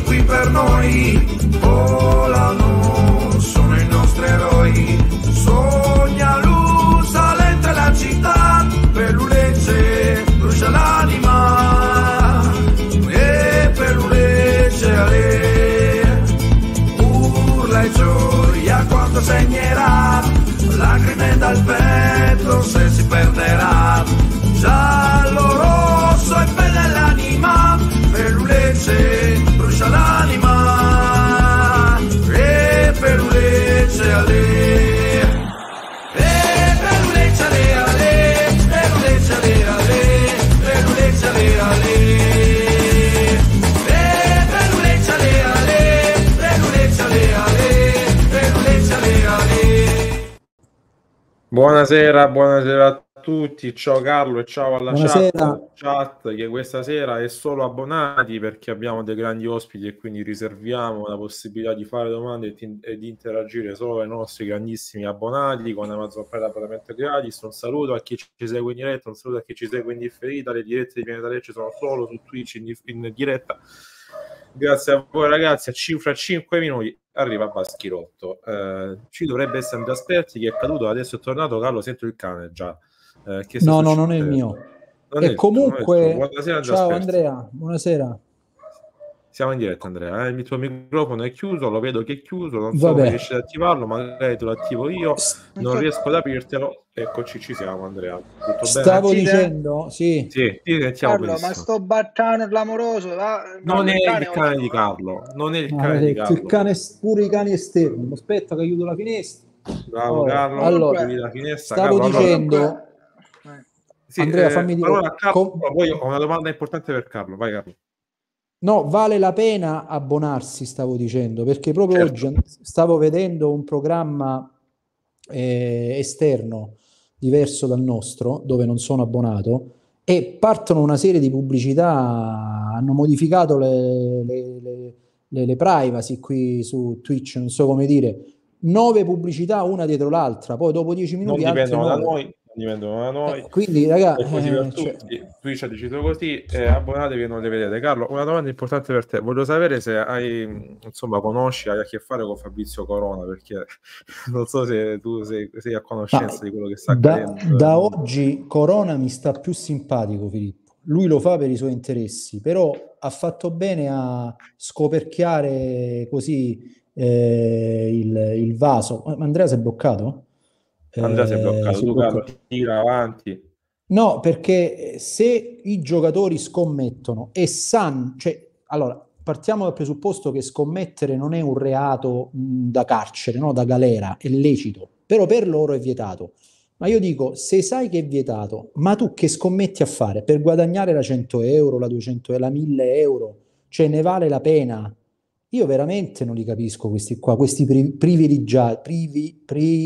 qui per noi, volano, sono i nostri eroi. Sogna Lusalente la città, per l'Ulecce brucia l'anima, e per l'Ulecce ale, urla e gioia quando segnerà, lacrime dal petto se si perderà, giallo, rosso e bella l'anima, per l'Ulecce brucia l'anima, e per l'Ulecce ale. Buonasera a tutti, ciao Carlo e ciao alla chat che questa sera è solo abbonati perché abbiamo dei grandi ospiti e quindi riserviamo la possibilità di fare domande e di interagire solo ai nostri grandissimi abbonati con Amazon Prime abbonamento gratis. Un saluto a chi ci segue in diretta, un saluto a chi ci segue in differita. Le dirette di Pianeta Lecce sono solo su Twitch in diretta. Grazie a voi ragazzi, fra 5 minuti arriva Baschirotto. Ci dovrebbe essere Andrea Sperti che è caduto, adesso è tornato. Carlo, sento il cane già. No, non è il mio. E comunque, buonasera, ciao Andrea, buonasera. Siamo in diretta, Andrea. Il tuo microfono è chiuso, lo vedo che è chiuso, non so come riesci ad attivarlo, magari te lo attivo io, non riesco ad aprirtelo. Eccoci, ci siamo, Andrea. Tutto Stavo bene? dicendo, sì. Sì, ti sentiamo Carlo, ma sto battano clamoroso non è il cane di Carlo, non è il cane di Carlo. Il cane, pure i cani esterni. Aspetta che aiuto la finestra. Bravo Carlo, allora, la finestra. stavo Carlo, dicendo allora... Sì, Andrea, fammi dire. Allora, Carlo, poi ho una domanda importante per Carlo, vai Carlo. No, vale la pena abbonarsi, stavo dicendo, perché proprio oggi stavo vedendo un programma esterno diverso dal nostro, dove non sono abbonato, e partono una serie di pubblicità, hanno modificato le privacy qui su Twitch, non so come dire, 9 pubblicità una dietro l'altra, poi dopo 10 minuti non altre 9. Da noi. Dipendono da noi, quindi ragazzi, così per tutti. Twitch ha deciso così, abbonatevi e non le vedete. Carlo, una domanda importante per te, voglio sapere se hai, insomma, conosci, hai a che fare con Fabrizio Corona, perché non so se tu sei a conoscenza di quello che sta accadendo. Da oggi Corona mi sta più simpatico, Filippo, lui lo fa per i suoi interessi, però ha fatto bene a scoperchiare così il vaso. Ma Andrea si è bloccato? Andrea si è bloccato, tu Carlo tira avanti. No, perché se i giocatori scommettono e sanno, cioè, allora partiamo dal presupposto che scommettere non è un reato da carcere, no? Da galera, è lecito, però per loro è vietato. Ma io dico, se sai che è vietato, ma tu che scommetti a fare? Per guadagnare la 100 euro, la 200 euro, la 1000 euro, cioè ne vale la pena? Io veramente non li capisco questi qua, questi privilegiati,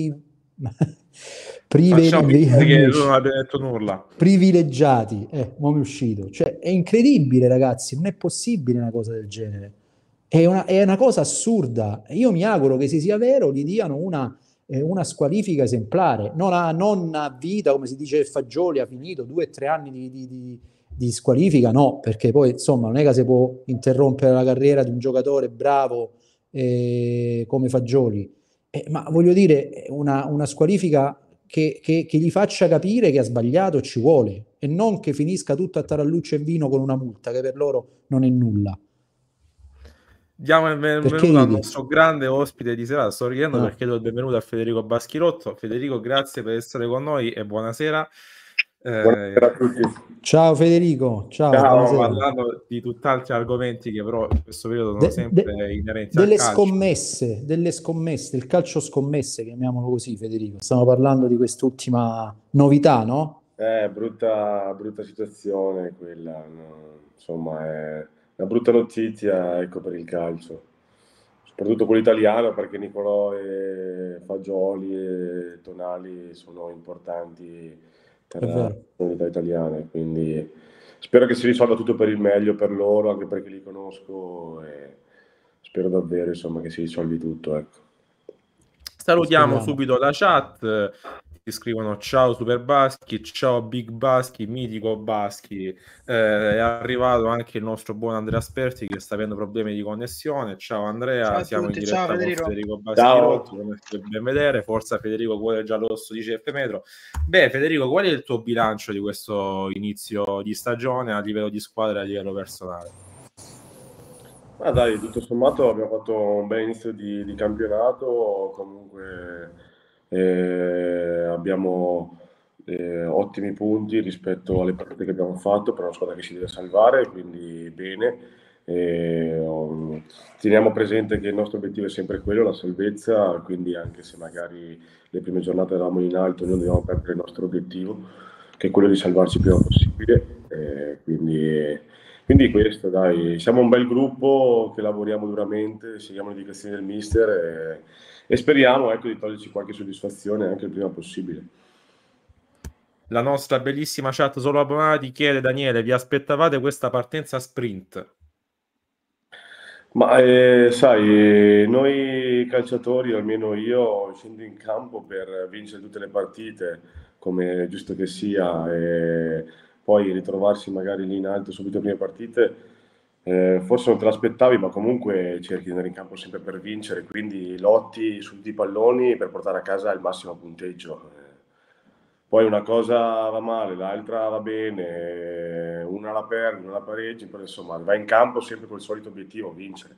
non abbia detto nulla. Privilegiati, mo mi è uscito. Cioè, è incredibile, ragazzi, non è possibile una cosa del genere. È una cosa assurda. Io mi auguro che se sia vero gli diano una squalifica esemplare, non a vita, come si dice Fagioli, ha finito 2 o 3 anni di squalifica, no, perché poi insomma non è che si può interrompere la carriera di un giocatore bravo come Fagioli. Ma voglio dire, una squalifica che gli faccia capire che ha sbagliato ci vuole, e non che finisca tutto a taralluccio e vino con una multa che per loro non è nulla. Diamo il benvenuto al nostro grande ospite di serata. Sto ridendo perché do il benvenuto a Federico Baschirotto. Federico, grazie per essere con noi e buonasera. Buonasera a tutti. Ciao Federico, ciao. Stiamo parlando di tutt'altri argomenti che però in questo periodo sono sempre inerenti al calcio. Delle scommesse, del calcio scommesse, chiamiamolo così, Federico. Stiamo parlando di quest'ultima novità, no? Brutta situazione quella, no? Insomma, è una brutta notizia, ecco, per il calcio. Soprattutto quello italiano, perché Nicolò e Fagioli e Tonali sono importanti per la comunità italiana, quindi spero che si risolva tutto per il meglio per loro, anche perché li conosco, e spero davvero, insomma, che si risolvi tutto, ecco. Salutiamo subito la chat. ti scrivono ciao Super Baschi, ciao Big Baschi, mitico Baschi. È arrivato anche il nostro buon Andrea Sperti che sta avendo problemi di connessione. Ciao Andrea, Ciao a siamo in tutti, ciao diretta con Federico. Federico Ciao. Baschirotto, come si ben vedere. Forza Federico, cuore giallorosso, dice F Metro. Beh, Federico, qual è il tuo bilancio di questo inizio di stagione a livello di squadra e a livello personale? Ma dai, tutto sommato abbiamo fatto un bel inizio di campionato, comunque abbiamo ottimi punti rispetto alle partite che abbiamo fatto per una squadra che si deve salvare, quindi bene. Teniamo presente che il nostro obiettivo è sempre quello, la salvezza, quindi anche se magari le prime giornate eravamo in alto, non dobbiamo perdere il nostro obiettivo, che è quello di salvarci il prima possibile. Quindi questo, dai, siamo un bel gruppo che lavoriamo duramente, seguiamo le indicazioni del mister e speriamo, ecco, di toglierci qualche soddisfazione anche il prima possibile. La nostra bellissima chat solo abbonati chiede: Daniele, vi aspettavate questa partenza sprint? Ma sai, noi calciatori, almeno io, scendo in campo per vincere tutte le partite, come è giusto che sia, e poi ritrovarsi magari lì in alto subito le prime partite, forse non te l'aspettavi, ma comunque cerchi di andare in campo sempre per vincere, quindi lotti su tutti i palloni per portare a casa il massimo punteggio. Poi una cosa va male, l'altra va bene, una la perdi, una la pareggi, però insomma vai in campo sempre col solito obiettivo, vincere.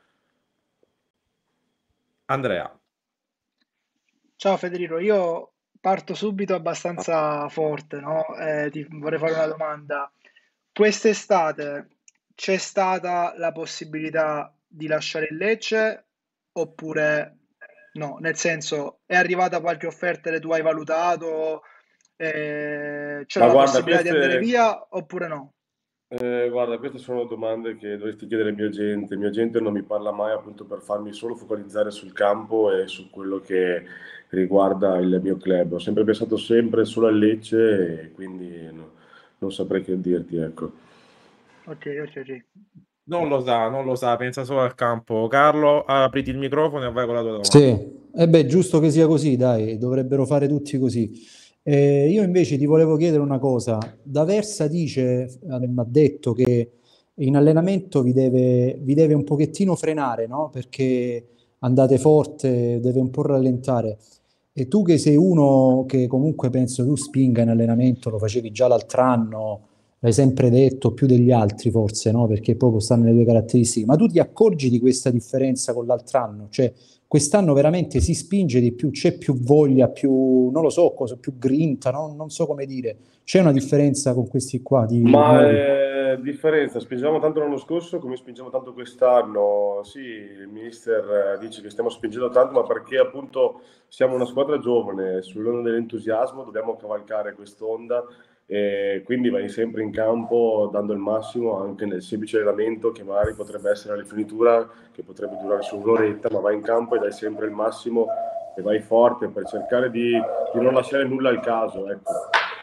Andrea. Ciao Federico, io parto subito abbastanza forte, no? Ti vorrei fare una domanda. Quest'estate c'è stata la possibilità di lasciare il Lecce oppure no? Nel senso, è arrivata qualche offerta e tu hai valutato? C'era Ma la guarda, possibilità di andare via oppure no? guarda, queste sono domande che dovresti chiedere al mio agente. Il mio agente non mi parla mai appunto per farmi solo focalizzare sul campo e su quello che riguarda il mio club. Ho sempre pensato sempre solo al Lecce e quindi non saprei che dirti, ecco. Ok, ok, ok. Non lo sa, pensa solo al campo. Carlo, apriti il microfono e vai con la tua domanda. Sì, e beh, giusto che sia così, dai, dovrebbero fare tutti così. Io invece ti volevo chiedere una cosa. D'Aversa dice, ha detto che in allenamento vi deve un pochettino frenare, no? Perché andate forte, deve un po' rallentare. E tu che sei uno che comunque penso tu spinga in allenamento, lo facevi già l'altro anno, l'hai sempre detto più degli altri forse, no? Perché proprio stanno le tue caratteristiche. Ma tu ti accorgi di questa differenza con l'altro anno? Cioè, quest'anno veramente si spinge di più, c'è più voglia, più, non lo so cosa, più grinta, non so come dire. C'è una differenza con questi qua di Ma nuovi? differenza, spingevamo tanto l'anno scorso come spingiamo tanto quest'anno. Sì, il mister dice che stiamo spingendo tanto, ma perché appunto siamo una squadra giovane, sull'onda dell'entusiasmo dobbiamo cavalcare quest'onda e quindi vai sempre in campo dando il massimo anche nel semplice allenamento che magari potrebbe essere la rifinitura, che potrebbe durare solo un'oretta, ma vai in campo e dai sempre il massimo e vai forte per cercare di non lasciare nulla al caso, ecco.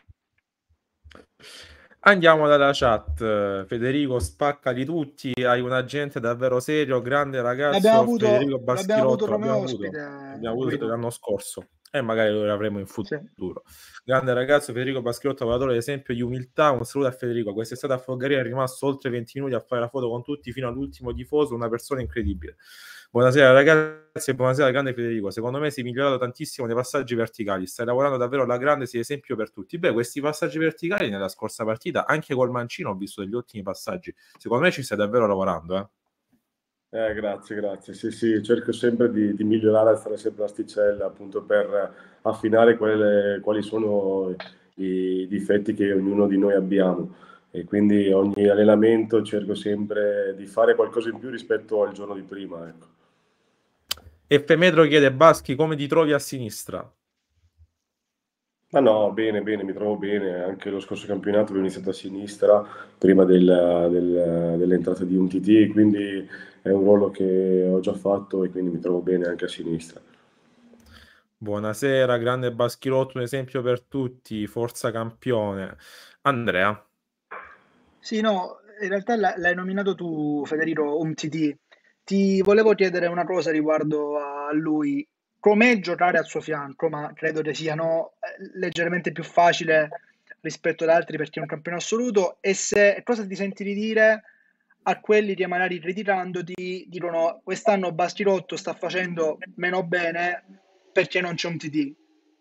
Andiamo dalla chat. Federico, spaccali tutti. Hai un agente davvero serio, grande ragazzo. Federico L'abbiamo avuto Baschirotto come l'abbiamo ospite, avuto Guido. l'anno scorso e magari lo avremo in Sì. futuro. Grande ragazzo Federico Baschirotto, lavoratore esempio di umiltà. Un saluto a Federico. Quest'estate a Folgaria è rimasto oltre 20 minuti a fare la foto con tutti fino all'ultimo tifoso, una persona incredibile. Buonasera ragazzi e buonasera grande Federico. Secondo me sei migliorato tantissimo nei passaggi verticali, stai lavorando davvero alla grande, sei esempio per tutti. Beh, questi passaggi verticali nella scorsa partita, anche col Mancino ho visto degli ottimi passaggi. Secondo me ci stai davvero lavorando, Grazie. Sì, cerco sempre di migliorare, stare sempre l'asticella appunto per affinare quali sono i difetti che ognuno di noi abbiamo e quindi ogni allenamento cerco sempre di fare qualcosa in più rispetto al giorno di prima, ecco. Metro chiede: Baschi, come ti trovi a sinistra? Ma no, bene, mi trovo bene. Anche lo scorso campionato avevo iniziato a sinistra prima dell'entrata di UMTT, quindi è un ruolo che ho già fatto e quindi mi trovo bene anche a sinistra. Buonasera, grande Baschirotto, un esempio per tutti, forza campione. Andrea. Sì, no, in realtà l'hai nominato tu, Federico Umtiti. Ti volevo chiedere una cosa riguardo a lui. com'è giocare al suo fianco, ma credo che siano leggermente più facile rispetto ad altri perché è un campione assoluto, e cosa ti senti di dire a quelli che magari ritirandoti dicono quest'anno Bastirotto sta facendo meno bene perché non c'è un TT?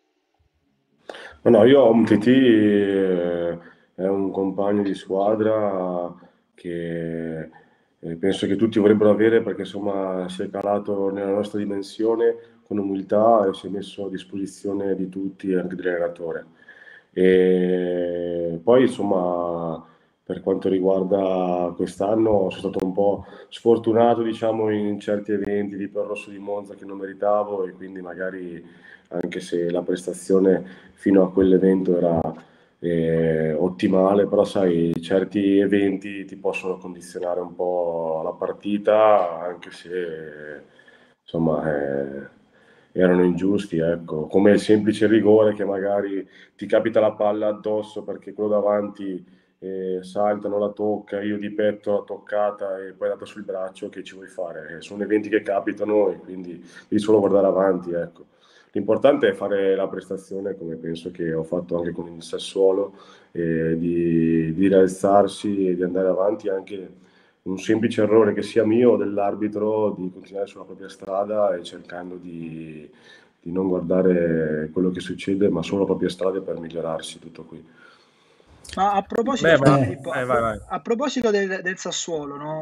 No, io ho un TT, è un compagno di squadra che penso che tutti vorrebbero avere perché insomma si è calato nella nostra dimensione con umiltà e si è messo a disposizione di tutti, anche dell'allenatore. E poi insomma per quanto riguarda quest'anno sono stato un po' sfortunato diciamo in certi eventi tipo il Rosso di Monza che non meritavo e quindi magari anche se la prestazione fino a quell'evento era ottimale, però sai, certi eventi ti possono condizionare un po' la partita, anche se insomma erano ingiusti, ecco. Come il semplice rigore che magari ti capita la palla addosso perché quello davanti salta, non la tocca, io di petto l'ho toccata e poi è andata sul braccio, che ci vuoi fare? Sono eventi che capitano e quindi devi solo guardare avanti, ecco. L'importante è fare la prestazione, come penso che ho fatto anche con il Sassuolo, di rialzarsi e di andare avanti anche un semplice errore che sia mio o dell'arbitro, di continuare sulla propria strada e cercando di non guardare quello che succede, ma solo la propria strada per migliorarsi, tutto qui. Ma a proposito, scusa, Pippo, a proposito del Sassuolo, no?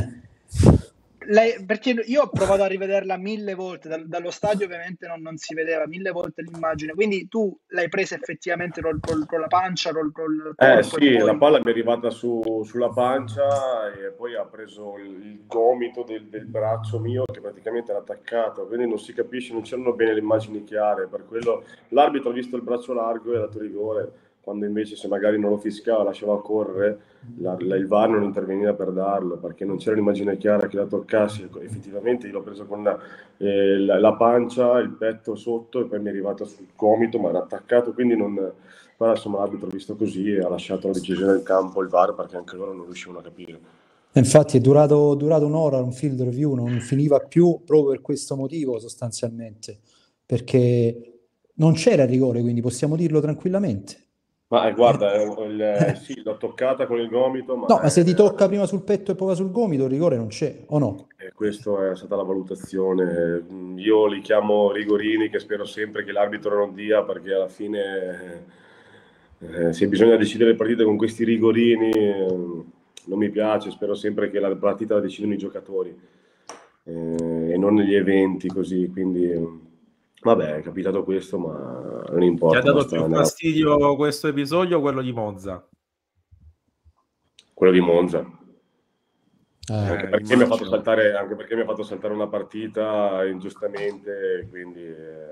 Perché io ho provato a rivederla 1000 volte, dallo stadio ovviamente non si vedeva 1000 volte l'immagine, quindi tu l'hai presa effettivamente con la pancia, col corpo, Sì, e poi... la palla mi è arrivata sulla pancia e poi ha preso il gomito del braccio mio che praticamente era attaccato, quindi non si capisce, non c'erano bene le immagini chiare, per quello l'arbitro ha visto il braccio largo e ha dato rigore, quando invece se magari non lo fiscava, lasciava correre, il VAR non interveniva per darlo, perché non c'era l'immagine chiara che la toccassi, effettivamente io l'ho preso con la pancia, il petto sotto e poi mi è arrivata sul gomito, ma era attaccato, quindi non... Però insomma l'arbitro ha visto così e ha lasciato la decisione del campo, il VAR, perché anche loro non riuscivano a capire. Infatti è durato un'ora un field review, non finiva più proprio per questo motivo sostanzialmente, perché non c'era il rigore, quindi possiamo dirlo tranquillamente. Ma guarda, sì, l'ho toccata con il gomito, ma... No, ma se ti tocca prima sul petto e poi sul gomito, il rigore non c'è, o no? Questa è stata la valutazione. Io li chiamo rigorini, che spero sempre che l'arbitro non dia, perché alla fine se bisogna decidere le partite con questi rigorini non mi piace, spero sempre che la partita la decidano i giocatori e non gli eventi così, quindi vabbè, è capitato questo, ma non importa. Ti ha dato più fastidio questo episodio o quello di Monza? Quello di Monza. Anche perché mi ha fatto saltare una partita ingiustamente, quindi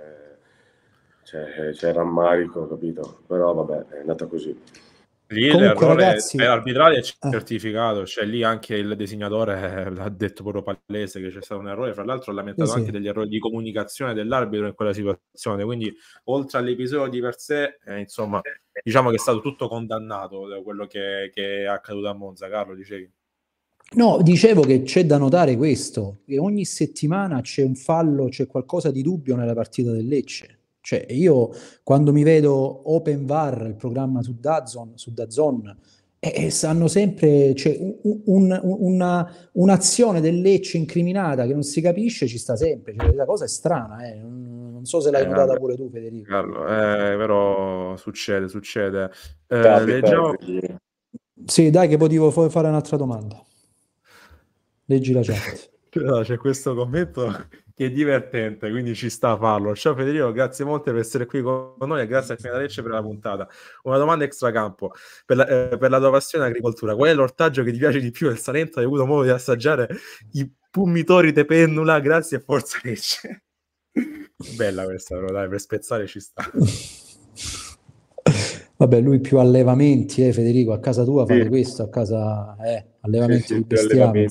c'è rammarico, capito? Però vabbè, è andata così. Lì Comunque, l'errore ragazzi, arbitrale è certificato, cioè lì anche il disegnatore l'ha detto proprio palese che c'è stato un errore, fra l'altro ha lamentato anche degli errori di comunicazione dell'arbitro in quella situazione, quindi oltre all'episodio di per sé, insomma, diciamo che è stato tutto condannato da quello che è accaduto a Monza. Carlo, dicevi? No, dicevo che c'è da notare questo, che ogni settimana c'è un fallo, c'è qualcosa di dubbio nella partita del Lecce. Cioè io quando mi vedo Open VAR, il programma su DAZN, sanno sempre, c'è un'azione del Lecce incriminata che non si capisce, ci sta sempre. Cioè, la cosa è strana, non so se l'hai notata pure tu, Federico. Carlo, però succede. Leggiamo... Sì, dai che potevo fare un'altra domanda. Leggi la chat. No, c'è questo commento che è divertente, quindi ci sta a farlo. Ciao Federico, grazie molte per essere qui con noi e grazie a Finale Lecce per la puntata. Una domanda extracampo per la tua passione agricoltura. Qual è l'ortaggio che ti piace di più del Salento? Hai avuto modo di assaggiare i pumitori de Pennula? Grazie e forza Lecce. Bella questa, però dai, per spezzare ci sta. Vabbè, lui più allevamenti, Federico, a casa tua fate questo, a casa allevamenti di bestiame,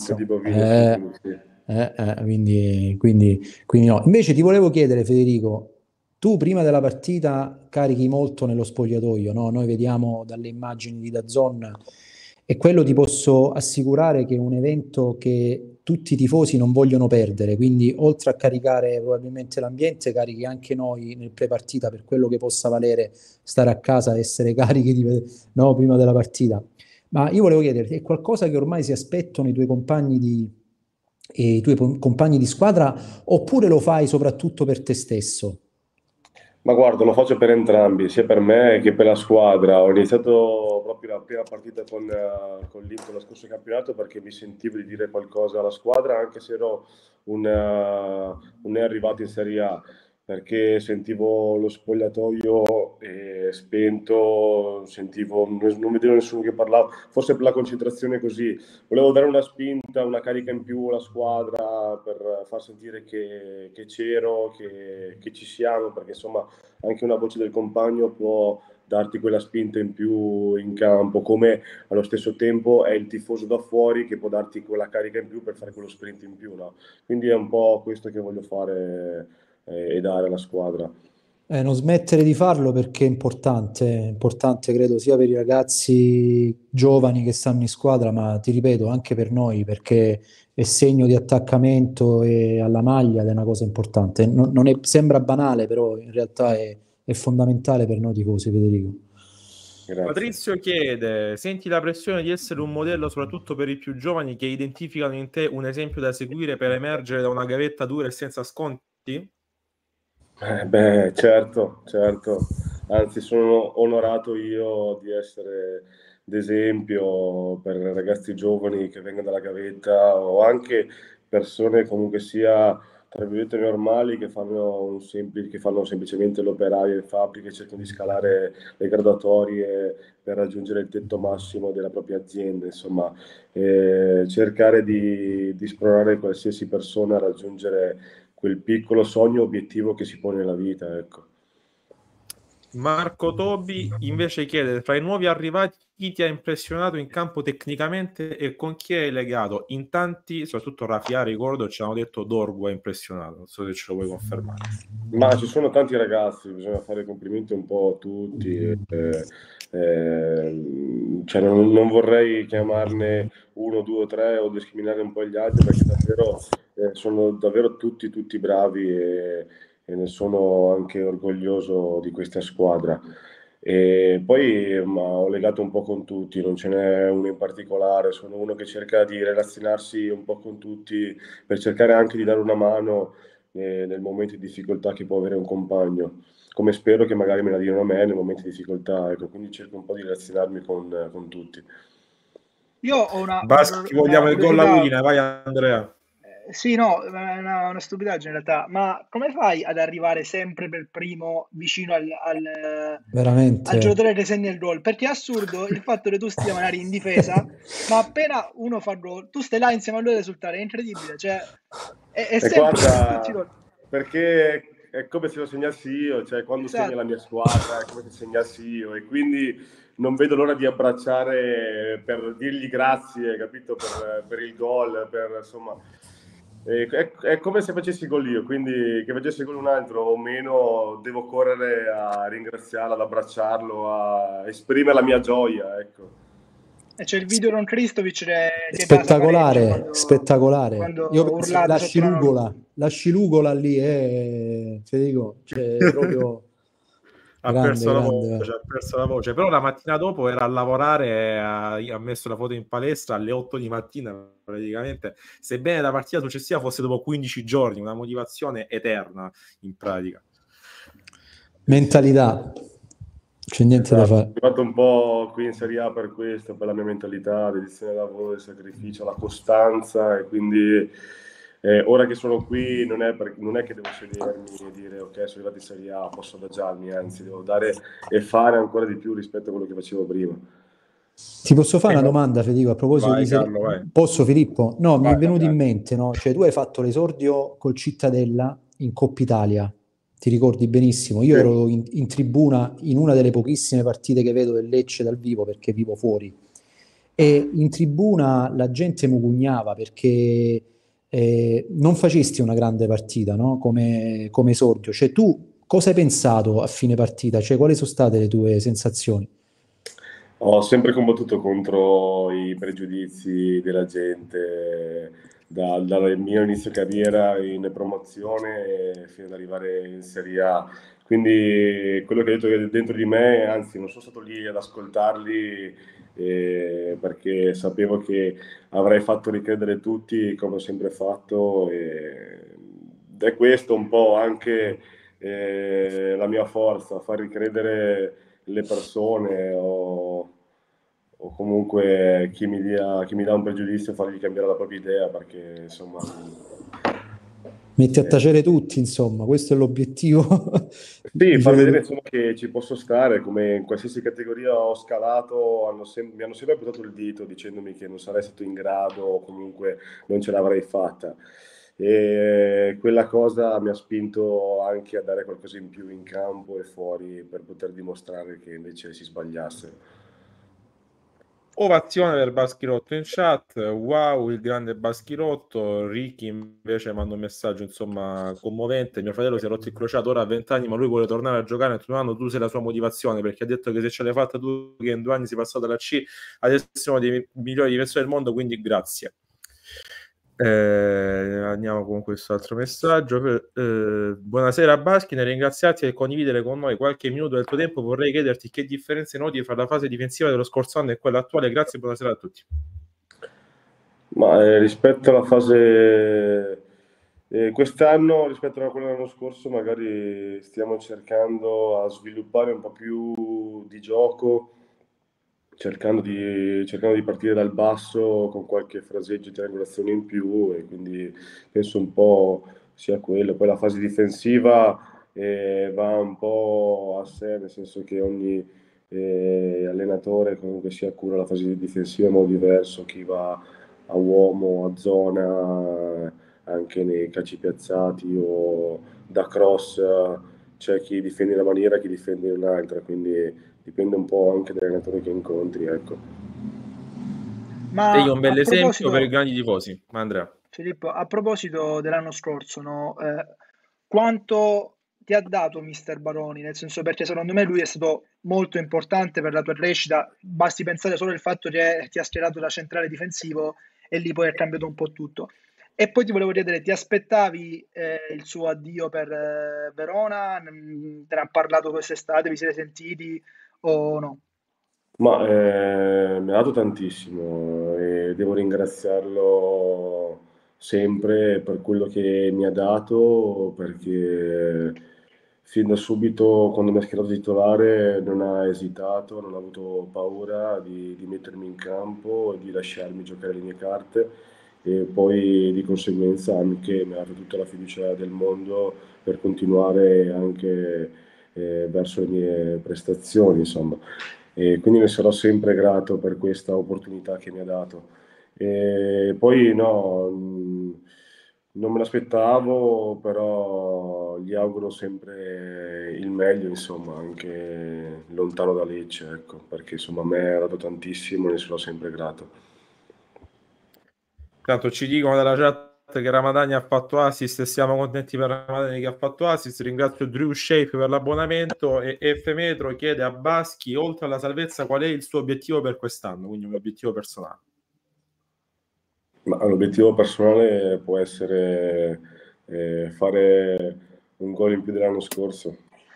quindi no. Invece ti volevo chiedere, Federico, tu prima della partita carichi molto nello spogliatoio, no? Noi vediamo dalle immagini di DAZN, e quello ti posso assicurare che è un evento che tutti i tifosi non vogliono perdere, quindi oltre a caricare probabilmente l'ambiente, carichi anche noi nel pre-partita per quello che possa valere stare a casa e essere carichi no, prima della partita. Ma io volevo chiederti, è qualcosa che ormai si aspettano i tuoi compagni di squadra, oppure lo fai soprattutto per te stesso? Ma guarda, lo faccio per entrambi, sia per me che per la squadra. Ho iniziato proprio la prima partita con l'Inter lo scorso campionato perché mi sentivo di dire qualcosa alla squadra, anche se ero un arrivato in Serie A, perché sentivo lo spogliatoio spento, non vedevo nessuno che parlava, forse per la concentrazione così. Volevo dare una spinta, una carica in più alla squadra per far sentire che c'ero, che ci siamo, perché insomma anche una voce del compagno può darti quella spinta in più in campo, come allo stesso tempo è il tifoso da fuori che può darti quella carica in più per fare quello sprint in più, no? Quindi è un po' questo che voglio fare e dare alla squadra. Non smettere di farlo perché è importante credo sia per i ragazzi giovani che stanno in squadra, ma ti ripeto anche per noi, perché è segno di attaccamento e alla maglia ed è una cosa importante. Sembra banale, però in realtà è fondamentale per noi tifosi, Federico. Grazie. Patrizio chiede: senti la pressione di essere un modello soprattutto per i più giovani che identificano in te un esempio da seguire per emergere da una gavetta dura e senza sconti? Beh, certo, anzi sono onorato io di essere d'esempio per ragazzi giovani che vengono dalla gavetta o anche persone comunque sia tra virgolette normali che fanno semplicemente l'operaio in fabbrica e cercano di scalare le graduatorie per raggiungere il tetto massimo della propria azienda, insomma, cercare di spronare qualsiasi persona a raggiungere quel piccolo sogno obiettivo che si pone nella vita, ecco. Marco Tobi invece chiede: fra i nuovi arrivati chi ti ha impressionato in campo tecnicamente e con chi hai legato? In tanti, soprattutto Rafia, ricordo, ci hanno detto Dorgu ha impressionato, non so se ce lo vuoi confermare. Ma ci sono tanti ragazzi, bisogna fare complimenti un po' a tutti, cioè non vorrei chiamarne uno, due o tre o discriminare un po' gli altri perché davvero sono davvero tutti bravi e ne sono anche orgoglioso di questa squadra. E poi ho legato un po' con tutti, non ce n'è uno in particolare, sono uno che cerca di relazionarsi un po' con tutti per cercare anche di dare una mano nel momento di difficoltà che può avere un compagno, come spero che magari me la diano a me nel momento di difficoltà, ecco, quindi cerco un po' di relazionarmi con tutti. Io ho una vogliamo il gol alla Udine, vai Andrea. Sì, no, è una stupidaggine in realtà, ma come fai ad arrivare sempre per primo vicino al giocatore che segna il gol? Perché è assurdo il fatto che tu stia magari in difesa, ma appena uno fa il gol, tu stai là insieme a lui ad esultare, è incredibile, cioè è sempre guarda, perché è come se lo segnassi io, cioè quando segna la mia squadra è come se segnassi io e quindi non vedo l'ora di abbracciare per dirgli grazie, capito, per il gol, insomma. È come se facessi gol io, quindi che facessi gol un altro o meno, devo correre a ringraziarlo, ad abbracciarlo, a esprimere la mia gioia, ecco. E c'è il video con Kristovic che spettacolare. Quando io penso lasci l'ugola lì, Federico, cioè proprio ha perso la voce, però la mattina dopo era a lavorare, ha messo la foto in palestra alle 8 di mattina praticamente, sebbene la partita successiva fosse dopo 15 giorni, una motivazione eterna in pratica. Mentalità, c'è niente da fare. Sono arrivato un po' qui in Serie A per questo, per la mia mentalità, dedizione al lavoro, il sacrificio, la costanza, e quindi ora che sono qui non è che devo sedermi e dire ok, sono arrivato in Serie A, posso adagiarmi, anzi devo dare e fare ancora di più rispetto a quello che facevo prima. Ti posso fare una domanda, Federico, a proposito vai, di Carlo, vai. Posso, Filippo? No, mi è venuto in mente, no? Cioè tu hai fatto l'esordio col Cittadella in Coppa Italia, ti ricordi benissimo? Io ero in tribuna in una delle pochissime partite che vedo del Lecce dal vivo perché vivo fuori, e in tribuna la gente mugugnava perché non facesti una grande partita, no? Come esordio. Cioè tu cosa hai pensato a fine partita? Cioè quali sono state le tue sensazioni? Ho sempre combattuto contro i pregiudizi della gente, dal mio inizio carriera in promozione fino ad arrivare in Serie A. Quindi quello che hai detto dentro di me, anzi non sono stato lì ad ascoltarli perché sapevo che avrei fatto ricredere tutti come ho sempre fatto, ed è questo un po' anche la mia forza, far ricredere le persone o comunque chi mi dà un pregiudizio, fargli cambiare la propria idea, perché insomma metti a tacere tutti, insomma, questo è l'obiettivo. sì, far vedere insomma che ci posso stare, come in qualsiasi categoria ho scalato, mi hanno sempre puntato il dito dicendomi che non sarei stato in grado o comunque non ce l'avrei fatta. E quella cosa mi ha spinto anche a dare qualcosa in più in campo e fuori per poter dimostrare che invece si sbagliasse. Ovazione per Baschirotto in chat, wow il grande Baschirotto. Ricky invece manda un messaggio insomma commovente: mio fratello si è rotto il crociato ora a 20 anni ma lui vuole tornare a giocare nel tuo anno, tu sei la sua motivazione, perché ha detto che se ce l'hai fatta tu che in 2 anni sei passato dalla C adesso siamo dei migliori difensori del mondo, quindi grazie. Andiamo con questo altro messaggio. Buonasera Baschi, nel ringraziarti e condividere con noi qualche minuto del tuo tempo vorrei chiederti che differenze noti fra la fase difensiva dello scorso anno e quella attuale. Grazie e buonasera a tutti. Ma rispetto alla fase quest'anno, rispetto a quella dell'anno scorso, magari stiamo cercando a sviluppare un po' più di gioco, cercando di partire dal basso con qualche fraseggio di triangolazione in più, e quindi penso un po' sia quello. Poi la fase difensiva va un po' a sé, nel senso che ogni allenatore comunque si cura la fase difensiva in modo diverso, chi va a uomo, a zona, anche nei calci piazzati o da cross, c'è chi difende in una maniera, chi difende in un'altra, quindi dipende un po' anche dall'allenatore che incontri, ecco. Ma Sei un bel a esempio proposito, per i grandi tifosi, Andrea. Filippo, a proposito dell'anno scorso, no? Quanto ti ha dato Mister Baroni? Nel senso, perché secondo me lui è stato molto importante per la tua crescita, basti pensare solo al fatto che ti ha schierato da centrale difensivo e lì poi ha cambiato un po' tutto. E poi ti volevo chiedere, ti aspettavi il suo addio per Verona? Te ne ha parlato quest'estate? Vi siete sentiti o no? Ma mi ha dato tantissimo e devo ringraziarlo sempre per quello che mi ha dato, perché fin da subito quando mi ha schierato titolare non ha esitato, non ha avuto paura di mettermi in campo e di lasciarmi giocare le mie carte, e poi di conseguenza anche mi ha dato tutta la fiducia del mondo per continuare anche verso le mie prestazioni, insomma. E quindi ne sarò sempre grato per questa opportunità che mi ha dato. E poi no, non me l'aspettavo, però gli auguro sempre il meglio, insomma, anche lontano da Lecce, ecco, perché insomma a me ha dato tantissimo e ne sarò sempre grato. Tanto ci dicono dalla chat che Ramadani ha fatto assist e siamo contenti per Ramadani che ha fatto assist. Ringrazio Drew Shape per l'abbonamento e F Metro chiede a Baschi, oltre alla salvezza, qual è il suo obiettivo per quest'anno, quindi un obiettivo personale. Ma l'obiettivo personale può essere fare un gol in più dell'anno scorso.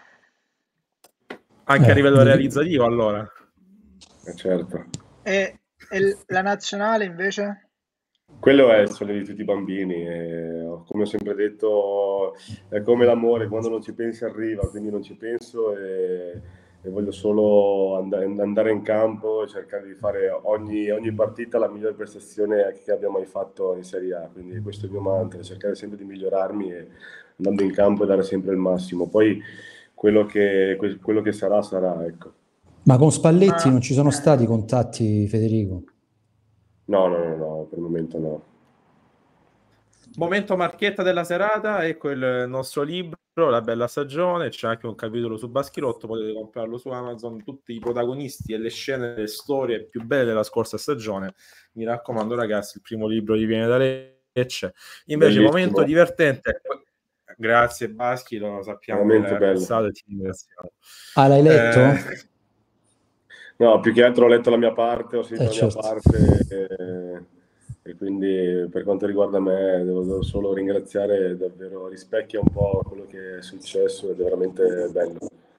Anche a livello realizzativo, allora. Certo. E la nazionale invece? Quello è il sogno di tutti i bambini, come ho sempre detto è come l'amore, quando non ci pensi arriva, quindi non ci penso e voglio solo andare in campo e cercare di fare ogni partita la migliore prestazione che abbia mai fatto in Serie A, quindi questo è il mio mantra, cercare sempre di migliorarmi e andando in campo e dare sempre il massimo, poi quello che sarà, ecco. Ma con Spalletti non ci sono stati contatti, Federico? No, per il momento no. Momento marchetta della serata, ecco il nostro libro, La bella stagione, c'è anche un capitolo su Baschirotto, potete comprarlo su Amazon, tutti i protagonisti e le scene, le storie più belle della scorsa stagione. Mi raccomando ragazzi, il primo libro gli viene da Lecce. Invece Bellissimo. Momento divertente, grazie Baschi, lo sappiamo che l'hai apprezzato e ti ringraziamo. Ah, l'hai letto? No, più che altro ho letto la mia parte, ho sentito la mia parte E quindi per quanto riguarda me devo solo ringraziare, davvero rispecchia un po' quello che è successo ed è veramente bello.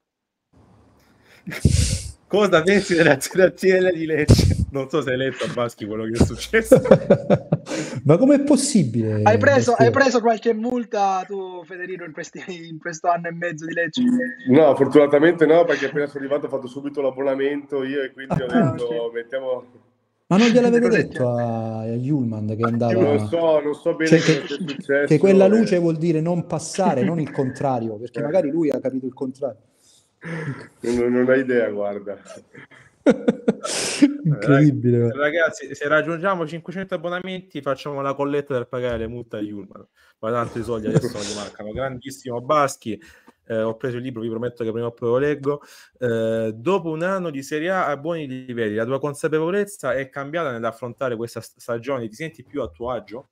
Cosa pensi della CL di Lecce? Non so se hai letto a Baschi quello che è successo. Ma com'è possibile? Hai preso qualche multa tu, Federico, in questo anno e mezzo di Lecce? No, fortunatamente no, perché appena sono arrivato ho fatto subito l'abbonamento io e quindi ho detto Ok. mettiamo... Ma non gliel'avete Cos'è detto a Julman che andava... Non so bene Cioè, quello che è successo. che quella luce vuol dire non passare, non il contrario, perché magari lui ha capito il contrario. Non hai idea, guarda. Incredibile. Ragazzi, se raggiungiamo 500 abbonamenti facciamo la colletta per pagare le multe a Julman, ma tanto i soldi adesso non gli mancano. Grandissimo Baschi, ho preso il libro, vi prometto che prima o poi lo leggo. Dopo un anno di Serie A buoni livelli, la tua consapevolezza è cambiata nell'affrontare questa stagione? Ti senti più a tuo agio?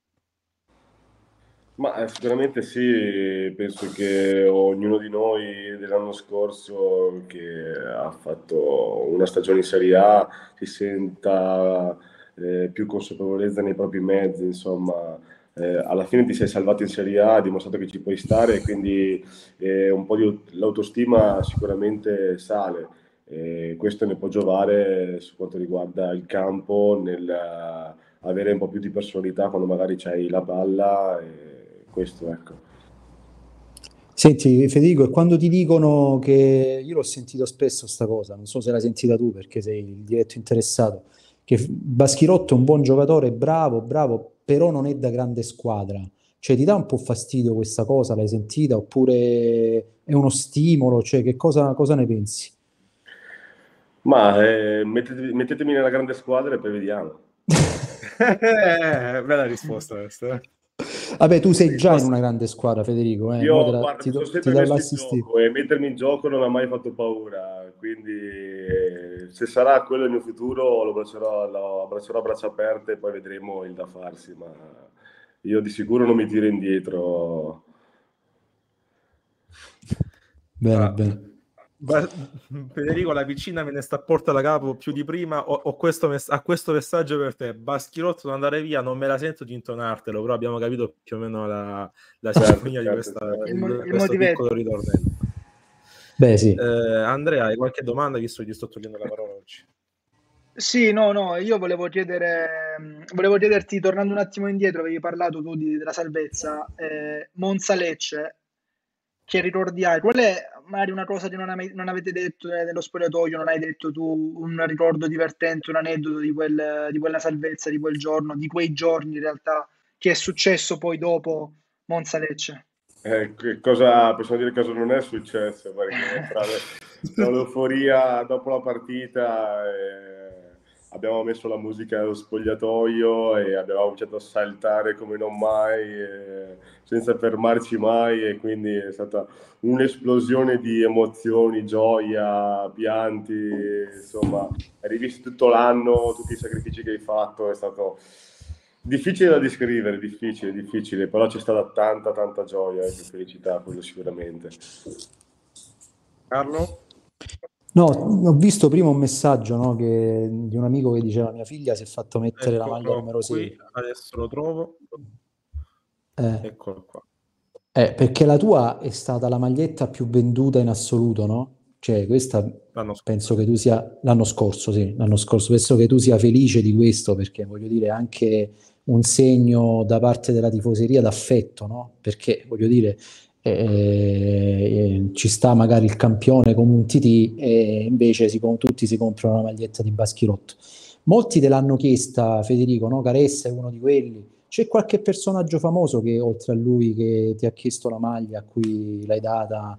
Ma sicuramente sì, penso che ognuno di noi dell'anno scorso che ha fatto una stagione in Serie A si senta più consapevolezza nei propri mezzi, insomma, alla fine ti sei salvato in Serie A, hai dimostrato che ci puoi stare e quindi un po' di l'autostima sicuramente sale. E questo ne può giovare su quanto riguarda il campo, nel avere un po' più di personalità quando magari c'hai la palla. Questo, ecco. Senti Federico, e quando ti dicono che io l'ho sentito spesso sta cosa, non so se l'hai sentita tu perché sei il diretto interessato, che Baschirotto è un buon giocatore, bravo, però non è da grande squadra. Cioè ti dà un po' fastidio questa cosa, l'hai sentita oppure è uno stimolo? Cioè che cosa ne pensi? Ma mettetemi nella grande squadra e poi vediamo. Bella risposta questa. Vabbè, tu sei già in una grande squadra, Federico. Io, guarda, mi sono Ti sempre do messo in l'assistito. gioco e mettermi in gioco non ha mai fatto paura, quindi se sarà quello il mio futuro lo abbraccerò a braccia aperte e poi vedremo il da farsi, ma io di sicuro non mi tiro indietro. Bene, Ah, bene. Federico, la vicina me ne sta a porta da capo più di prima. Ho questo questo messaggio per te. Baschirotto, non andare via, non me la sento di intonartelo, però abbiamo capito più o meno la sinfonia di Certo. di Il questo motivetto. piccolo ritornello. Beh, sì. Andrea, hai qualche domanda visto che ti sto togliendo la parola oggi? Sì, no, io volevo chiederti, tornando un attimo indietro, avevi parlato tu della salvezza, Monza-Lecce, che ricordi hai? Qual è magari una cosa che non avete detto nello spogliatoio, non hai detto tu, un ricordo divertente, un aneddoto di quella salvezza, di quel giorno, di quei giorni in realtà, che è successo poi dopo Monza-Lecce? Possiamo dire cosa non è successo, perché tra l'euforia dopo la partita abbiamo messo la musica allo spogliatoio e abbiamo cominciato a saltare come non mai, senza fermarci mai, e quindi è stata un'esplosione di emozioni, gioia, pianti, insomma, hai rivisto tutto l'anno, tutti i sacrifici che hai fatto, è stato... difficile da descrivere, difficile, però c'è stata tanta gioia e felicità, quello sicuramente. Carlo? No, ho visto prima un messaggio, no, di un amico che diceva mia figlia si è fatto mettere la maglia numero 6. Adesso lo trovo. Eccolo qua. Perché la tua è stata la maglietta più venduta in assoluto, no? Cioè, questa penso che tu sia l'anno scorso, penso che tu sia felice di questo, perché voglio dire, anche un segno da parte della tifoseria d'affetto, no? Perché voglio dire, ci sta magari il campione come un TT e invece tutti si comprano la maglietta di Baschirotto. Molti te l'hanno chiesta, Federico, no? Caressa è uno di quelli. C'è qualche personaggio famoso che oltre a lui che ti ha chiesto la maglia, a cui l'hai data?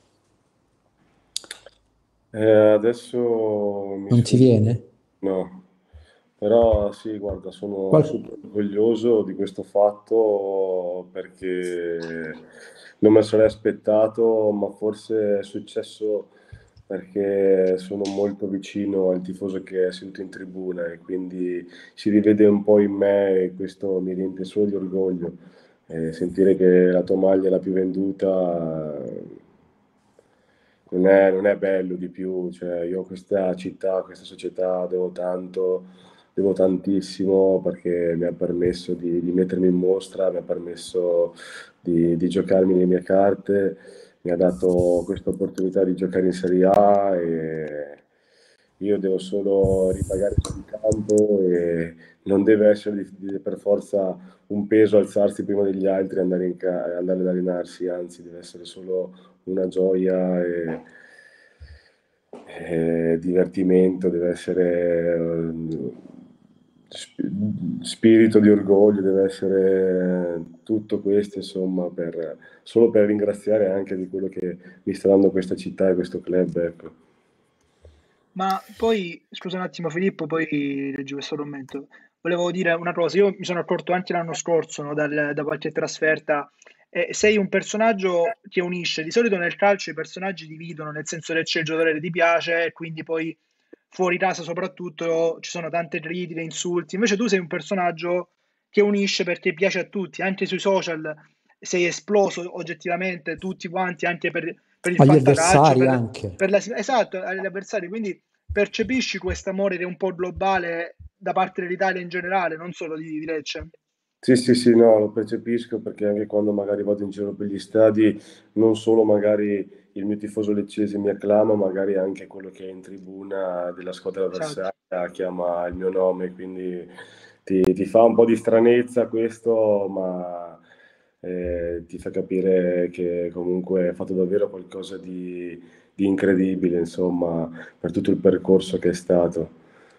Adesso Non ti viene? No, però sì, guarda, sono super orgoglioso di questo fatto perché non me lo sarei aspettato, ma forse è successo perché sono molto vicino al tifoso che è seduto in tribuna e quindi si rivede un po' in me e questo mi riempie solo di orgoglio. Sentire che la tua maglia è la più venduta non è bello di più, cioè io a questa città, a questa società devo tanto, devo tantissimo perché mi ha permesso di mettermi in mostra, mi ha permesso di giocarmi le mie carte, mi ha dato questa opportunità di giocare in Serie A e io devo solo ripagare sul campo e non deve essere per forza un peso alzarsi prima degli altri e andare ad allenarsi, anzi deve essere solo una gioia e divertimento, deve essere spirito di orgoglio, deve essere tutto questo, insomma, solo per ringraziare anche di quello che mi sta dando questa città e questo club, ecco. Ma poi, scusa un attimo Filippo, poi leggi questo commento. Volevo dire una cosa, io mi sono accorto anche l'anno scorso, no, da qualche trasferta, sei un personaggio che unisce. Di solito nel calcio i personaggi dividono, nel senso che c'è il giocatore che ti piace e quindi poi fuori casa soprattutto ci sono tante critiche, insulti. Invece tu sei un personaggio che unisce perché piace a tutti, anche sui social sei esploso oggettivamente, tutti quanti, anche per il Agli fantacalcio, avversari anche. esatto, agli avversari, quindi percepisci questo amore che è un po' globale da parte dell'Italia in generale, non solo di Lecce? Sì, no, lo percepisco perché anche quando magari vado in giro per gli stadi, non solo magari il mio tifoso leccese mi acclama, magari anche quello che è in tribuna della squadra Esatto. avversaria chiama il mio nome, quindi ti fa un po' di stranezza questo, ma ti fa capire che comunque hai fatto davvero qualcosa di incredibile, insomma, per tutto il percorso che è stato.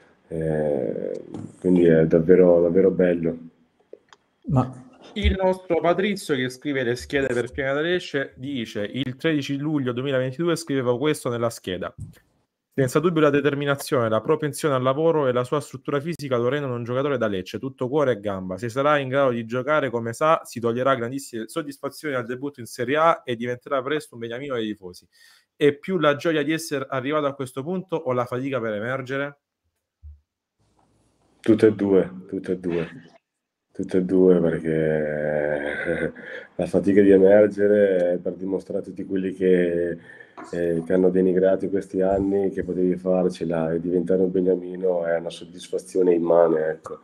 Quindi è davvero, davvero bello. Ma il nostro Patrizio, che scrive le schede per Pianeta Lecce, dice: il 13 luglio 2022 scrivevo questo nella scheda. Senza dubbio la determinazione, la propensione al lavoro e la sua struttura fisica lo rendono un giocatore da Lecce, tutto cuore e gamba. Se sarà in grado di giocare come sa, si toglierà grandissime soddisfazioni al debutto in Serie A e diventerà presto un beniamino dei tifosi. È più la gioia di essere arrivato a questo punto o la fatica per emergere? Tutte e due, perché la fatica di emergere è per dimostrare a tutti quelli che ti hanno denigrato questi anni che potevi farcela e diventare un beniamino è una soddisfazione immane, ecco.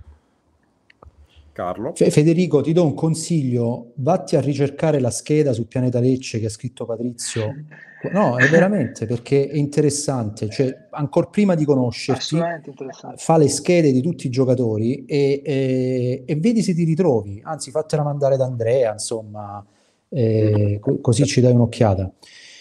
Carlo? Federico, ti do un consiglio, vatti a ricercare la scheda su Pianeta Lecce che ha scritto Patrizio. No, è veramente, perché è interessante, cioè ancor prima di conoscerti, Assolutamente interessante. fa le schede di tutti i giocatori e vedi se ti ritrovi, anzi fatela mandare da Andrea, insomma, così ci dai un'occhiata.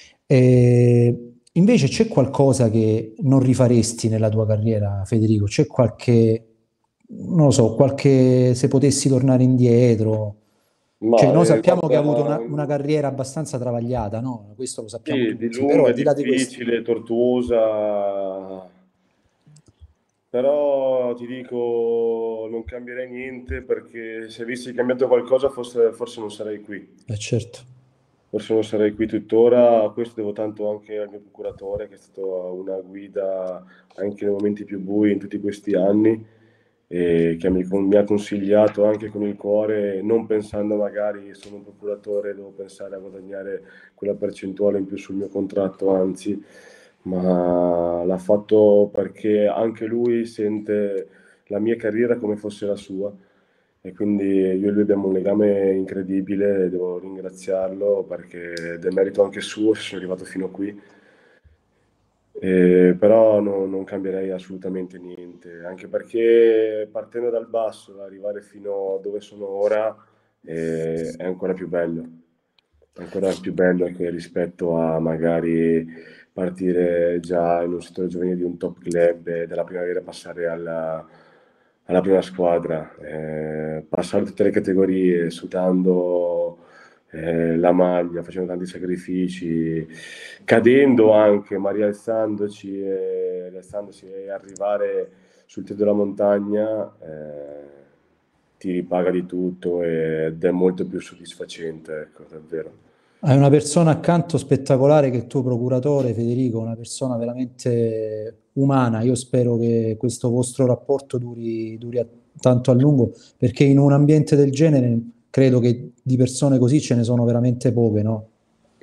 Invece c'è qualcosa che non rifaresti nella tua carriera, Federico? C'è qualche, non lo so, se potessi tornare indietro? Cioè, noi sappiamo che ha avuto una carriera abbastanza travagliata, no? Questo lo sappiamo sì, tutti, di lunga, però al di là di questo... difficile, tortuosa, però ti dico, non cambierei niente perché se avessi cambiato qualcosa forse non sarei qui. Certo. Forse non sarei qui tuttora, questo devo tanto anche al mio procuratore che è stato una guida anche nei momenti più bui in tutti questi anni e che mi ha consigliato anche con il cuore, non pensando magari sono un procuratore, devo pensare a guadagnare quella percentuale in più sul mio contratto, anzi, ma l'ha fatto perché anche lui sente la mia carriera come fosse la sua. E quindi io e lui abbiamo un legame incredibile, devo ringraziarlo perché è del merito anche suo se sono arrivato fino a qui. Però non cambierei assolutamente niente, anche perché partendo dal basso, arrivare fino a dove sono ora è ancora più bello. È ancora più bello che rispetto a magari partire già in un settore giovanile di un top club e dalla primavera passare alla prima squadra, passare tutte le categorie sudando la maglia, facendo tanti sacrifici, cadendo anche, ma rialzandosi e arrivare sul tetto della montagna ti ripaga di tutto ed è molto più soddisfacente, ecco, davvero. Hai una persona accanto spettacolare che è il tuo procuratore, Federico, una persona veramente umana. Io spero che questo vostro rapporto duri tanto a lungo, perché in un ambiente del genere credo che di persone così ce ne sono veramente poche, no?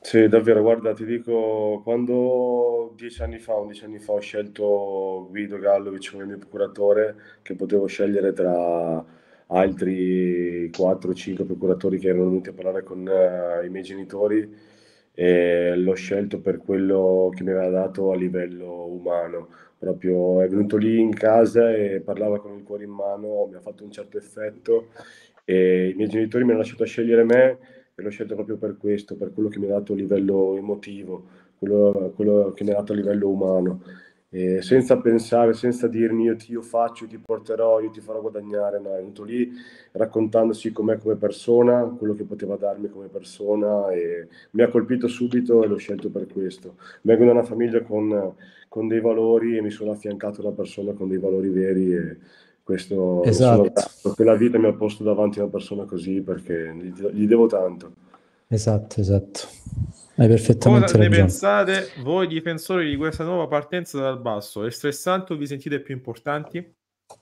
Sì, davvero, guarda, ti dico, quando 10 anni fa, 11 anni fa ho scelto Guido Gallovic come mio procuratore, che potevo scegliere tra altri 4-5 procuratori che erano venuti a parlare con i miei genitori, e l'ho scelto per quello che mi aveva dato a livello umano. Proprio è venuto lì in casa e parlava con il cuore in mano, mi ha fatto un certo effetto e i miei genitori mi hanno lasciato scegliere me e l'ho scelto proprio per questo, per quello che mi ha dato a livello emotivo, quello che mi ha dato a livello umano. E senza pensare, senza dirmi io faccio, io ti porterò, io ti farò guadagnare, no, è venuto lì raccontandosi com'è come persona, quello che poteva darmi come persona e mi ha colpito subito e l'ho scelto per questo. Vengo da una famiglia con dei valori e mi sono affiancato a una persona con dei valori veri e questo sono Esatto, grato che la vita mi ha posto davanti a una persona così perché gli devo tanto. esatto, esatto. Hai Cosa perfettamente ne ragione. pensate voi difensori di questa nuova partenza dal basso? È stressante o vi sentite più importanti?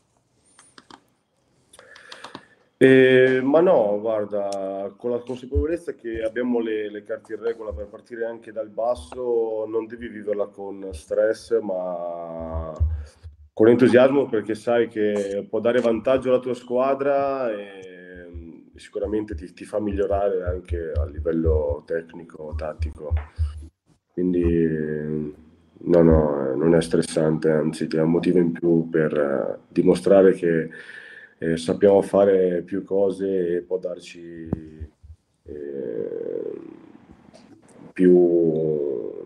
Ma no, guarda, con la consapevolezza che abbiamo le carte in regola per partire anche dal basso, non devi viverla con stress, ma con entusiasmo perché sai che può dare vantaggio alla tua squadra e sicuramente ti fa migliorare anche a livello tecnico, tattico. Quindi no, no, non è stressante, anzi ti dà un motivo in più per dimostrare che sappiamo fare più cose e può darci eh, più,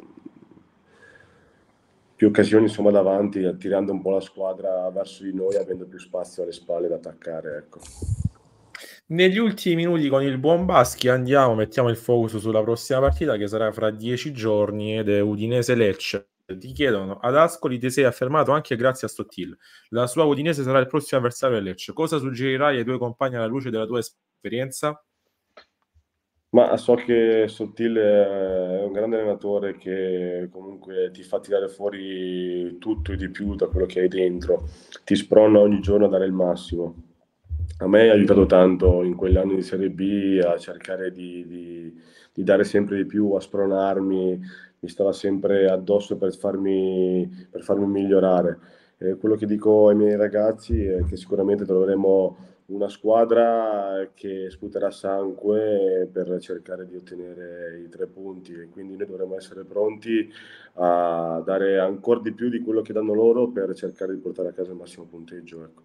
più occasioni insomma davanti, attirando un po' la squadra verso di noi, avendo più spazio alle spalle da attaccare, ecco. Negli ultimi minuti con il buon Baschi mettiamo il focus sulla prossima partita che sarà fra 10 giorni ed è Udinese-Lecce. Ti chiedono, ad Ascoli ti sei affermato anche grazie a Sottil. La sua Udinese sarà il prossimo avversario del Lecce. Cosa suggerirai ai tuoi compagni alla luce della tua esperienza? Ma so che Sottile è un grande allenatore che comunque ti fa tirare fuori tutto e di più da quello che hai dentro, ti sprona ogni giorno a dare il massimo. A me ha aiutato tanto in quegli anni di Serie B a cercare di dare sempre di più, a spronarmi, mi stava sempre addosso per farmi migliorare. Quello che dico ai miei ragazzi è che sicuramente troveremo una squadra che sputerà sangue per cercare di ottenere i 3 punti e quindi noi dovremo essere pronti a dare ancora di più di quello che danno loro per cercare di portare a casa il massimo punteggio. Ecco.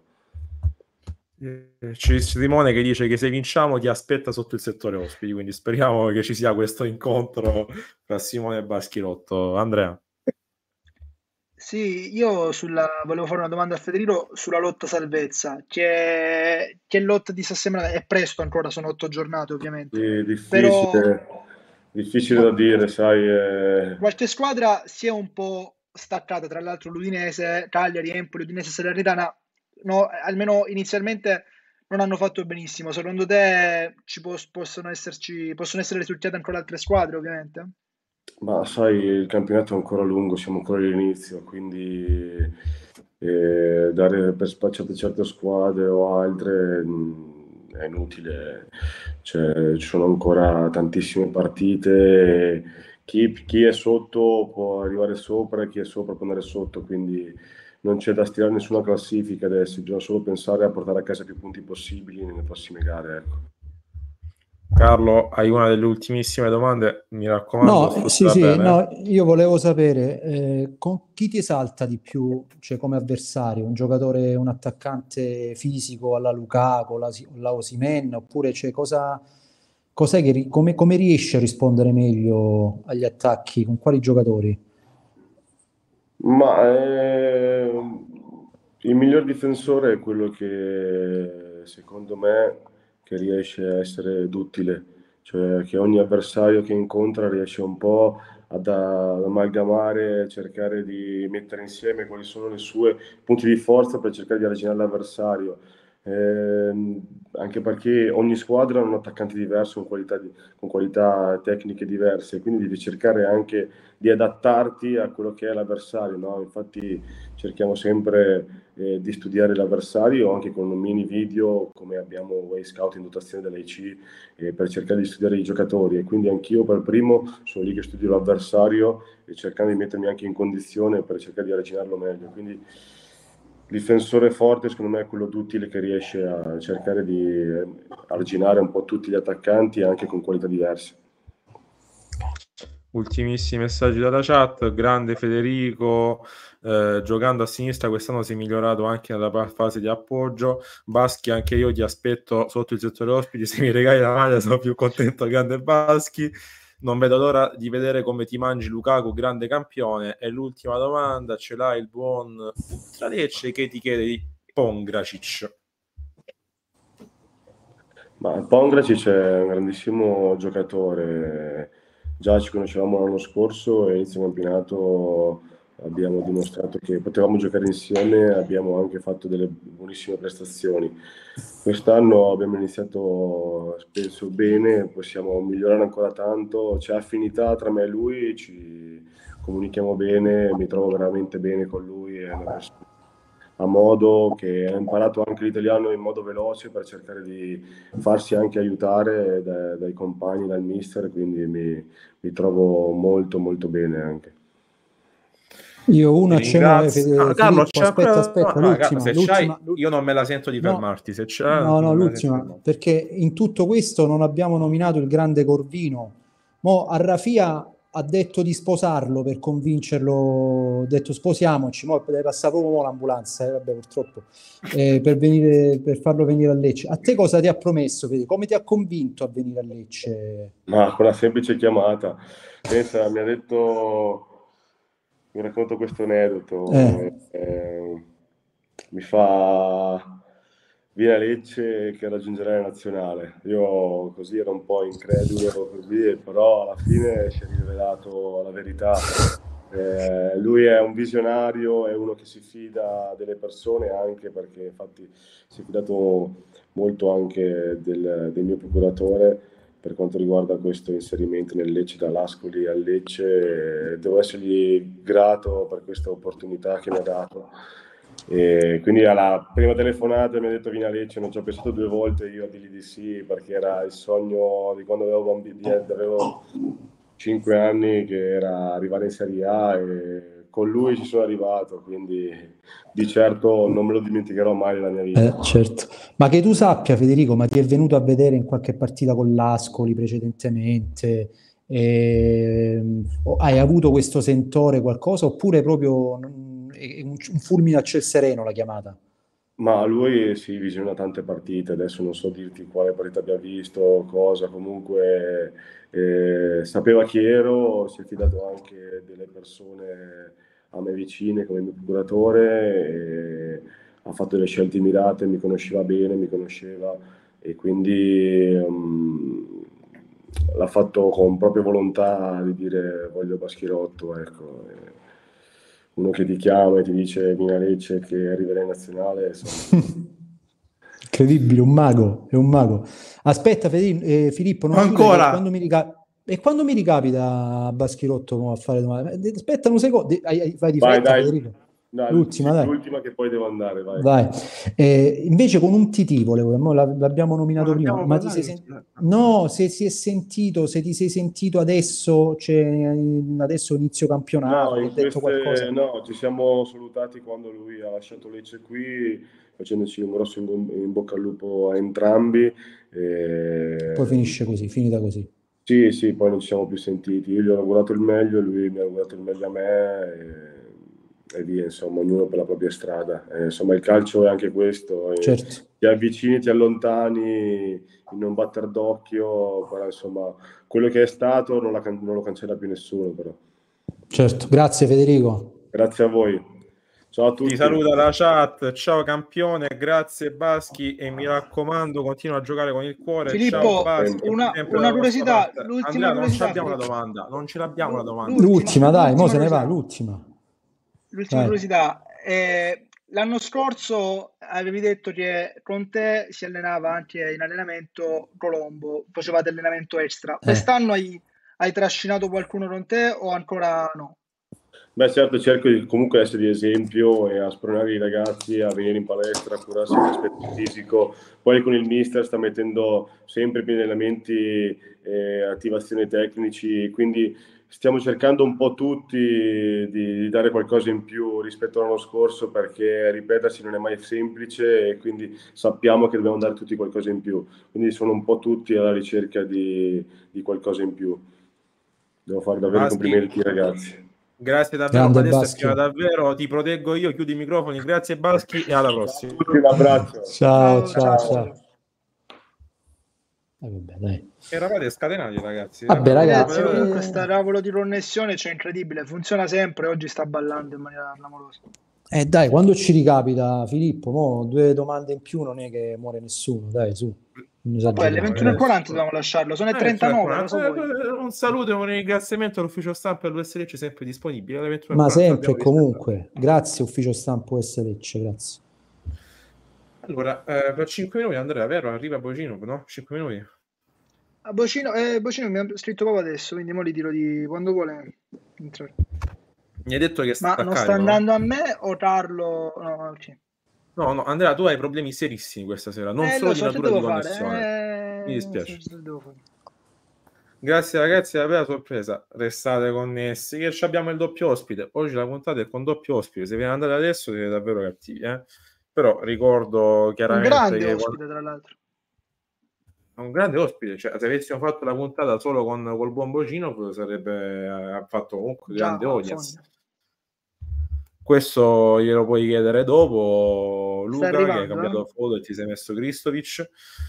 C'è Simone che dice che se vinciamo ti aspetta sotto il settore ospiti, quindi speriamo che ci sia questo incontro tra Simone e Baschirotto. Andrea. Sì, io volevo fare una domanda a Federico sulla lotta salvezza. Che lotta ti sta sembrando? È presto ancora, sono 8 giornate ovviamente, Sì, però difficile da qua- dire, sai. qualche squadra si è un po' staccata, tra l'altro l'Udinese, Cagliari, Empoli, Udinese, Salernitana, no, almeno inizialmente non hanno fatto benissimo. Secondo te possono essere risultate ancora altre squadre, ovviamente? Ma sai, il campionato è ancora lungo, siamo ancora all'inizio, quindi dare per spacciate certe squadre o altre è inutile. Cioè, ci sono ancora tantissime partite. E chi è sotto può arrivare sopra e chi è sopra può andare sotto, quindi non c'è da stirare nessuna classifica adesso, bisogna solo pensare a portare a casa più punti possibili nelle prossime gare. Ecco. Carlo, hai una delle ultimissime domande? Mi raccomando, Sì, struttura bene. no, io volevo sapere con chi ti esalta di più, cioè come avversario, un giocatore, un attaccante fisico alla Lukaku, la Osimhen, oppure cos'è come riesci a rispondere meglio agli attacchi, con quali giocatori? Ma il miglior difensore è quello che secondo me che riesce a essere duttile, cioè che ogni avversario che incontra riesce un po' ad amalgamare, cercare di mettere insieme quali sono i suoi punti di forza per cercare di arginare l'avversario. Anche perché ogni squadra ha un attaccante diverso con qualità tecniche diverse, quindi devi cercare anche di adattarti a quello che è l'avversario, no? Infatti cerchiamo sempre di studiare l'avversario anche con un mini video, come abbiamo Way Scout in dotazione dell'AIC, per cercare di studiare i giocatori, e quindi anch'io per primo sono lì che studio l'avversario e cercando di mettermi anche in condizione per cercare di arginarlo meglio. Quindi difensore forte secondo me è quello duttile che riesce a cercare di arginare un po' tutti gli attaccanti anche con qualità diverse. Ultimissimi messaggi dalla chat. Grande Federico, giocando a sinistra quest'anno sei migliorato anche nella fase di appoggio. Baschi, anche io ti aspetto sotto il settore ospiti, se mi regali la maglia sono più contento. Grande Baschi, non vedo l'ora di vedere come ti mangi Lukaku, grande campione. E l'ultima domanda ce l'ha il buon Ultra Lecce che ti chiede di Pongracic. Ma Pongracic è un grandissimo giocatore, già ci conoscevamo l'anno scorso e inizio campionato abbiamo dimostrato che potevamo giocare insieme, abbiamo anche fatto delle buonissime prestazioni. Quest'anno abbiamo iniziato, penso, bene, possiamo migliorare ancora tanto, c'è affinità tra me e lui, ci comunichiamo bene, mi trovo veramente bene con lui, è una persona a modo, che ha imparato anche l'italiano in modo veloce per cercare di farsi anche aiutare dai compagni, dal mister, quindi mi trovo molto molto bene anche. Io una Carlo, Filippo, aspetta, l'ultima. Io non me la sento di fermarti, se c'è. No, l'ultima, perché in tutto questo non abbiamo nominato il grande Corvino. Mo a Rafia ha detto di sposarlo per convincerlo, ha detto sposiamoci, mo deve passare proprio l'ambulanza, vabbè, purtroppo, per farlo venire a Lecce. A te cosa ti ha promesso? Come ti ha convinto a venire a Lecce? Ma con una semplice chiamata. Pensa, mi ha detto, mi racconto questo aneddoto, mi fa via Lecce che raggiungerai la nazionale. Io così ero un po' incredulo, così, però alla fine si è rivelato la verità. Lui è un visionario, è uno che si fida delle persone, anche perché infatti si è fidato molto anche del mio procuratore per quanto riguarda questo inserimento nel Lecce, dall'Ascoli al Lecce. Devo essergli grato per questa opportunità che mi ha dato. E quindi alla prima telefonata mi ha detto vieni a Lecce, non ci ho pensato due volte io a dirgli di sì, perché era il sogno di quando avevo bambini, avevo 5 anni, che era arrivare in Serie A, e con lui ci sono arrivato, quindi di certo non me lo dimenticherò mai nella mia vita. Certo. Ma che tu sappia, Federico, ma ti è venuto a vedere in qualche partita con l'Ascoli precedentemente? Hai avuto questo sentore, qualcosa, oppure proprio un fulmine a ciel sereno la chiamata? Ma lui si visiona tante partite, adesso non so dirti quale partita abbia visto, cosa, comunque sapeva chi ero, si è fidato anche delle persone a me vicine come il mio procuratore, e ha fatto delle scelte mirate, mi conosceva bene, mi conosceva, e quindi l'ha fatto con propria volontà di dire voglio Baschirotto, ecco. Uno che ti chiama e ti dice vieni a Lecce che arriverai in nazionale, incredibile, un mago, è un mago. Aspetta Filippo, non ancora quando mi ricapita a Baschirotto a fare domande? Aspetta un secondo, vai di vai, fretta, dai. Federico. No, l'ultima che poi devo andare, vai. Invece con un TT l'abbiamo nominato prima, ma se ti sei sentito adesso, adesso inizio campionato, detto qualcosa? No, ci siamo salutati quando lui ha lasciato Lecce qui, facendoci un grosso in bocca al lupo a entrambi. Poi finita così. Sì, poi non ci siamo più sentiti, io gli ho augurato il meglio, lui mi ha augurato il meglio a me, e via, insomma, ognuno per la propria strada. Insomma, il calcio è anche questo, certo. Ti avvicini, ti allontani in non batter d'occhio, però insomma, quello che è stato non lo cancella più nessuno, però. Certo, grazie Federico. Grazie a voi. Ciao a tutti. Ti saluta la chat, ciao campione, grazie Baschi, e mi raccomando continua a giocare con il cuore. Filippo, ciao Baschi, una curiosità, l'ultima Andrea, curiosità, non ce l'abbiamo la domanda. L'ultima dai, mo se ne va, l'ultima curiosità, l'anno scorso avevi detto che con te si allenava anche in allenamento Colombo, facevate allenamento extra. Quest'anno hai trascinato qualcuno con te o ancora no? Beh, certo, cerco di comunque essere di esempio e a spronare i ragazzi a venire in palestra, a curarsi l'aspetto fisico. Poi con il mister sta mettendo sempre più allenamenti, attivazioni tecnici, quindi stiamo cercando un po' tutti di dare qualcosa in più rispetto all'anno scorso, perché ripetersi non è mai semplice e quindi sappiamo che dobbiamo dare tutti qualcosa in più. Quindi sono un po' tutti alla ricerca di qualcosa in più. Devo fare davvero i complimenti ai ragazzi. Grazie davvero, Grande adesso Baschi. è finita davvero, ti proteggo io, chiudi i microfoni, grazie Baschi e alla prossima. Un abbraccio. Ciao. Vabbè, dai. Eravate scatenati ragazzi. Vabbè, ragazzi, Comunque sta tavolo di connessione, cioè incredibile, funziona sempre, oggi sta ballando in maniera clamorosa. Dai, quando ci ricapita, Filippo, mo 2 domande in più non è che muore nessuno, dai, su. Poi alle 21:40 dobbiamo lasciarlo, sono le 39. Un saluto e un ringraziamento all'ufficio stampa dell'US Lecce, sempre disponibile alle 21:40. Ma sempre e comunque, grazie ufficio stampa US Lecce, grazie. Allora, per 5 minuti Andrea, vero? Arriva Bocino, no? 5 minuti. A Bocino mi ha scritto proprio adesso, quindi mo gli dirò di quando vuole entrare. Mi hai detto che sta Ma non sta andando a me o Carlo? No, sì. No, Andrea, tu hai problemi serissimi questa sera, non solo di natura di connessione. Mi dispiace. Grazie ragazzi, la bella sorpresa. Restate connessi, che abbiamo il doppio ospite. Oggi la puntata è con doppio ospite. Se viene andare adesso siete davvero cattivi, Però ricordo chiaramente un grande ospite, tra l'altro. Un grande ospite, cioè se avessimo fatto la puntata solo col buon Bocino sarebbe fatto comunque grande audience. Questo glielo puoi chiedere dopo, Luca, che hai cambiato foto e ti sei messo Kristovic.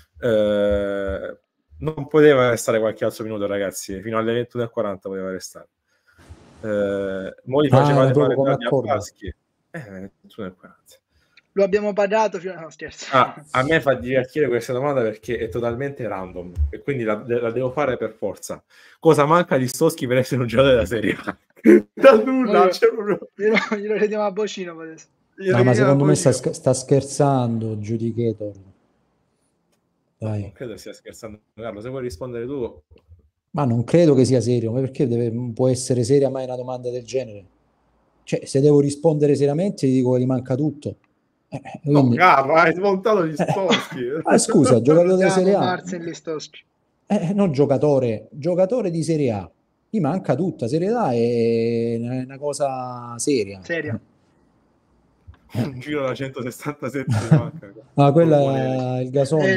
Non poteva restare qualche altro minuto, ragazzi, fino alle 21:40 poteva restare. Mo li facevate fare tardi a Baschi. 21:40. Lo abbiamo pagato fino a... No, scherzo. A me fa divertire questa domanda perché è totalmente random e quindi la devo fare per forza. Cosa manca di Stoschi per essere un giocatore della Serie A? Da nulla, glielo vediamo a Bocino adesso. No, ma secondo me sta scherzando, Giudicator. Dai. Non credo stia scherzando, Carlo, se vuoi rispondere tu. Ma non credo che sia serio, ma perché può essere seria mai una domanda del genere? Cioè, se devo rispondere seriamente, gli dico che gli manca tutto. Quindi... No, Carlo, hai smontato gli Stoschi. Scusa, giocatore della Serie A. Non giocatore di Serie A. Gli manca tutta. Serie A è una cosa seria. Un giro da 167 manca. Ah, quella è il Gason.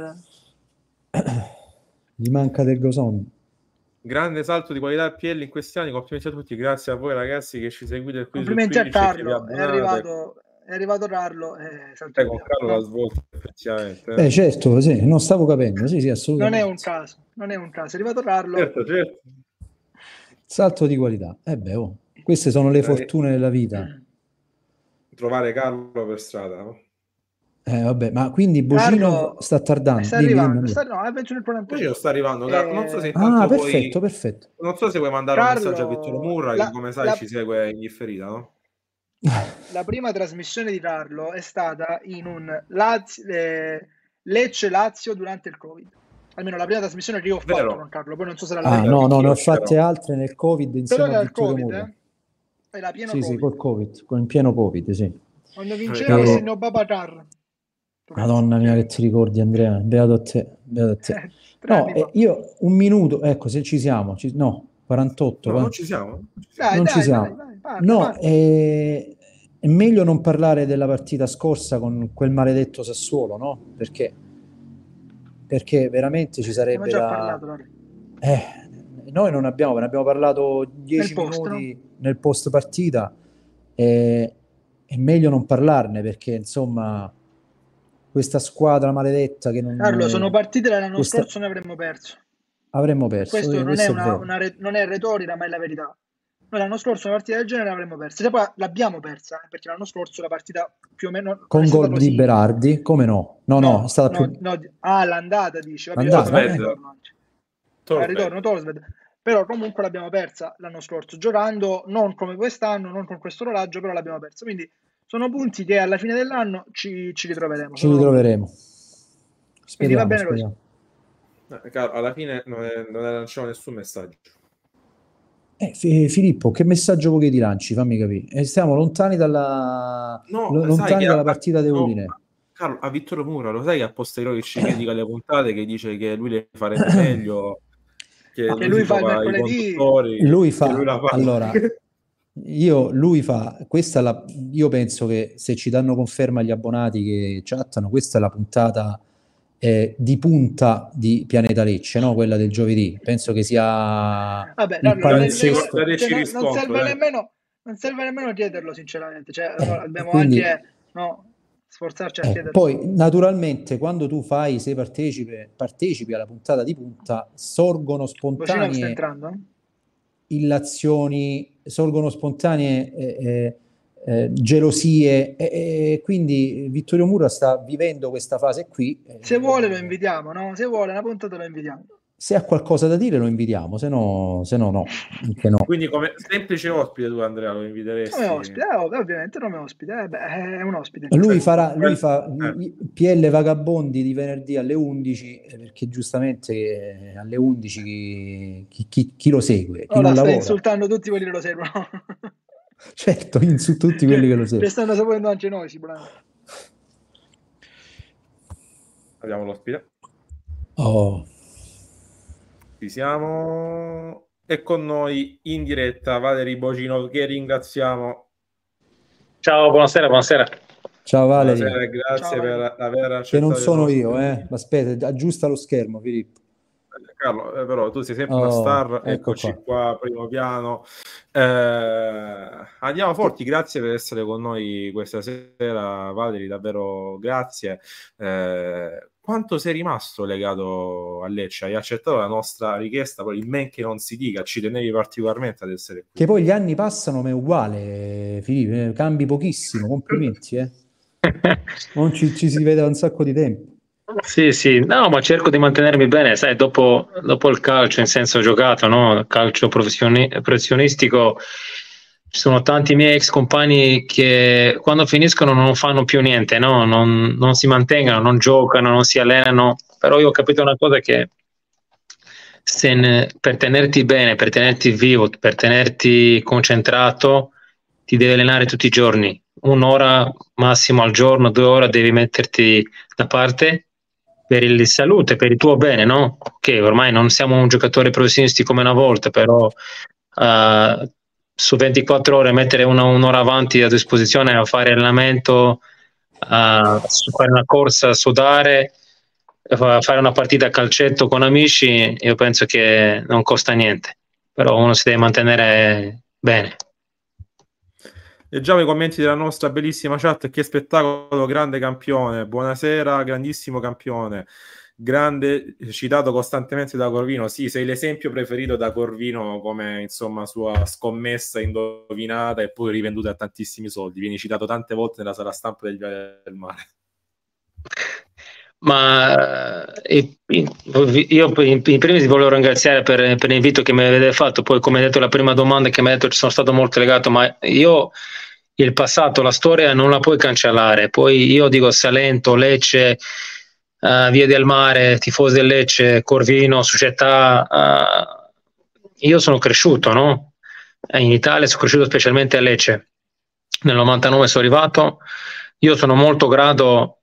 Gli manca del Gason. Grande salto di qualità a Pielli in questi anni, complimenti a tutti, grazie a voi ragazzi che ci seguite qui. Complimenti a Carlo, è arrivato Carlo. Con Carlo la svolta effettivamente. Certo, sì, non stavo capendo, sì, assolutamente. Non è un caso, è arrivato Carlo. Certo. Salto di qualità. Queste sono le fortune della vita. Trovare Carlo per strada, no? Vabbè, ma quindi Bocino Carlo sta tardando. Sta arrivando, Bocino sta arrivando. Non so se intanto perfetto. Non so se vuoi mandare un messaggio a Vittorio Murra, che come sai ci segue in differita, no? La prima trasmissione di Carlo è stata in un Lecce-Lazio durante il Covid. Almeno la prima trasmissione che io ho fatto con Carlo, poi non so se la no, ne ho fatte altre nel Covid insieme a Vittorio Murra. Era pieno Covid. Sì, col Covid, con il pieno Covid, sì. Quando vinceva segnò Babacar. Madonna mia, che ti ricordi, Andrea, beato a te. No, io un minuto, ecco, se ci siamo, no, 48. No, non ci siamo. Non ci siamo. No, è meglio non parlare della partita scorsa con quel maledetto Sassuolo, no? Perché veramente ci sarebbe noi ne abbiamo parlato 10 minuti nel post partita, è meglio non parlarne perché insomma questa squadra maledetta che non... Carlo, sono partite dall'anno scorso, ne avremmo perso. Questo non è retorica, ma è la verità. Noi l'anno scorso una partita del genere l'avremmo persa, e poi l'abbiamo persa, perché l'anno scorso la partita più o meno... Con gol di Berardi? Come no? No, è stata più... l'andata dici. Ritorno Torsved. Però comunque l'abbiamo persa l'anno scorso, giocando non come quest'anno, non con questo orologio, però l'abbiamo persa. Quindi sono punti che alla fine dell'anno ci ritroveremo. Speriamo, quindi va bene così. Alla fine non lanciamo nessun messaggio. Filippo, che messaggio vuoi che ti lanci? Fammi capire. Stiamo lontani dalla, No, sai lontani che dalla partita di no, Udine. Carlo, a Vittorio Mura, lo sai che a posteriori ci critica le puntate, che dice che lui le farebbe meglio, che Che lui lui si fa il trova i mercoledì. conduttori, Lui che fa, lui la fa. allora, io penso che se ci danno conferma gli abbonati che chattano, questa è la puntata di punta di Pianeta Lecce, no? Quella del giovedì. Penso che sia Vabbè, il palinsesto. non serve nemmeno chiederlo sinceramente, cioè, dobbiamo quindi, anche sforzarci a chiederlo. Poi naturalmente quando tu fai, sei partecipi alla puntata di punta, sorgono spontanee illazioni, sorgono spontanee gelosie, e quindi Vittorio Mura sta vivendo questa fase qui. Se vuole lo invitiamo, no? Se vuole una puntata lo invitiamo. Se ha qualcosa da dire lo invitiamo, se no no. Anche no. Quindi come semplice ospite tu, Andrea, lo inviteresti? Come ospite, ovviamente come ospite, è un ospite. Lui fa PL Vagabondi di venerdì alle 11, perché giustamente alle 11 chi lo segue? Chi non sta lavora. Insultando tutti quelli che lo seguono. Certo, su tutti quelli che lo seguono. Che stanno seguendo anche noi, sicuramente. Abbiamo l'ospite. Oh. Ci siamo. E con noi in diretta Valery Bocino, che ringraziamo. Ciao, buonasera. Ciao Valery. Buonasera, grazie per aver accettato. Che non sono io, aspetta, aggiusta lo schermo, Filippo. Carlo, però tu sei sempre una star, eccoci qua, primo piano. Andiamo forti, grazie per essere con noi questa sera, Valery, davvero grazie. Quanto sei rimasto legato a Lecce? Hai accettato la nostra richiesta, poi il men che non si dica, ci tenevi particolarmente ad essere qui. Che poi gli anni passano, ma è uguale, Filippo, cambi pochissimo, complimenti. Non ci si vede da un sacco di tempo. Sì, no, ma cerco di mantenermi bene, sai, dopo il calcio, in senso giocato, no? Calcio professionistico, ci sono tanti miei ex compagni che quando finiscono non fanno più niente, no? Non si mantengono, non giocano, non si allenano, però io ho capito una cosa, che per tenerti bene, per tenerti vivo, per tenerti concentrato, ti devi allenare tutti i giorni, 1 ora massimo al giorno, 2 ore devi metterti da parte per il salute, per il tuo bene, no? Ok, ormai non siamo un giocatore professionisti come una volta, però su 24 ore mettere un'ora avanti a disposizione a fare allenamento, a fare una corsa, a sudare, a fare una partita a calcetto con amici, io penso che non costa niente, però uno si deve mantenere bene. Leggiamo i commenti della nostra bellissima chat. Che spettacolo, grande campione, buonasera, grandissimo campione, grande, citato costantemente da Corvino. Sì, sei l'esempio preferito da Corvino come, insomma, sua scommessa indovinata e poi rivenduta a tantissimi soldi. Vieni citato tante volte nella sala stampa del Viale del Mare. Ma io in primis volevo ringraziare per l'invito che mi avete fatto. Poi, come hai detto, la prima domanda che mi hai detto, ci sono stato molto legato, ma io il passato, la storia non la puoi cancellare. Poi io dico Salento, Lecce, Via del Mare, tifosi del Lecce, Corvino, società, io sono cresciuto, no? In Italia sono cresciuto specialmente a Lecce. Nel 99 sono arrivato. Io sono molto grato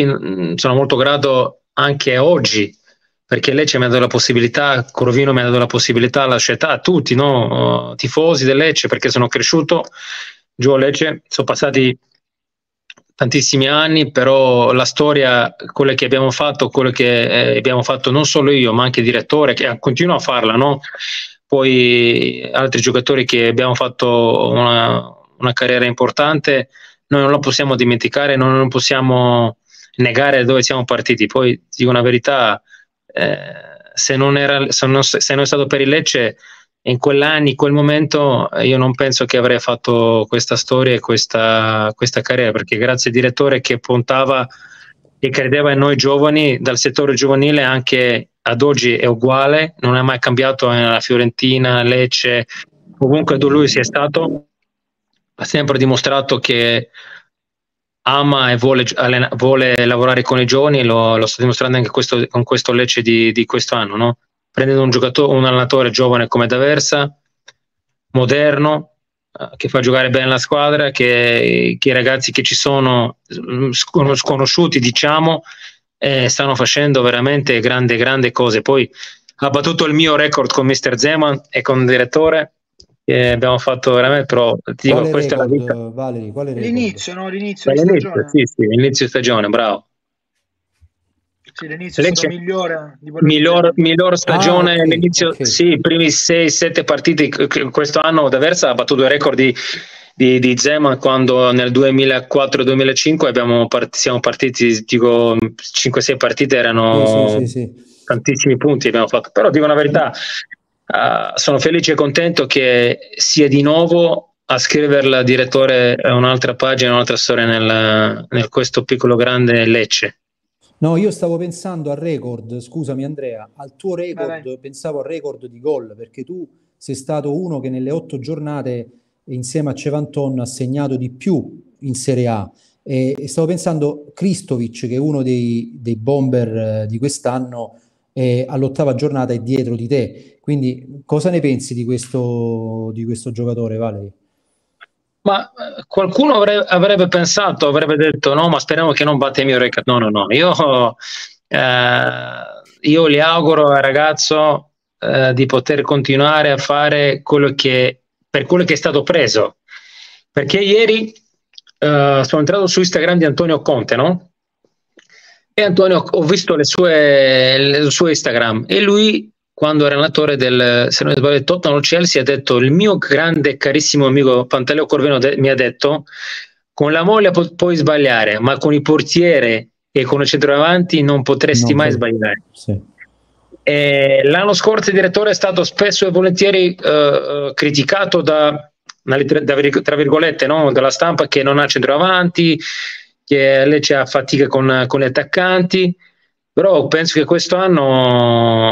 anche oggi, perché Lecce mi ha dato la possibilità, Corvino mi ha dato la possibilità, la società, a tutti, no? Tifosi del Lecce, perché sono cresciuto giù a Lecce, sono passati tantissimi anni, però la storia, quello che abbiamo fatto non solo io, ma anche il direttore, che continua a farla, no? Poi altri giocatori che abbiamo fatto una carriera importante, noi non lo possiamo dimenticare, non possiamo negare dove siamo partiti. Poi dico una verità, se non è stato per il Lecce in quell'anno, in quel momento, io non penso che avrei fatto questa storia e questa carriera, perché grazie al direttore che puntava e credeva in noi giovani, dal settore giovanile anche ad oggi è uguale, non è mai cambiato nella Fiorentina, Lecce, ovunque lui sia stato, ha sempre dimostrato che ama e vuole lavorare con i giovani. Lo sta dimostrando anche con questo Lecce di questo anno, no? Prendendo un allenatore giovane come D'Aversa, moderno, che fa giocare bene la squadra, che i ragazzi che ci sono sconosciuti, diciamo, stanno facendo veramente grandi cose. Poi ha battuto il mio record con Mr. Zeman e con il direttore, che abbiamo fatto veramente, però ti dico, questa record, è la vita. Valerie, quale record? L'inizio di stagione. Sì, l'inizio di stagione, bravo. Sì, l'inizio è stato miglior stagione, okay, all'inizio, okay. Sì, i primi 6-7 partite. Questo anno D'Aversa ha battuto il record di Zeman, quando nel 2004-2005 siamo partiti, dico, 5-6 partite, erano sì. tantissimi punti abbiamo fatto. Però dico una verità, sono felice e contento che sia di nuovo a scriverla direttore un'altra pagina, un'altra storia nel questo piccolo grande Lecce. No, io stavo pensando al record, scusami Andrea, al tuo record, pensavo al record di gol, perché tu sei stato uno che nelle 8 giornate insieme a Cevanton ha segnato di più in Serie A, e stavo pensando Kristovic, che è uno dei bomber di quest'anno, all'8ª giornata è dietro di te, quindi cosa ne pensi di questo giocatore, Valerie? Ma qualcuno avrebbe pensato, avrebbe detto no, ma speriamo che non batta il mio record. No, io gli auguro al ragazzo di poter continuare a fare per quello che è stato preso, perché ieri sono entrato su Instagram di Antonio Conte, no? E Antonio, ho visto le sue Instagram, e lui, quando era allenatore se non sbaglio, Tottenham Chelsea, ha detto: il mio grande carissimo amico Pantaleo Corvino mi ha detto, con la moglie puoi sbagliare, ma con il portiere e con il centroavanti non potresti mai sbagliare. Sì. L'anno scorso il direttore è stato spesso e volentieri criticato tra virgolette, no? Dalla stampa, che non ha centroavanti, che lei c'ha fatica con gli attaccanti. Però penso che questo anno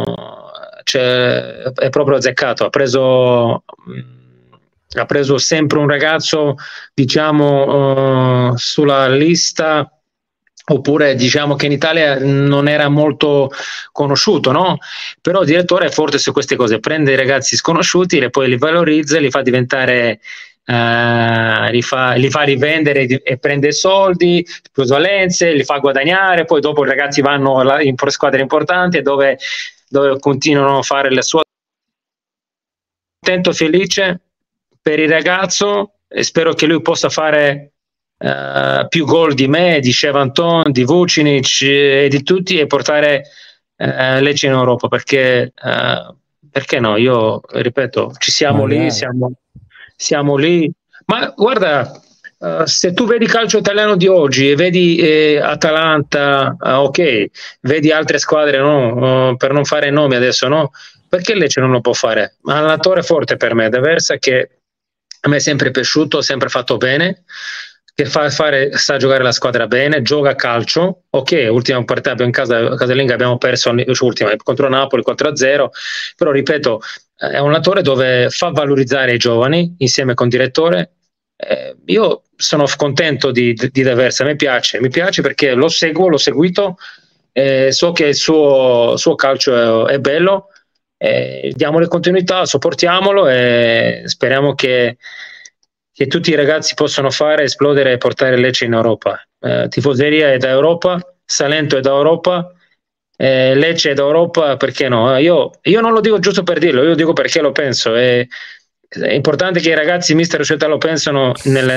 è proprio azzeccato. Ha preso sempre un ragazzo, diciamo, sulla lista, oppure diciamo che in Italia non era molto conosciuto, no? Però il direttore è forte su queste cose, prende i ragazzi sconosciuti e poi li valorizza, li fa diventare, li fa rivendere e prende soldi, plusvalenze, li fa guadagnare, poi dopo i ragazzi vanno in squadre importanti, dove continuano a fare le sue. Contento, felice per il ragazzo, e spero che lui possa fare più gol di me, di Cevanton, di Vucinic e di tutti, e portare Lecce in Europa, perché no? Io ripeto, ci siamo lì, siamo lì. Ma guarda, se tu vedi calcio italiano di oggi e vedi Atalanta, ok, vedi altre squadre, no? Per non fare nomi adesso, no? Perché Lecce non lo può fare? Un allenatore forte per me, D'Aversa, che a me è sempre piaciuto, sempre fatto bene, che sa giocare la squadra bene, gioca a calcio. Ok, ultima partita abbiamo casalinga, abbiamo perso l'ultima contro Napoli 4-0, però ripeto, è un allenatore dove fa valorizzare i giovani insieme con il direttore. Io sono contento di D'Aversa, mi piace perché l'ho seguito, so che il suo calcio è bello, diamole continuità, sopportiamolo e speriamo che tutti i ragazzi possano fare esplodere e portare Lecce in Europa. Tifoseria è da Europa, Salento è da Europa, Lecce è da Europa, perché no? Io non lo dico giusto per dirlo, io dico perché lo penso. È importante che i ragazzi mister società lo pensano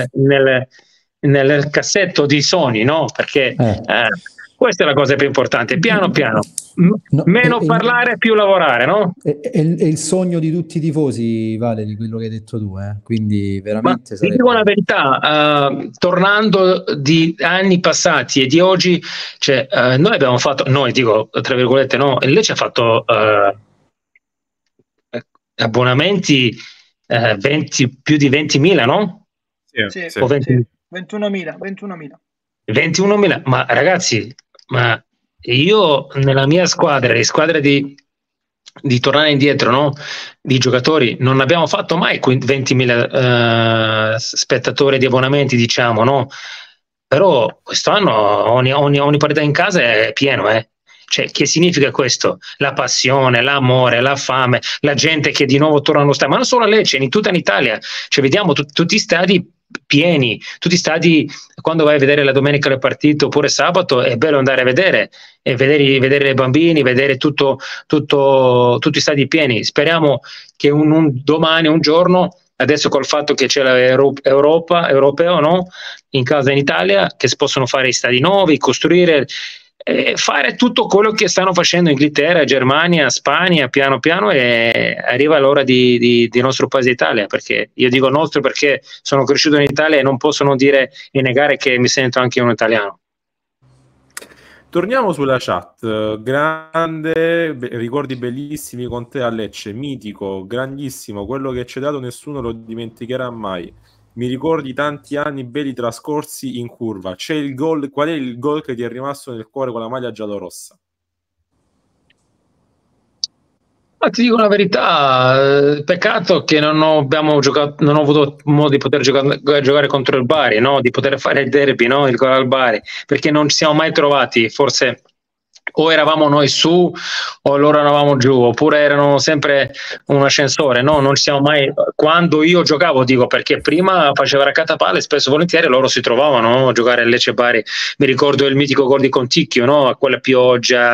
nel cassetto di sogni, no? Perché questa è la cosa più importante, piano piano. Meno parlare, più lavorare, no? È il sogno di tutti i tifosi, Vale, di quello che hai detto tu, quindi veramente ti dico una verità, tornando di anni passati e di oggi, cioè, noi abbiamo fatto, dico tra virgolette, no, lei ci ha fatto abbonamenti più di 20.000, no? Sì. 21.000, ma ragazzi, ma io nella mia squadra, le squadre di tornare indietro, no? Di giocatori, non abbiamo fatto mai 20.000 spettatori di abbonamenti, diciamo, no? Però quest'anno ogni partita in casa è pieno, Cioè, che significa questo? La passione, l'amore, la fame, la gente che di nuovo torna allo stadio, ma non solo a Lecce, in tutta l'Italia. Cioè, vediamo tutti i stadi pieni, tutti i stadi, quando vai a vedere la domenica le partite oppure sabato, è bello andare a vedere e vedere i bambini, vedere tutti i stadi pieni. Speriamo che domani, un giorno, adesso col fatto che c'è europeo, no? In casa in Italia, che si possono fare i stadi nuovi, costruire, fare tutto quello che stanno facendo Inghilterra, Germania, Spagna, piano piano, e arriva l'ora di nostro paese Italia, perché io dico nostro perché sono cresciuto in Italia e non posso non dire e negare che mi sento anche un italiano. Torniamo sulla chat. Grande, ricordi bellissimi con te a Lecce, mitico, grandissimo, quello che ci hai dato nessuno lo dimenticherà mai. Mi ricordi tanti anni belli trascorsi in curva. C'è il gol, qual è il gol che ti è rimasto nel cuore con la maglia giallorossa? Ma ti dico la verità, peccato che non ho avuto modo di poter giocare contro il Bari, no? Di poter fare il derby, no? Il gol al Bari, perché non ci siamo mai trovati, forse o eravamo noi su o loro eravamo giù, oppure erano sempre un ascensore, no? Non ci siamo mai, quando io giocavo, dico, perché prima faceva raccattapalle e spesso volentieri loro si trovavano, no? A giocare a Lecce Bari. Mi ricordo il mitico gol di Conticchio, no? A quella pioggia,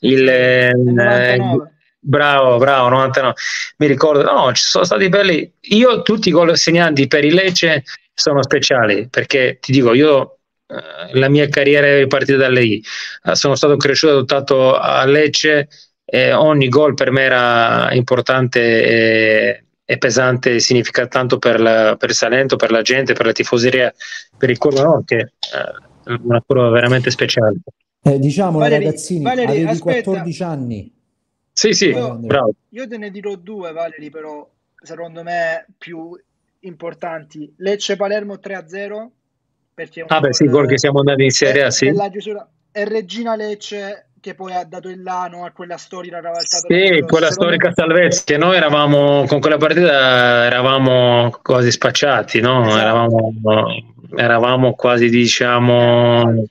Bravo, 99. Mi ricordo, no, ci sono stati belli. Io tutti i gol segnati per il Lecce sono speciali, perché ti dico, io la mia carriera è partita da lì. Sono stato cresciuto e adottato a Lecce e ogni gol per me era importante e pesante, significa tanto per il Salento, per la gente, per la tifoseria, per il curva, no? Che è una curva veramente speciale. Diciamo, ragazzini, avevi aspetta. 14 anni. Sì, bravo. Io te ne dirò due, Valeri, però secondo me più importanti. Lecce-Palermo 3-0, perché Sì, gol che siamo andati in Serie A, sì. E Regina Lecce che poi ha dato il lano a quella storica cavalcata. Sì, quella storica salvezza, che noi eravamo, con quella partita eravamo quasi spacciati, no? Esatto. Eravamo quasi, diciamo,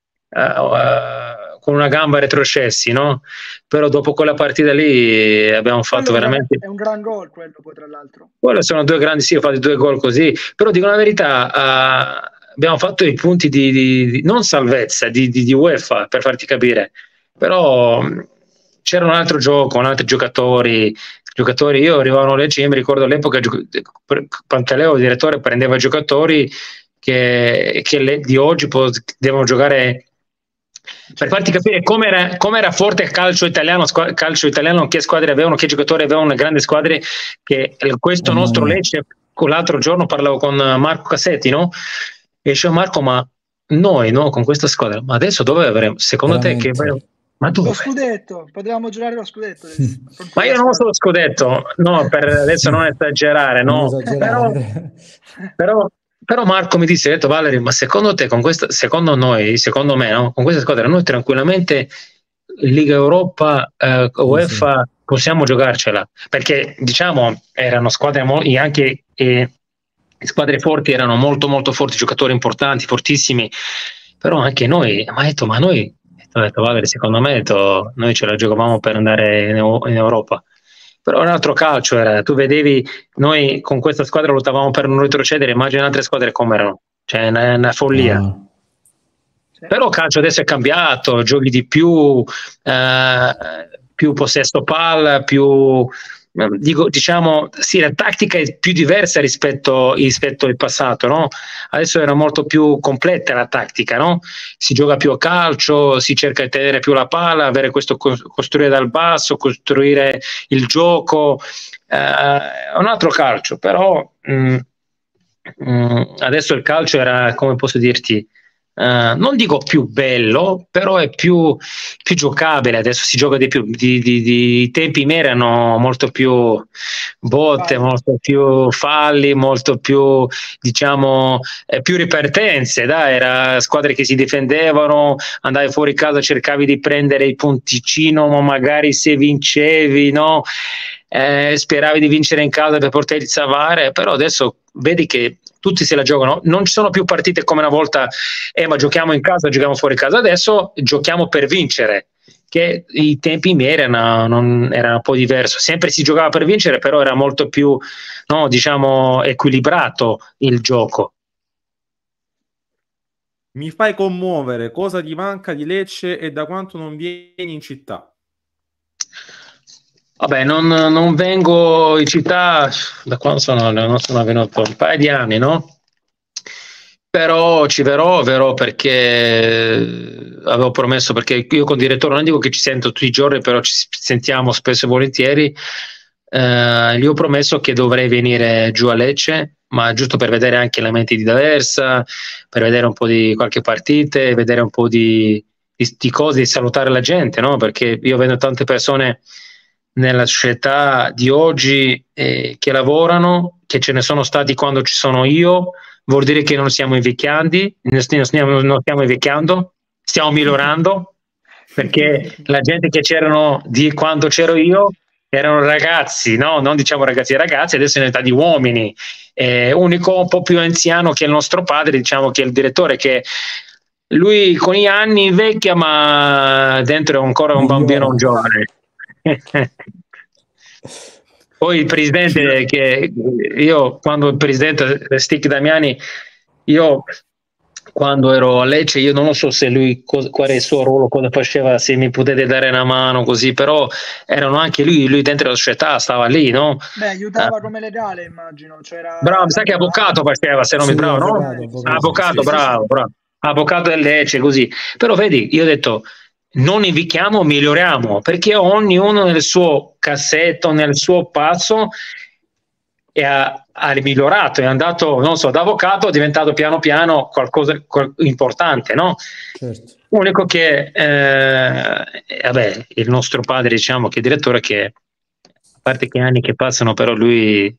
con una gamba retrocessi, no? Però dopo quella partita lì abbiamo fatto veramente... È un gran gol quello, poi tra l'altro. Quello sono due grandi, sì, ho fatto 2 gol così, però dico la verità, abbiamo fatto i punti di non salvezza, di UEFA, per farti capire, però c'era un altro gioco, altri giocatori, io arrivavo a Lecce, mi ricordo all'epoca Pantaleo, il direttore, prendeva giocatori che di oggi devono giocare. Per farti capire come era forte il calcio italiano, che squadre avevano, che giocatori avevano, grandi squadre, che questo nostro Lecce, l'altro giorno parlavo con Marco Cassetti, no? E dicevo, Marco, ma noi, no, con questa squadra, ma adesso dove avremo? Secondo te ma dove? Lo scudetto, potevamo giocare lo scudetto. Ma io non so lo scudetto, no, per adesso non esagerare, no? Però Marco mi disse, detto, Valeri, ma secondo te, secondo me, no? Con questa squadra noi tranquillamente Liga Europa, UEFA, possiamo giocarcela, perché diciamo erano squadre anche squadre forti, erano molto molto forti, giocatori importanti, fortissimi, però anche noi, ho detto, Valeri, secondo me noi ce la giocavamo per andare in Europa. Però un altro calcio era, tu vedevi, noi con questa squadra lottavamo per non retrocedere, immagina altre squadre come erano, cioè una follia. Però il calcio adesso è cambiato, giochi di più possesso palla, diciamo, sì, la tattica è più diversa rispetto al passato, no? Adesso era molto più completa la tattica, no? Si gioca più a calcio, si cerca di tenere più la palla, avere questo costruire dal basso, costruire il gioco, è un altro calcio, però adesso il calcio era, come posso dirti, non dico più bello, però è più giocabile. Adesso si gioca di più. I tempi miei erano molto più botte, molto più falli, molto più, diciamo, più ripartenze. Era squadre che si difendevano, andavi fuori casa, cercavi di prendere il punticino, ma magari se vincevi, no? Speravi di vincere in casa per poterti salvare. Però adesso vedi che tutti se la giocano, non ci sono più partite come una volta, ma giochiamo in casa, giochiamo fuori casa. Adesso giochiamo per vincere, che i tempi miei erano un po' diverso. Sempre si giocava per vincere, però era molto più, no, diciamo, equilibrato il gioco. Mi fai commuovere, cosa ti manca di Lecce e da quanto non vieni in città? Vabbè, non vengo in città da quando non sono venuto, un paio di anni, no? Però ci verrò perché avevo promesso, perché io con il direttore non dico che ci sento tutti i giorni, però ci sentiamo spesso e volentieri. Gli ho promesso che dovrei venire giù a Lecce, ma giusto per vedere anche la mente di D'Aversa, per vedere un po' di qualche partita, vedere un po' di cose, di salutare la gente, no? Perché io vedo tante persone nella società di oggi che lavorano, che ce ne sono stati quando ci sono io. Vuol dire che non stiamo invecchiando, non stiamo invecchiando, stiamo migliorando, perché la gente che c'erano di quando c'ero io erano ragazzi, no? Non diciamo ragazzi, adesso in età di uomini. Unico un po' più anziano che il nostro padre, diciamo che è il direttore, che lui con gli anni invecchia, ma dentro è ancora un bambino, un giovane. Poi il presidente, che io quando il presidente Stick Damiani, io quando ero a Lecce, io non lo so se lui qual è il suo ruolo, cosa faceva, se mi potete dare una mano così, però erano anche lui dentro la società, stava lì, no? Beh, aiutava come legale, immagino. Bravo, mi sa che avvocato faceva, se non mi bravo, no? Avvocato, bravo. Avvocato del Lecce, così. Però vedi, io ho detto, non invecchiamo, miglioriamo, perché ognuno nel suo cassetto, nel suo pazzo ha migliorato, è andato, non so, da avvocato è diventato piano piano qualcosa importante, no? Certo. Unico che vabbè, il nostro padre, diciamo, che è direttore, che a parte che anni che passano, però lui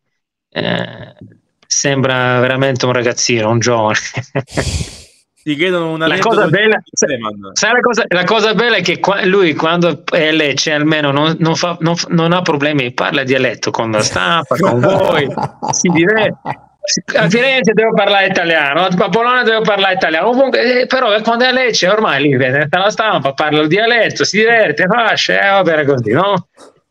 sembra veramente un ragazzino, un giovane. Ti chiedono una cosa bella, la cosa bella è che lui quando è Lecce almeno non ha problemi, parla dialetto con la stampa, con voi, si diverte. A Firenze devo parlare italiano, a Bologna devo parlare italiano, però quando è a Lecce ormai lì vede la stampa, parla il dialetto, si diverte, va bene così, no?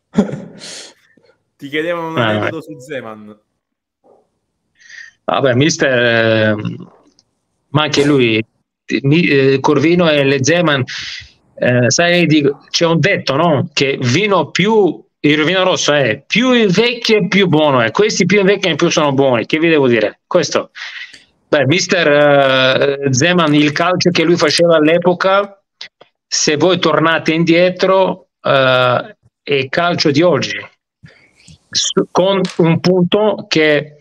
Ti chiedevano un aneddoto su Zeman. Vabbè, mister, ma anche lui, Corvino e le Zeman, sai, c'è un detto, no? Che il vino rosso è più invecchio e più buono è. Questi più invecchi e più sono buoni. Che vi devo dire? Questo. Beh, mister Zeman, il calcio che lui faceva all'epoca, se voi tornate indietro, è il calcio di oggi, con un punto che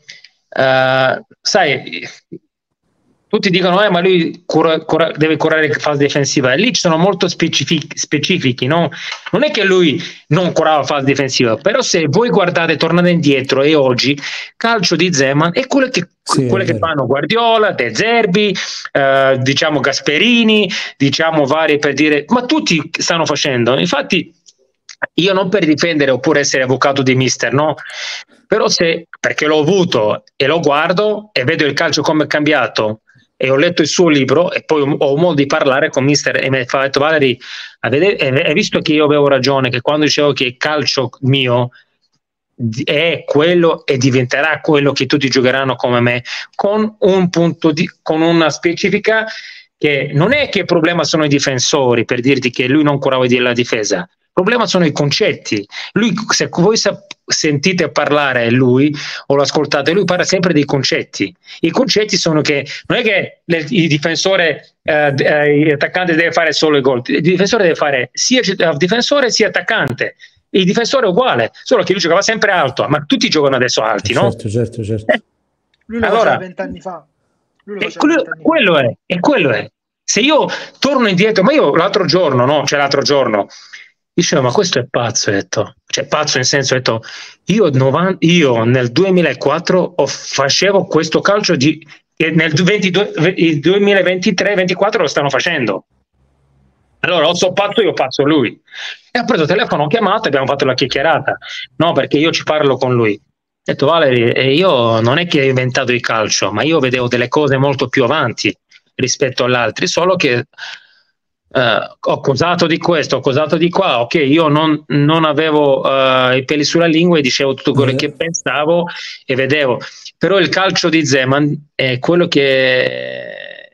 sai, tutti dicono ma lui deve curare fase difensiva, e lì ci sono molto specifici, no? Non è che lui non curava fase difensiva, però se voi guardate, tornate indietro, e oggi calcio di Zeman è quello che fanno Guardiola, De Zerbi, diciamo Gasperini, diciamo vari, per dire, ma tutti stanno facendo. Infatti io non per difendere oppure essere avvocato di mister, no? Però perché l'ho avuto e lo guardo e vedo il calcio come è cambiato, e ho letto il suo libro e poi ho modo di parlare con mister e mi ha detto: Valeri, hai visto che io avevo ragione, che quando dicevo che il calcio mio è quello e diventerà quello che tutti giocheranno come me, con un punto con una specifica, che non è che il problema sono i difensori, per dirti che lui non curava la difesa. Il problema sono i concetti. Lui, se voi sentite parlare lui o lo ascoltate, lui parla sempre dei concetti. I concetti sono che non è che il difensore, l'attaccante deve fare solo i gol. Il difensore deve fare sia difensore sia attaccante. Il difensore è uguale, solo che lui giocava sempre alto, ma tutti giocano adesso alti, no? Certo. Lui lo faceva 20 anni fa. Quello è. Se io torno indietro, ma io l'altro giorno, dicevo, ma questo è pazzo, ho detto. Cioè pazzo nel senso, ho detto, io nel 2004 facevo questo calcio che nel 2023-2024 lo stanno facendo. Allora o so pazzo io, pazzo lui. E ha preso il telefono, ho chiamato e abbiamo fatto la chiacchierata, no, perché io ci parlo con lui. Ho detto: Valeri, io non è che ho inventato il calcio, ma io vedevo delle cose molto più avanti rispetto agli altri, solo che ho causato di questo, ho causato di qua, ok, io non avevo i peli sulla lingua e dicevo tutto quello che pensavo e vedevo, però il calcio di Zeman è quello che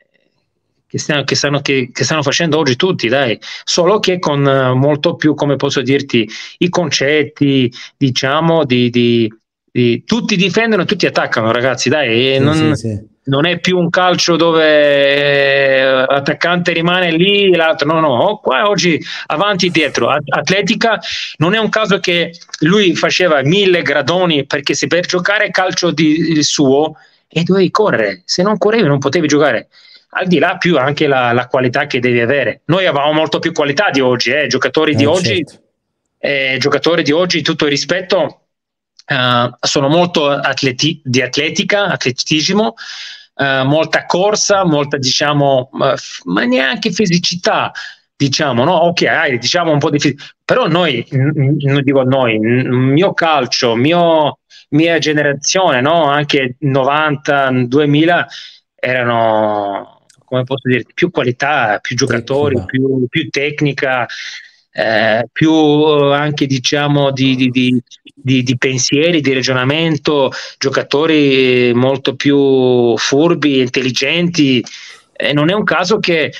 stanno facendo oggi tutti, dai, solo che con molto più, come posso dirti, i concetti, diciamo, tutti difendono e tutti attaccano, ragazzi, dai, non è più un calcio dove l'attaccante rimane lì, l'altro no, qua oggi avanti e dietro, atletica, non è un caso che lui faceva 1000 gradoni, perché se per giocare calcio di suo e dovevi correre, se non correvi non potevi giocare. Al di là più anche la qualità che devi avere. Noi avevamo molto più qualità di oggi, giocatori di oggi, giocatori di oggi, tutto il rispetto, sono molto di atletismo, molta corsa, molta, diciamo, ma neanche fisicità, diciamo, no? Ok, diciamo un po' di però noi, non dico noi, mio calcio, mia generazione, no? Anche 90, 2000 erano, come posso dire, più qualità, più giocatori, più tecnica, più anche, diciamo, di pensieri, di ragionamento, giocatori molto più furbi, intelligenti. Non è un caso che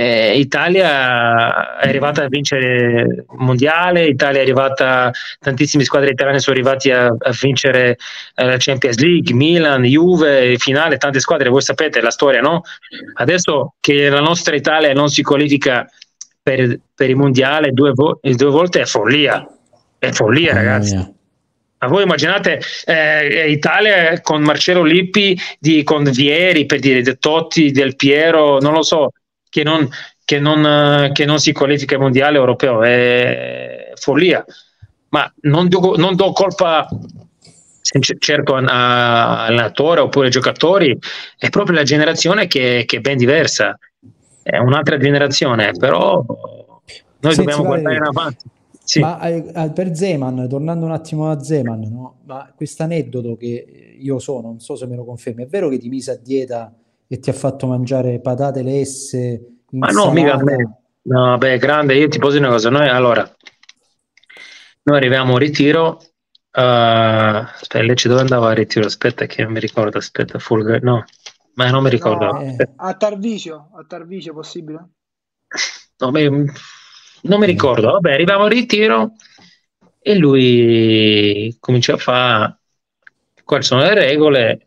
Italia è arrivata a vincere il mondiale, Italia è arrivata, tantissime squadre italiane sono arrivati a vincere la Champions League, Milan, Juve, finale, tante squadre, voi sapete la storia, no? Adesso che la nostra Italia non si qualifica per il mondiale due volte è follia, ragazzi. Ma voi immaginate Italia con Marcello Lippi, con Vieri, per dire, Totti, Del Piero, non lo so, che non si qualifica al mondiale europeo, è follia. Ma non do colpa certo all'allenatore oppure ai giocatori, è proprio la generazione che è ben diversa, è un'altra generazione, però noi dobbiamo guardare in avanti. Sì. Ma per Zeman, tornando un attimo a Zeman, no? Ma questo aneddoto che io non so se me lo confermi, è vero che ti mise a dieta e ti ha fatto mangiare patate lesse, ma no, mica a me. No, beh, grande, io ti posso dire una cosa, noi arriviamo a un ritiro, aspetta, Lecce dove andava a ritiro? Aspetta che non mi ricordo, no, ma non mi ricordo. No, a Tarvisio possibile? No, beh, non mi ricordo, vabbè, arriviamo al ritiro e lui comincia a fare, quali sono le regole,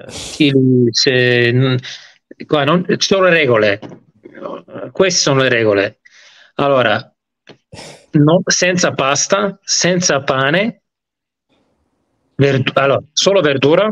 qua non ci sono le regole, queste sono le regole, allora senza pasta, senza pane, allora, solo verdura,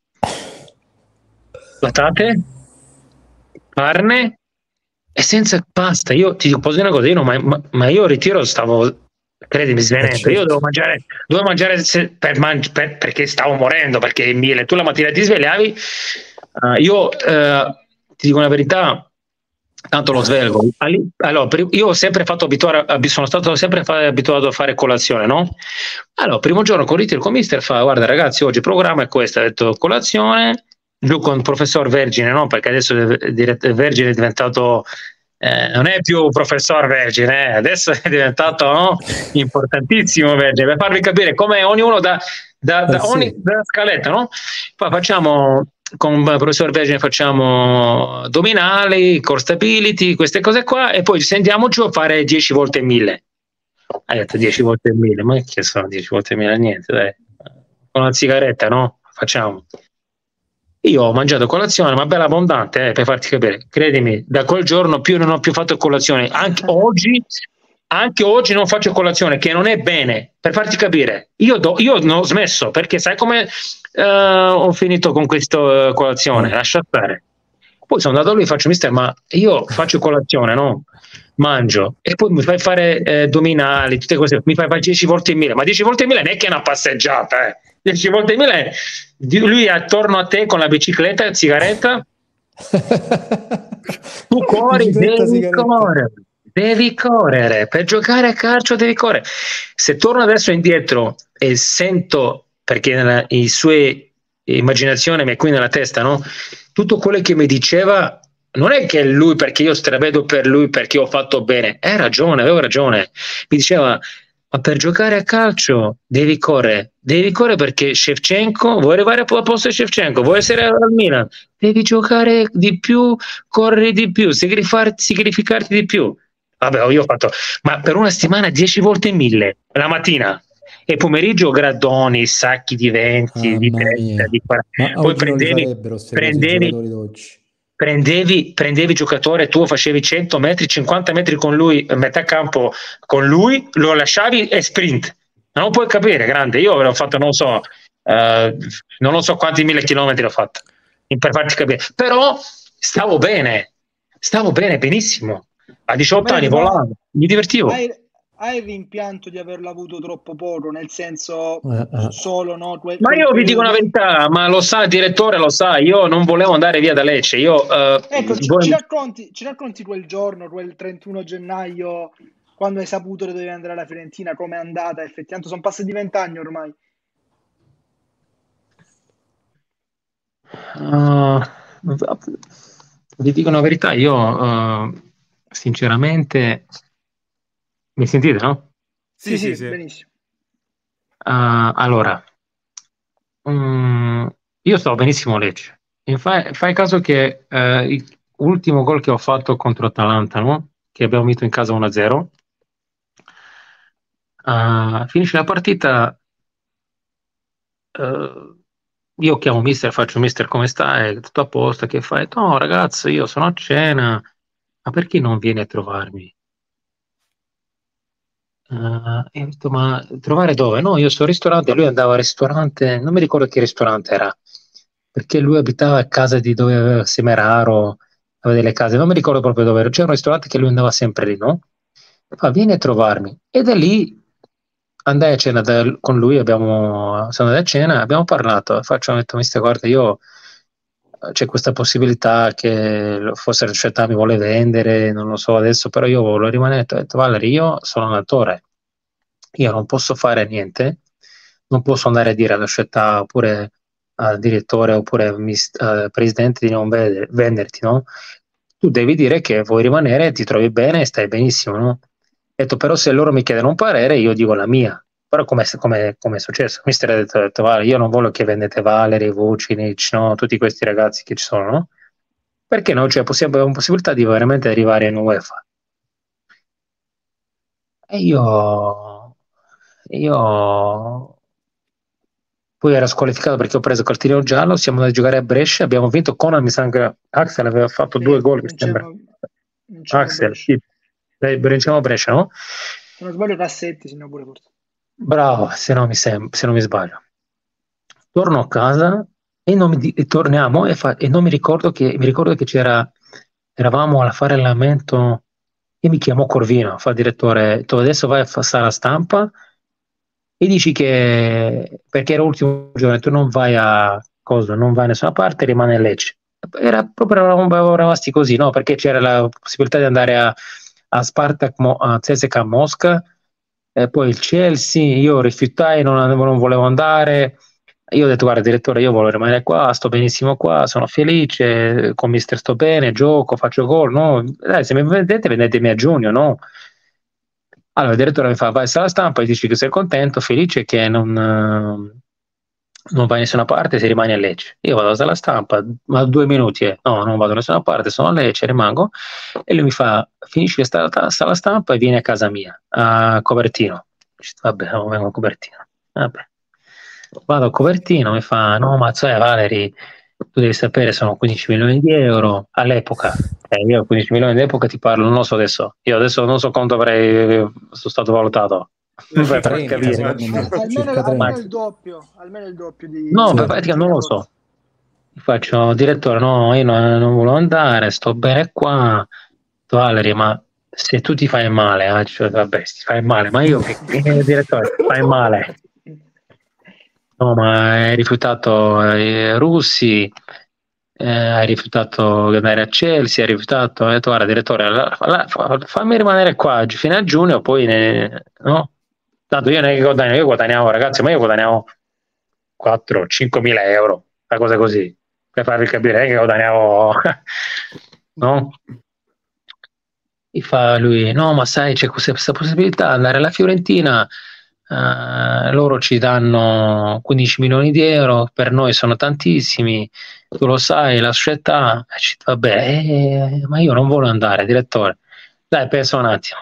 patate, carne e senza pasta. Io ti posso dire una cosa, ma io ritiro stavo, credimi, svenendo. Io dovevo mangiare perché stavo morendo, perché tu la mattina ti svegliavi, io ti dico una verità, tanto lo svelgo. Allora, io ho sempre sono stato sempre abituato a fare colazione, no? Allora, primo giorno con ritiro con mister fa: guarda ragazzi, oggi il programma è questo, ha detto colazione, giù con il professor Vergine, no? Perché adesso Vergine è diventato, non è più professor Vergine, adesso è diventato, no? Importantissimo Vergine, per farvi capire come ognuno da ogni scaletta, no? Poi facciamo, con il professor Vergine facciamo addominali, core stability, queste cose qua, e poi ci sentiamo giù a fare 10 volte 1000. Hai detto 10 volte 1000, ma che sono 10 volte 1000? Niente, dai, con la sigaretta, no? Facciamo. Io ho mangiato colazione, ma bella abbondante, per farti capire. Credimi, da quel giorno non ho più fatto colazione. Anche oggi non faccio colazione, che non è bene, per farti capire. Io non ho smesso, perché sai come ho finito con questa colazione? Lascia stare. Poi sono andato lì e faccio: mister, ma io faccio colazione, no? Mangio, e poi mi fai fare addominali, tutte cose, mi fai 10 volte 1000, ma 10 volte 1000 non è che è una passeggiata, 10 volte 1000 lui è attorno a te con la bicicletta, sigaretta, tu corri, devi correre, per giocare a calcio devi correre. Se torno adesso indietro e sento, perché i suoi immaginazione mi è qui nella testa, no? Tutto quello che mi diceva, non è che lui, perché io stravedo per lui perché ho fatto bene, avevo ragione, mi diceva ma per giocare a calcio devi correre perché Shevchenko, vuoi arrivare al posto di Shevchenko, vuoi essere al Milan, devi giocare di più, correre di più, sacrificarti di più. Vabbè, io ho fatto, ma per una settimana 10 volte 1000 la mattina e pomeriggio gradoni, sacchi di 20, di 30, di 40. Ma Poi oggi non li farebbero questi giocatori d'oggi. Prendevi giocatore, tu facevi 100 metri, 50 metri con lui, metà campo con lui, lo lasciavi e sprint. Non lo puoi capire, grande. Io avevo fatto, non lo so quanti 1000 chilometri ho fatto, per farti capire. Però stavo bene, benissimo. A 18 anni volavo, mi divertivo. Hai il rimpianto di averlo avuto troppo poco, nel senso solo, no? Ma io vi dico una verità, ma lo sa il direttore, lo sa, io non volevo andare via da Lecce. Ecco, ci racconti quel giorno, quel 31 gennaio, quando hai saputo che dovevi andare alla Fiorentina, com'è andata effettivamente? Sono passati 20 anni ormai. Vi dico una verità, io sinceramente, mi sentite, no? Sì, benissimo. Allora, io stavo benissimo a Lecce. Fai caso che l'ultimo gol che ho fatto contro Atalanta, no? Che abbiamo vinto in casa 1-0, finisce la partita, io chiamo mister, faccio mister come stai? Tutto a posto, che fai? No ragazzo, io sono a cena, ma perché non vieni a trovarmi? E ho detto, ma trovare dove? No, io sto al ristorante, lui andava al ristorante, non mi ricordo che ristorante era, perché lui abitava a casa di dove aveva Semeraro, aveva delle case, non mi ricordo proprio dove era, c'era un ristorante che lui andava sempre lì, no? Fa, vieni a trovarmi. E da lì andai a cena con lui, sono andati a cena, abbiamo parlato, ho detto, mister, guarda, c'è questa possibilità che forse la società mi vuole vendere, non lo so adesso, però io voglio rimanere. Ho detto, Valerio, io sono un attore, io non posso fare niente, non posso andare a dire alla società oppure al direttore oppure al presidente di non venderti, no? Tu devi dire che vuoi rimanere, ti trovi bene e stai benissimo, no? Ho detto, però se loro mi chiedono un parere, io dico la mia. Però come è successo? Mister ha detto vale, io non voglio che vendete Valeri, Vucinic, no? Tutti questi ragazzi che ci sono, no? Perché no? Cioè, abbiamo possibilità di veramente arrivare in UEFA. E io poi era squalificato perché ho preso cartellino giallo, siamo andati a giocare a Brescia, abbiamo vinto con mi sa che Axel aveva fatto 2 gol, mi sembra. Axel, sì. Vinciamo Brescia, no? Se non sbaglio Cassetti, se no pure forse. Bravo, se non mi sbaglio. Torno a casa e torniamo e non mi ricordo che eravamo a fare l'allenamento e mi chiamò Corvino, fa il direttore, tu adesso vai a fare la stampa e dici che perché era l'ultimo giorno, tu non vai a nessuna parte, rimane a Lecce. Era proprio eravamo rimasti così, no? Perché c'era la possibilità di andare a Spartak, a CSKA Mosca, poi il Chelsea, io rifiutai, non volevo andare. Io ho detto, guarda direttore, io voglio rimanere qua, sto benissimo qua, sono felice, con mister sto bene, gioco, faccio gol, no? Dai, se mi vendetemi a giugno, no? Allora il direttore mi fa, vai alla stampa e dici che sei contento, felice che non vai da nessuna parte se rimani a Lecce. Io vado alla stampa, ma 2 minuti, no, non vado da nessuna parte, sono a Lecce, rimango, e lui mi fa, finisci che sta alla stampa e vieni a casa mia, a Covertino. Vabbè, vengo a Covertino. Vabbè. Vado a Covertino, mi fa, no, ma cioè Valeri, tu devi sapere, sono 15 milioni di euro all'epoca. Io 15 milioni all'epoca ti parlo, non lo so adesso. Io adesso non so quanto sono stato valutato. Per capire. Almeno il doppio di... No, non lo so. Faccio, direttore, no, io non volevo andare, sto bene qua. Valeri, ma se tu ti fai male, cioè, vabbè, ti fai male, ma io direttore, ti fai male. No, ma hai rifiutato i russi, hai rifiutato di andare a Chelsea, hai rifiutato, hai detto, guarda direttore, fammi rimanere qua fino a giugno, poi no? Tanto io non guadagnavo, ragazzi, ma io guadagnavo 4-5 mila euro, una cosa così, per farvi capire che guadagnavo no? E fa lui, no, ma sai, c'è questa possibilità di andare alla Fiorentina, loro ci danno 15 milioni di euro, per noi sono tantissimi, tu lo sai, la società, vabbè, ma io non voglio andare, direttore, dai, pensa un attimo,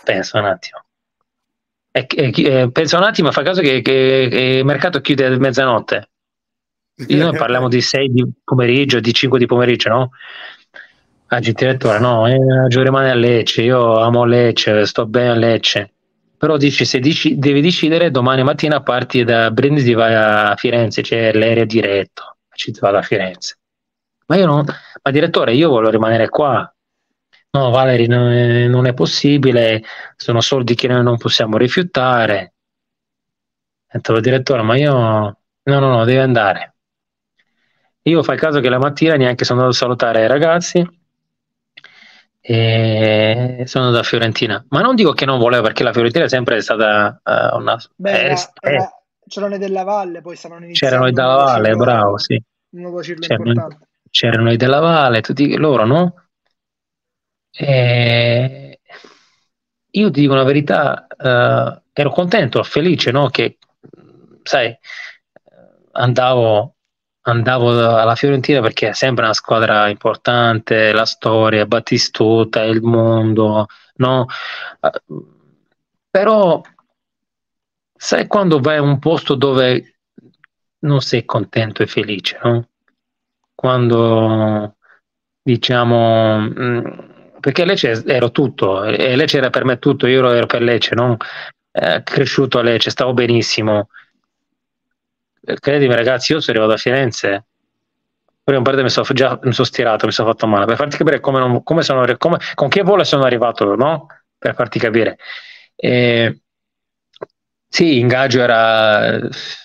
pensa un attimo, fa caso che il mercato chiude a mezzanotte, noi parliamo di 6 di pomeriggio, di 5 di pomeriggio, no? Direttore, no, rimane a Lecce, io amo Lecce, sto bene a Lecce, però dici, se devi decidere, domani mattina parti da Brindisi, vai a Firenze, c'è l'aereo diretto, ci vado a Firenze. Ma io non, ma direttore, io voglio rimanere qua. No, Valeri, non è possibile, sono soldi che noi non possiamo rifiutare. Ho detto, direttore, ma io no, devi andare. Io fai caso che la mattina neanche sono andato a salutare i ragazzi e sono da Fiorentina, ma non dico che non volevo, perché la Fiorentina è sempre stata una... c'erano i della Valle, poi stavano C'erano iniziando i della Valle, bravo, sì. Un nuovo ciclo importante. C'erano i della Valle, tutti loro, no? E io ti dico la verità, ero contento, felice, no? Che, sai, andavo alla Fiorentina perché è sempre una squadra importante, la storia, Battistuta, il mondo, no? Però sai quando vai a un posto dove non sei contento e felice, no? Quando diciamo, perché Lecce ero tutto, e Lecce era per me tutto, io ero per Lecce, no? Cresciuto a Lecce, stavo benissimo. Credimi ragazzi, io sono arrivato a Firenze, prima parte mi sono stirato, mi sono fatto male, per farti capire con che volo sono arrivato, no? Per farti capire. Sì, ingaggio era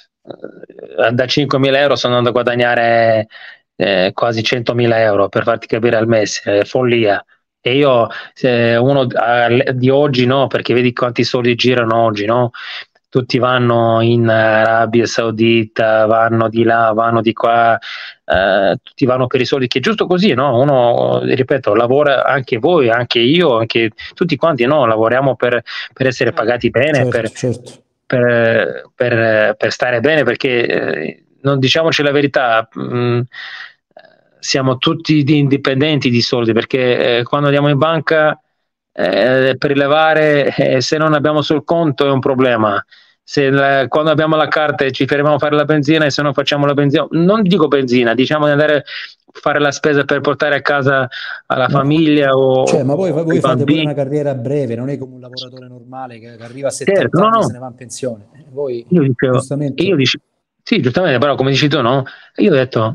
da 5.000 euro, sono andato a guadagnare quasi 100.000 euro, per farti capire, al mese, follia. E io, uno di oggi, no? Perché vedi quanti soldi girano oggi, no? Tutti vanno in Arabia Saudita, vanno di là, vanno di qua, tutti vanno per i soldi, che è giusto così, no? Uno, ripeto, lavora, anche voi, anche io, anche tutti quanti, no? Lavoriamo per essere pagati bene, certo. per stare bene, perché non diciamoci la verità, siamo tutti indipendenti di soldi, perché quando andiamo in banca per rilevare, se non abbiamo sul conto è un problema. Quando abbiamo la carta e ci fermiamo a fare la benzina, e se non facciamo la benzina, non dico benzina, diciamo di andare a fare la spesa per portare a casa alla famiglia ma voi fate pure una carriera breve, non è come un lavoratore normale che arriva a 70 certo, anni e se ne va in pensione. Voi, io dicevo, giustamente... sì, giustamente, però come dici tu, no? Io ho detto,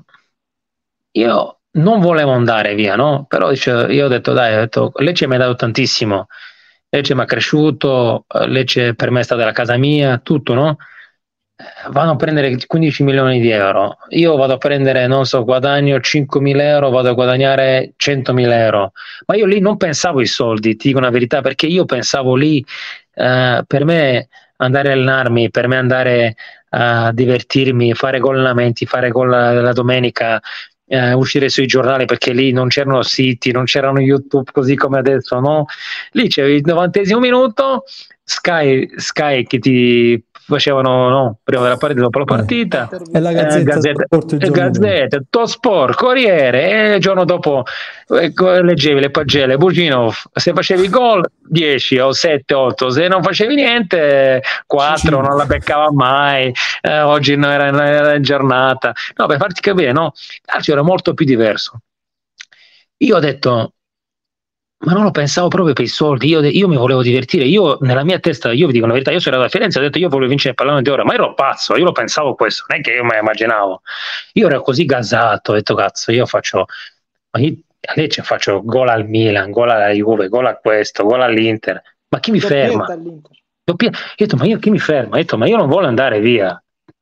io non volevo andare via, no? Però io ho detto, dai, Lecce mi ha dato tantissimo, Lecce mi ha cresciuto, Lecce per me è stata la casa mia, tutto, no? Vanno a prendere 15 milioni di euro, io vado a prendere, non so, guadagno 5.000 euro, vado a guadagnare 100.000 euro, ma io lì non pensavo ai soldi, ti dico una verità, perché io pensavo lì, per me andare a allenarmi, per me andare a divertirmi, fare gol allenamenti, fare gol la domenica, uscire sui giornali, perché lì non c'erano siti, non c'erano YouTube così come adesso, no? Lì c'era il 90° minuto, Sky che ti facevano, no, prima della partita, dopo la partita, e la Gazzetta Sport, Corriere, e il giorno dopo leggevi le pagelle, Buginov, se facevi gol 10 o 7, 8, se non facevi niente 4, non la beccava mai, oggi non era in giornata, no, per farti capire, no, calcio era molto più diverso. Io ho detto, ma non lo pensavo proprio per i soldi, io mi volevo divertire, io nella mia testa, io vi dico la verità, io sono arrivato a Firenze e ho detto io voglio vincere il pallone d'oro, ma ero pazzo, io lo pensavo questo, non è che io me lo immaginavo, io ero così gasato, ho detto cazzo, io a Lecce faccio gol al Milan, gol alla Juve, gol a questo, gol all'Inter, ma chi mi ferma? Io ho detto, ma io chi mi ferma? Ho detto, ma io non voglio andare via.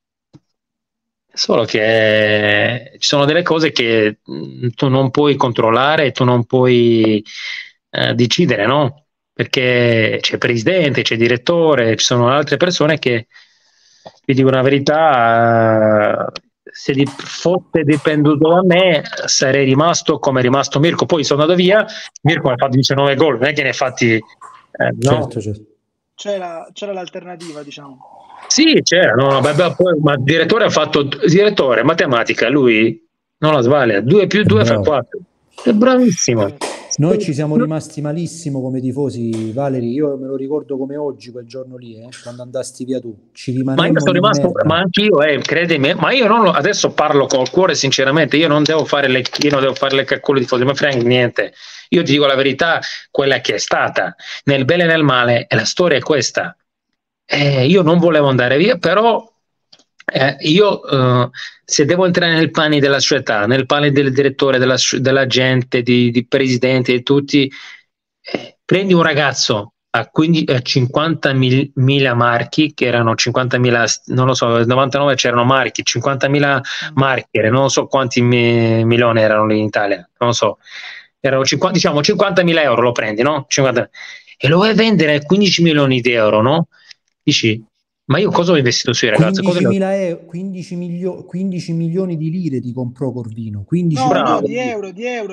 Solo che ci sono delle cose che tu non puoi controllare, tu non puoi decidere, no? Perché c'è presidente, c'è direttore, ci sono altre persone che, vi dico una verità, se fosse dipenduto da me sarei rimasto come è rimasto Mirko. Poi sono andato via, Mirko ha fatto 19 gol, non è che ne ha fatti no. Certo. C'era l'alternativa, diciamo. Sì, c'era, ma il direttore ha fatto matematica, lui non la sbaglia, 2 più 2 fa 4. È bravissimo. Noi ci siamo rimasti malissimo come tifosi, Valeri. Io me lo ricordo come oggi, quel giorno lì, quando andasti via tu. Ci rimanemmo. Ma io sono rimasto, ma anch'io, credimi, ma io non adesso parlo col cuore sinceramente, io non devo fare le calcoli di tifosi, ma frega niente. Io ti dico la verità, quella che è stata, nel bene e nel male, e la storia è questa. Io non volevo andare via, però io se devo entrare nel pane della società, nel pane del direttore, della gente, di presidente e tutti, prendi un ragazzo a 50.000 marchi, che erano 50.000, non lo so, nel 99 c'erano marchi, 50.000 marche, non so quanti milioni erano lì in Italia, non lo so, erano 50.000 euro, lo prendi, no? 50, e lo vuoi vendere a 15 milioni di euro, no? Dici, ma io cosa ho investito sui ragazzi? 15 milioni di lire ti comprò Corvino. 15 no, di euro.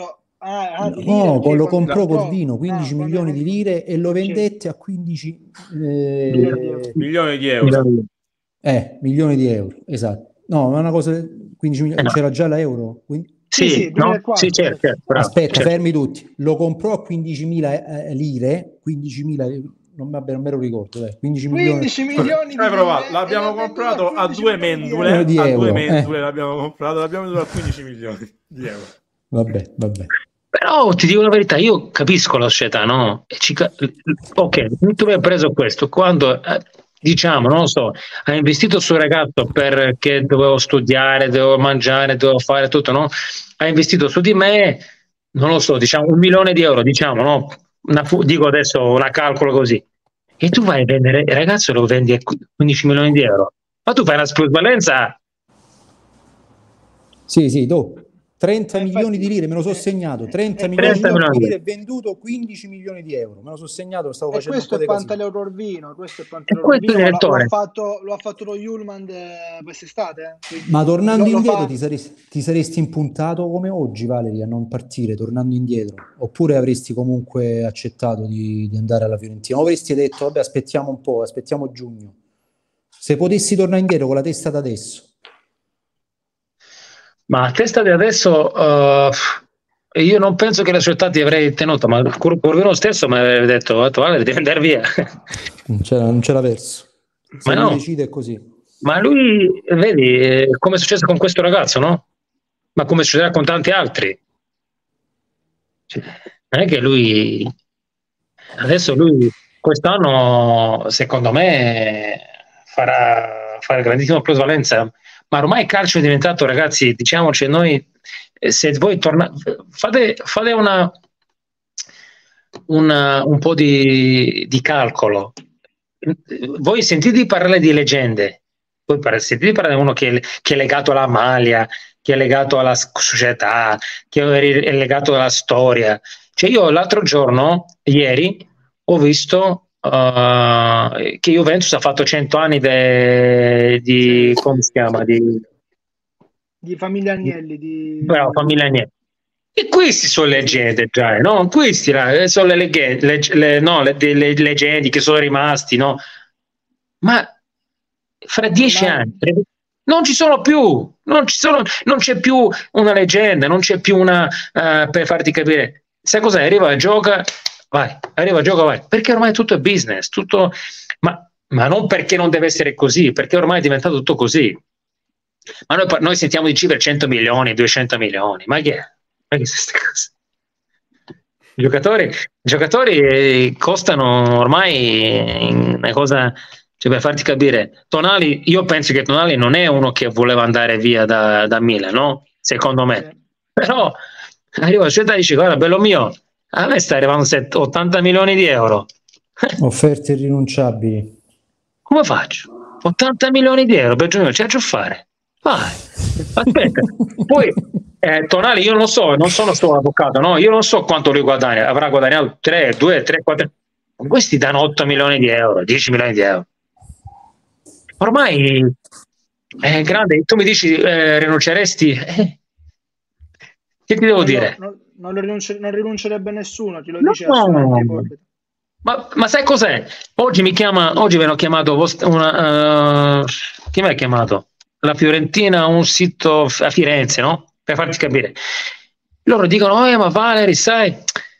Lo comprò Corvino, 15 milioni di lire e lo vendette a 15 milioni di euro. Milioni di euro, esatto. No, ma una cosa, 15 milioni, c'era già l'euro? Sì, certo. Aspetta, fermi tutti. Lo comprò a 15.000 lire, 15.000 non me lo ricordo, 15 milioni l'abbiamo comprato a 2 mendule di euro. L'abbiamo comprato a 15 milioni di euro. Vabbè. Però ti dico la verità, io capisco la società, no? Ok, tu mi hai preso questo quando diciamo, non lo so, hai investito sul ragazzo perché dovevo studiare, dovevo mangiare, dovevo fare tutto, no? Hai investito su di me, non lo so, diciamo 1 milione di euro, diciamo, no? Dico adesso una calcolo così, e tu vai a vendere il ragazzo, lo vendi a 15 milioni di euro, ma tu fai una plusvalenza. Sì, dopo 30 milioni di lire, me lo so segnato, 30 milioni di lire venduto 15 milioni di euro, me lo so segnato, lo stavo facendo. Questo è Pantaleo Corvino, lo ha fatto lo Hjulmand quest'estate. Ma tornando indietro ti saresti impuntato come oggi, Valeri, a non partire, tornando indietro, oppure avresti comunque accettato di andare alla Fiorentina, o avresti detto vabbè, aspettiamo un po', aspettiamo giugno, se potessi tornare indietro con la testa da adesso? Ma a testa di adesso io non penso che la società ti avrei tenuto, ma Corvino stesso mi avrebbe detto Valeri, devi andare via. Non c'era verso. Se lui decide è così. Ma lui, vedi, come è successo con questo ragazzo, no? Ma come succederà con tanti altri. Non è che lui quest'anno, secondo me, farà grandissima plusvalenza. Ma ormai il calcio è diventato, ragazzi, diciamoci, noi, se voi fate un po' di calcolo. Voi sentite parlare di leggende, sentite parlare di uno che è legato alla maglia, che è legato alla società, che è legato alla storia. Cioè io l'altro giorno, ieri, ho visto che Juventus ha fatto 100 anni di come si chiama? Di famiglia Agnelli. Bravo, famiglia Agnelli. E questi sono leggende già, no? Questi sono le leggende che sono rimasti, no? Ma fra 10 anni non ci sono più, non c'è più una leggenda, non c'è più una per farti capire. Sai cos'è? Arriva, gioca, vai, perché ormai tutto è business, tutto, ma non perché non deve essere così, perché ormai è diventato tutto così. Ma noi sentiamo di cifre 100 milioni, 200 milioni, ma che è? Ma che sono queste cose? I giocatori costano ormai una cosa, cioè, per farti capire, Tonali, io penso che Tonali non è uno che voleva andare via da Milan, no? Secondo me. Però arriva la società e dice, guarda, bello mio, a me sta arrivando 80 milioni di euro. Offerte irrinunciabili. Come faccio? 80 milioni di euro per giugno, ce la faccio fare? Vai, aspetta. Poi Tonali, io non so, non sono solo avvocato, no? Io non so quanto lui guadagna, avrà guadagnato 3, 4. Questi danno 8 milioni di euro, 10 milioni di euro. Ormai È grande, tu mi dici rinunceresti? Che ti devo dire? Non rinuncerebbe nessuno, ti lo No. dice assolutamente Ippolito. Ma sai cos'è? Oggi mi hanno chiamato chi mi ha chiamato? La Fiorentina, un sito a Firenze, no? Per farti capire. Loro dicono, ma Valeri, sai,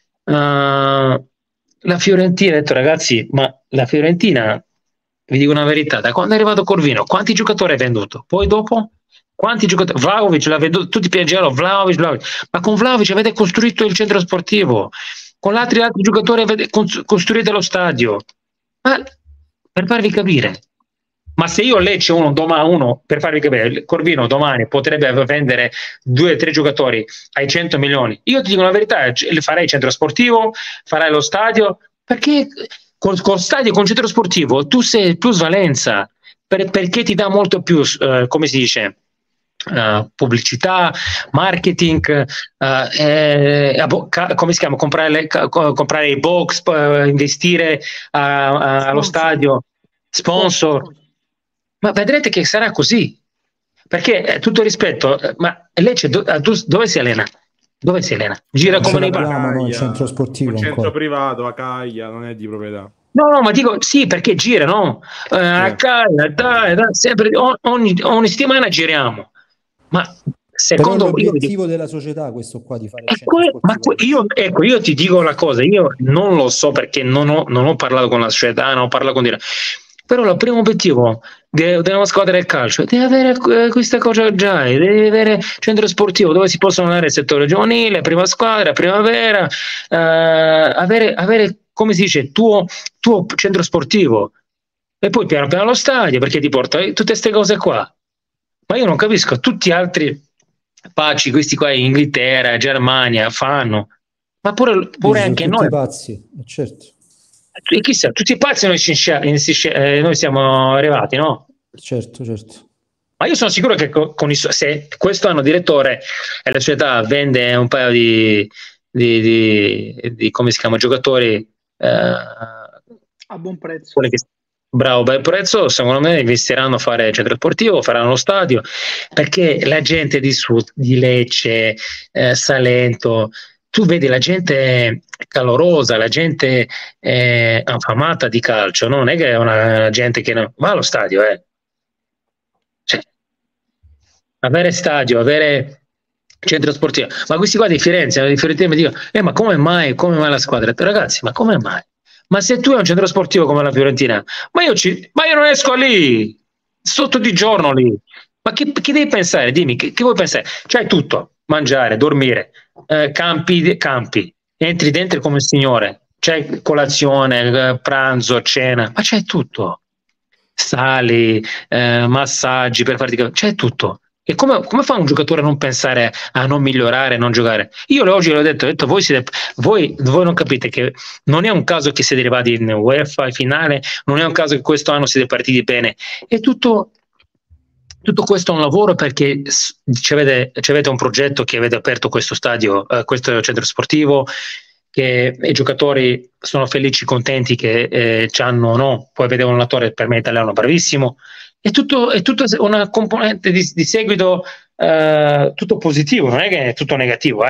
la Fiorentina, ho detto ragazzi, ma la Fiorentina, vi dico una verità, da quando è arrivato Corvino, quanti giocatori hai venduto? Poi dopo? Quanti giocatori? Vlahovic l'ha venduto, tutti piangevano, Vlahovic. Ma con Vlahovic avete costruito il centro sportivo, con altri giocatori avete costruito lo stadio. Ma per farvi capire, ma se io Lecce uno, per farvi capire, Corvino domani potrebbe vendere 2 o 3 giocatori ai 100 milioni, io ti dico la verità, farei il centro sportivo, farai lo stadio, perché con stadio, con centro sportivo tu sei plusvalenza, perché ti dà molto più, come si dice, pubblicità, marketing, come si chiama? Comprare i box, investire allo stadio, sponsor. Ma vedrete che sarà così, perché tutto rispetto, ma Lecce dove si allena? Dove si allena? Gira come nei bar. Il centro sportivo, un centro privato a Caglia, non è di proprietà. No, ma dico sì, perché gira, no? A Caglia, dai, sempre, ogni settimana giriamo. Ma secondo l'obiettivo della società questo qua di fare il centro sportivo. Io ti dico la cosa, io non lo so perché non ho parlato con la società, non ho parlato con però il primo obiettivo della squadra del calcio deve avere questa cosa già, deve avere centro sportivo dove si possono andare il settore giovanile, prima squadra, primavera, avere come si dice tuo centro sportivo e poi piano piano lo stadio, perché ti porta tutte queste cose qua. Ma io non capisco, tutti gli altri pacci, questi qua in Inghilterra, Germania fanno, ma pure anche noi pazzi, certo. E chissà, tutti i pazzi noi siamo arrivati, no? Certo. Ma io sono sicuro che se questo anno direttore e la società vende un paio di come si chiama, giocatori a buon prezzo. Bravo, bel prezzo, secondo me investiranno a fare centro sportivo, faranno lo stadio, perché la gente di Sud, di Lecce, Salento, tu vedi la gente calorosa, la gente affamata di calcio, no? Non è che è una gente che va allo stadio, cioè, avere stadio, avere centro sportivo, ma questi qua di Firenze mi dicono, ma come mai la squadra? Ragazzi, ma come mai? Ma se tu hai un centro sportivo come la Fiorentina, ma io non esco lì, sotto di giorno lì, ma che devi pensare? Dimmi, che vuoi pensare? C'hai tutto, mangiare, dormire, campi, entri dentro come il signore, c'è colazione, pranzo, cena, ma c'è tutto, sali, massaggi per farti capire, c'è tutto. E come fa un giocatore a non pensare a non migliorare, a non giocare? Io oggi l'ho detto voi non capite che non è un caso che siete arrivati in UEFA in finale, non è un caso che questo anno siete partiti bene, è tutto questo è un lavoro, perché avete un progetto, che avete aperto questo stadio, questo centro sportivo, che i giocatori sono felici, contenti che c'hanno, no? Poi vedevo un allenatore per me italiano bravissimo, è tutto una componente di seguito, tutto positivo, non è che è tutto negativo,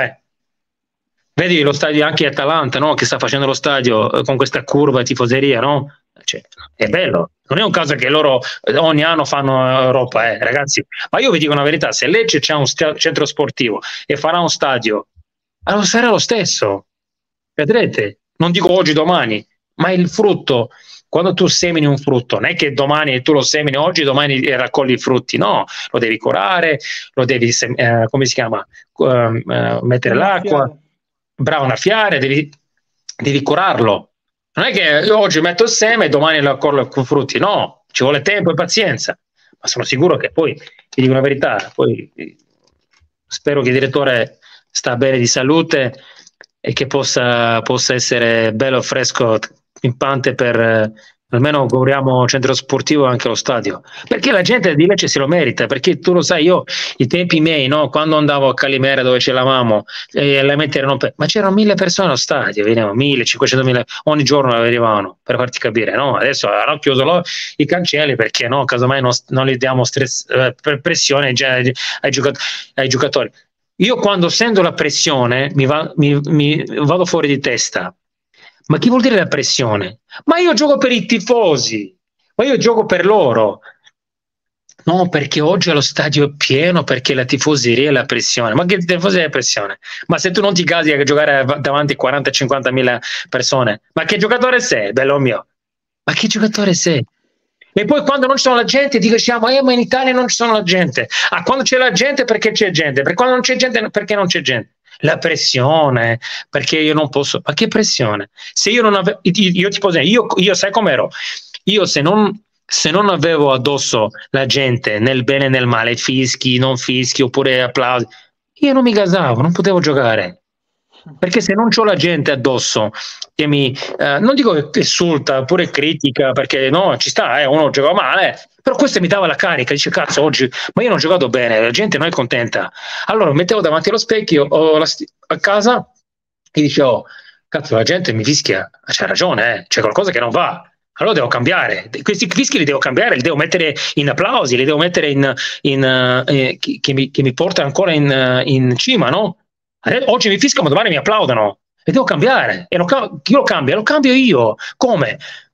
Vedi lo stadio anche Atalanta, no? Che sta facendo lo stadio con questa curva tifoseria, no? Cioè, è bello, non è un caso che loro ogni anno fanno Europa, ragazzi. Ma io vi dico una verità, se Lecce c'è un centro sportivo e farà un stadio, allora sarà lo stesso, vedrete, non dico oggi, domani, ma il frutto, quando tu semini un frutto, non è che domani tu lo semini oggi, domani raccogli i frutti, no, lo devi curare, lo devi, come si chiama, mettere l'acqua, bravo, annaffiare, devi curarlo. Non è che oggi metto il seme e domani lo raccolgo con frutti, no, ci vuole tempo e pazienza, ma sono sicuro che poi, ti dico una verità, poi spero che il direttore sta bene di salute e che possa essere bello, fresco, pimpante per almeno auguriamo centro sportivo e anche lo stadio, perché la gente di Lecce se lo merita, perché tu lo sai, io i tempi miei, no, quando andavo a Calimera dove c'eravamo, ma c'erano 1000 persone allo stadio, venivano 1000, 500.000 ogni giorno arrivavano, per farti capire, no? Adesso hanno chiuso i cancelli perché no, casomai non gli diamo stress, pressione ai giocatori. Io quando sento la pressione mi vado fuori di testa. Ma che vuol dire la pressione? Ma io gioco per i tifosi, ma io gioco per loro. No, perché oggi allo stadio è pieno, perché la tifoseria è la pressione. Ma che tifoseria è la pressione? Ma se tu non ti casi a giocare davanti a 40-50 mila persone, ma che giocatore sei, bello mio? Ma che giocatore sei? E poi quando non ci sono la gente diciamo ma in Italia non ci sono la gente. Ah, quando c'è la gente perché c'è gente, per quando non c'è gente perché non c'è gente. La pressione, perché io non posso. Ma che pressione? Se io non avevo, io ti posso dire, io sai com'ero? Io se non avevo addosso la gente nel bene e nel male, fischi, non fischi, oppure applausi, io non mi gasavo, non potevo giocare. Perché se non c'ho la gente addosso che mi, non dico che insulta oppure critica, perché no, ci sta, uno gioca male, però questo mi dava la carica, dice cazzo oggi, ma io non ho giocato bene, la gente non è contenta. Allora mi mettevo davanti allo specchio a casa e dicevo, cazzo la gente mi fischia, c'è ragione, c'è qualcosa che non va. Allora devo cambiare, questi fischi li devo cambiare, li devo mettere in applausi, li devo mettere che mi porta ancora in cima, no? Oggi mi fischiano, ma domani mi applaudono e devo cambiare. E chi lo cambia? Lo cambio io. Come?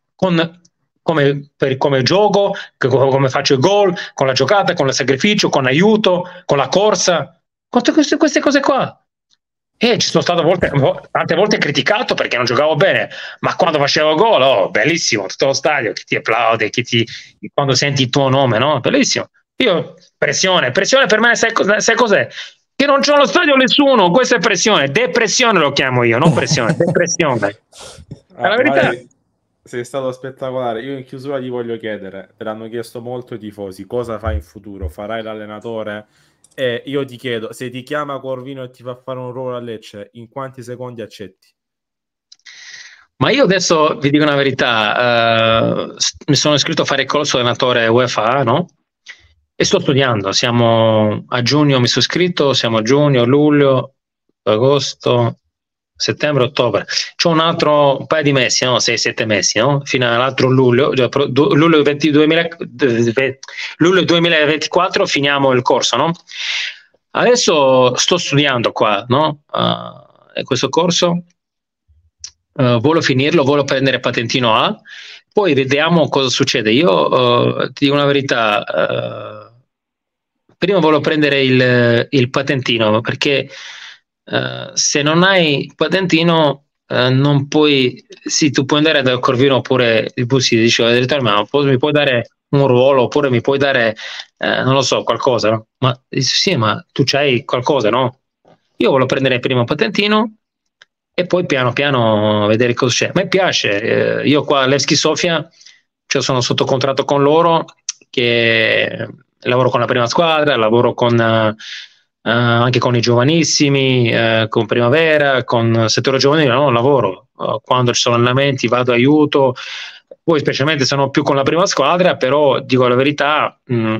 Come gioco, come faccio il gol, con la giocata, con il sacrificio, con l'aiuto, con la corsa, con queste cose qua. E ci sono stato tante volte criticato perché non giocavo bene, ma quando facevo gol, bellissimo, tutto lo stadio che ti applaude, quando senti il tuo nome, no? Bellissimo. Pressione per me, sai cos'è? Che non c'è allo stadio nessuno, questa è pressione, depressione lo chiamo io, non pressione, depressione. È la verità. Sei stato spettacolare. Io in chiusura ti voglio chiedere, te l'hanno chiesto molto i tifosi, cosa fai in futuro? Farai l'allenatore? E io ti chiedo, se ti chiama Corvino e ti fa fare un ruolo a Lecce, in quanti secondi accetti? Ma io adesso vi dico una verità, mi sono iscritto a fare il corso allenatore UEFA, no? E sto studiando, siamo a giugno, mi sono iscritto, siamo a giugno, luglio, agosto, settembre, ottobre. C'ho un paio di mesi, no? 6-7 mesi, no? Fino all'altro luglio, luglio 2024 finiamo il corso, no? Adesso sto studiando qua, no? Questo corso, voglio finirlo, voglio prendere patentino A, poi vediamo cosa succede. Io ti dico una verità, prima voglio prendere il patentino, perché se non hai patentino non puoi, sì, tu puoi andare dal Corvino oppure il Bussi dice la verità, ma mi puoi dare un ruolo oppure mi puoi dare non lo so, qualcosa, no? Ma sì, ma tu c'hai qualcosa, no? Io voglio prendere prima un patentino e poi piano piano vedere cosa c'è. A me piace, io qua a Levski Sofia, cioè sono sotto contratto con loro, che lavoro con la prima squadra, lavoro anche con i giovanissimi, con Primavera, con settore giovanile, no, lavoro. Quando ci sono allenamenti vado, aiuto, poi specialmente sono più con la prima squadra, però dico la verità,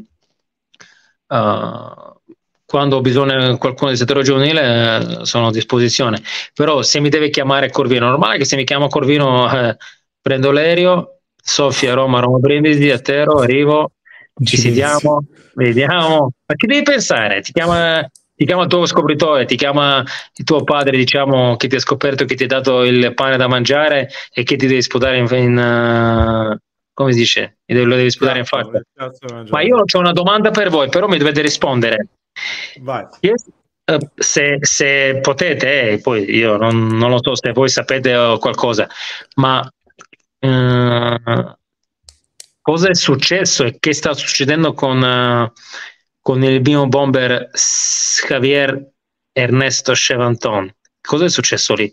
quando ho bisogno di qualcuno di settore giovanile sono a disposizione, però se mi deve chiamare Corvino, normale che se mi chiama Corvino prendo l'aereo, Sofia, Roma, Brindisi, a Tero, arrivo, ci sediamo, vediamo, ma che devi pensare? Ti chiama il tuo scopritore, ti chiama il tuo padre, diciamo, che ti ha scoperto, che ti ha dato il pane da mangiare e che ti devi sputare come si dice? Lo devi sputare in faccia. Ma io ho una domanda per voi, però mi dovete rispondere. Vai. Se potete, poi io non lo so se voi sapete qualcosa, ma cosa è successo e che sta succedendo con il mio bomber Javier Ernesto Chevanton? Cosa è successo lì?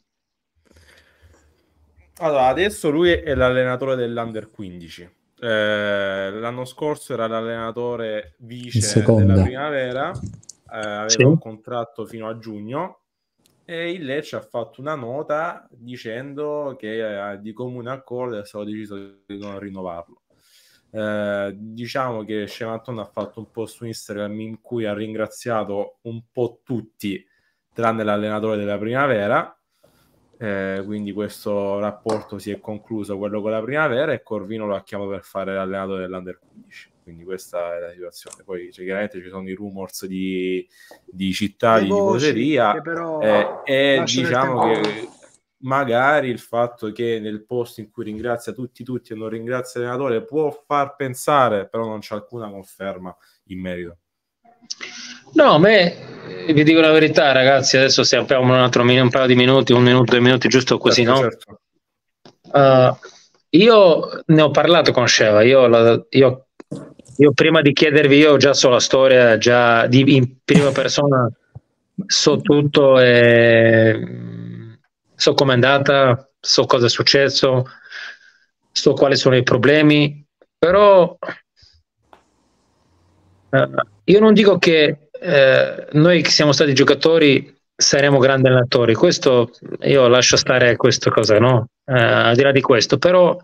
Allora, adesso lui è l'allenatore dell'Under 15. L'anno scorso era l'allenatore vice della Primavera, aveva un contratto fino a giugno. E il Lecce ha fatto una nota dicendo che di comune accordo è stato deciso di non rinnovarlo. Diciamo che Scemanton ha fatto un post su Instagram in cui ha ringraziato un po' tutti tranne l'allenatore della primavera, quindi questo rapporto si è concluso, quello con la primavera, e Corvino lo ha chiamato per fare l'allenatore dell'Under 15, quindi questa è la situazione. Poi chiaramente ci sono i rumors di città, di tifoseria, e diciamo che magari il fatto che nel post in cui ringrazia tutti e non ringrazia l'allenatore può far pensare, però non c'è alcuna conferma in merito. No, a me, vi dico la verità, ragazzi, adesso se abbiamo un paio di minuti, 1 minuto, 2 minuti, giusto così, certo, no? Certo. Io ne ho parlato con Sheva, io prima di chiedervi, io già so la storia, già in prima persona, so tutto, so com'è andata, so cosa è successo, so quali sono i problemi, però io non dico che noi che siamo stati giocatori saremo grandi allenatori, questo io lascio stare questa cosa, no? Al di là di questo, però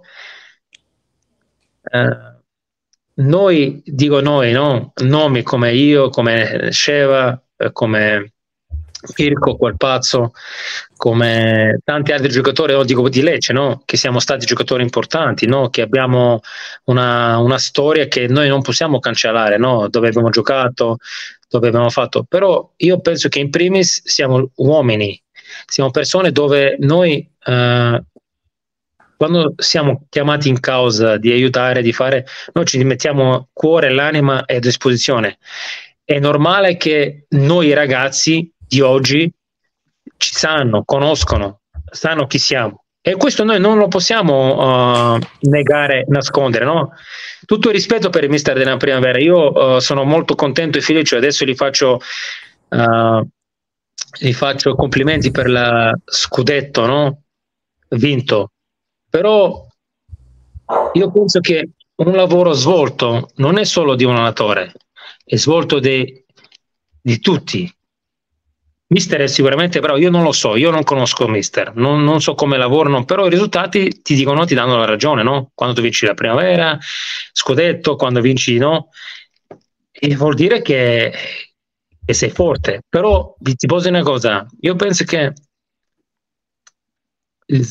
noi, dico noi, no? Nomi come io, come Sheva, come Pirco, quel pazzo, come tanti altri giocatori, no? Dico di Lecce, no? Che siamo stati giocatori importanti, no? Che abbiamo una storia che noi non possiamo cancellare, no? Dove abbiamo giocato, dove abbiamo fatto, però io penso che in primis siamo uomini, siamo persone dove noi quando siamo chiamati in causa di aiutare, di fare, noi ci mettiamo cuore, l'anima a disposizione. È normale che noi ragazzi di oggi ci sanno, conoscono, sanno chi siamo, e questo noi non lo possiamo negare, nascondere, no? Tutto il rispetto per il mister della primavera, io sono molto contento e felice, adesso gli faccio complimenti per la scudetto, no? Vinto, però io penso che un lavoro svolto non è solo di un allenatore, è svolto di tutti. Mister è sicuramente bravo, io non lo so, io non conosco Mister, non so come lavorano, però i risultati ti dicono, ti danno la ragione, no? Quando tu vinci la primavera, scudetto, quando vinci, no? E vuol dire che sei forte. Però ti posso dire una cosa, io penso che il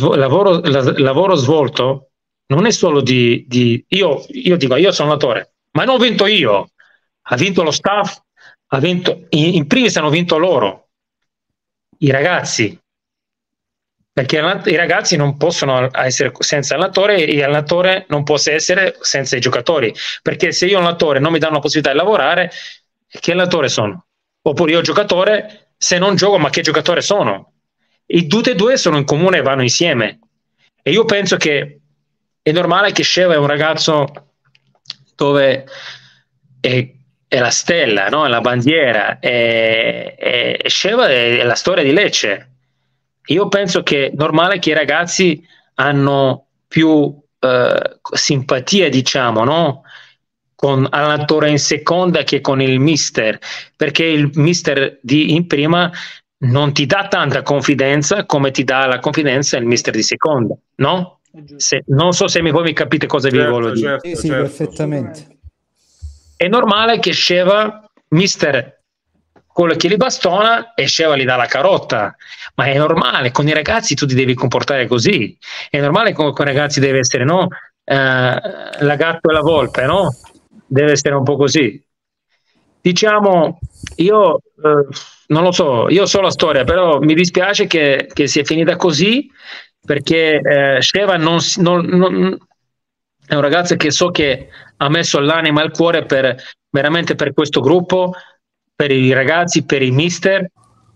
lavoro svolto non è solo io dico, io sono allenatore, ma non ho vinto io, ha vinto lo staff, ha vinto, in primis hanno vinto loro, i ragazzi, perché i ragazzi non possono essere senza allenatore e l'allenatore non può essere senza i giocatori, perché se io allenatore non mi danno la possibilità di lavorare, che allenatore sono? Oppure io giocatore, se non gioco, ma che giocatore sono? I tutti e due sono in comune e vanno insieme, e io penso che è normale che Sheva è un ragazzo dove è la stella, no? È la bandiera, e Sheva è la storia di Lecce. Io penso che è normale che i ragazzi hanno più simpatia, diciamo, no? Con l'allenatore in seconda che con il mister, perché il mister in prima non ti dà tanta confidenza come ti dà la confidenza il mister di seconda, no? Non so se voi mi capite cosa vi voglio dire. Sì, perfettamente. È normale che Sheva, mister, quello che li bastona, e Sheva gli dà la carotta, ma è normale, con i ragazzi tu ti devi comportare così, è normale con i ragazzi deve essere, no? La gatto e la volpe, no? Deve essere un po' così. Diciamo, io non lo so, io so la storia, però mi dispiace che sia finita così, perché Sheva è un ragazzo che so che ha messo l'anima e il cuore veramente per questo gruppo, per i ragazzi, per i mister.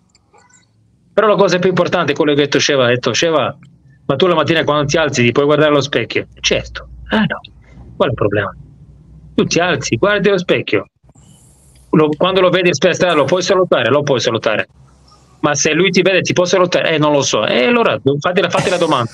Però la cosa più importante è quello che ha detto Sheva, ma tu la mattina quando ti alzi ti puoi guardare allo specchio? Certo, no, qual è il problema? Tu ti alzi, guardi allo specchio, quando lo vedi in lo puoi salutare, ma se lui ti vede ti può salutare? Non lo so, allora fate la domanda.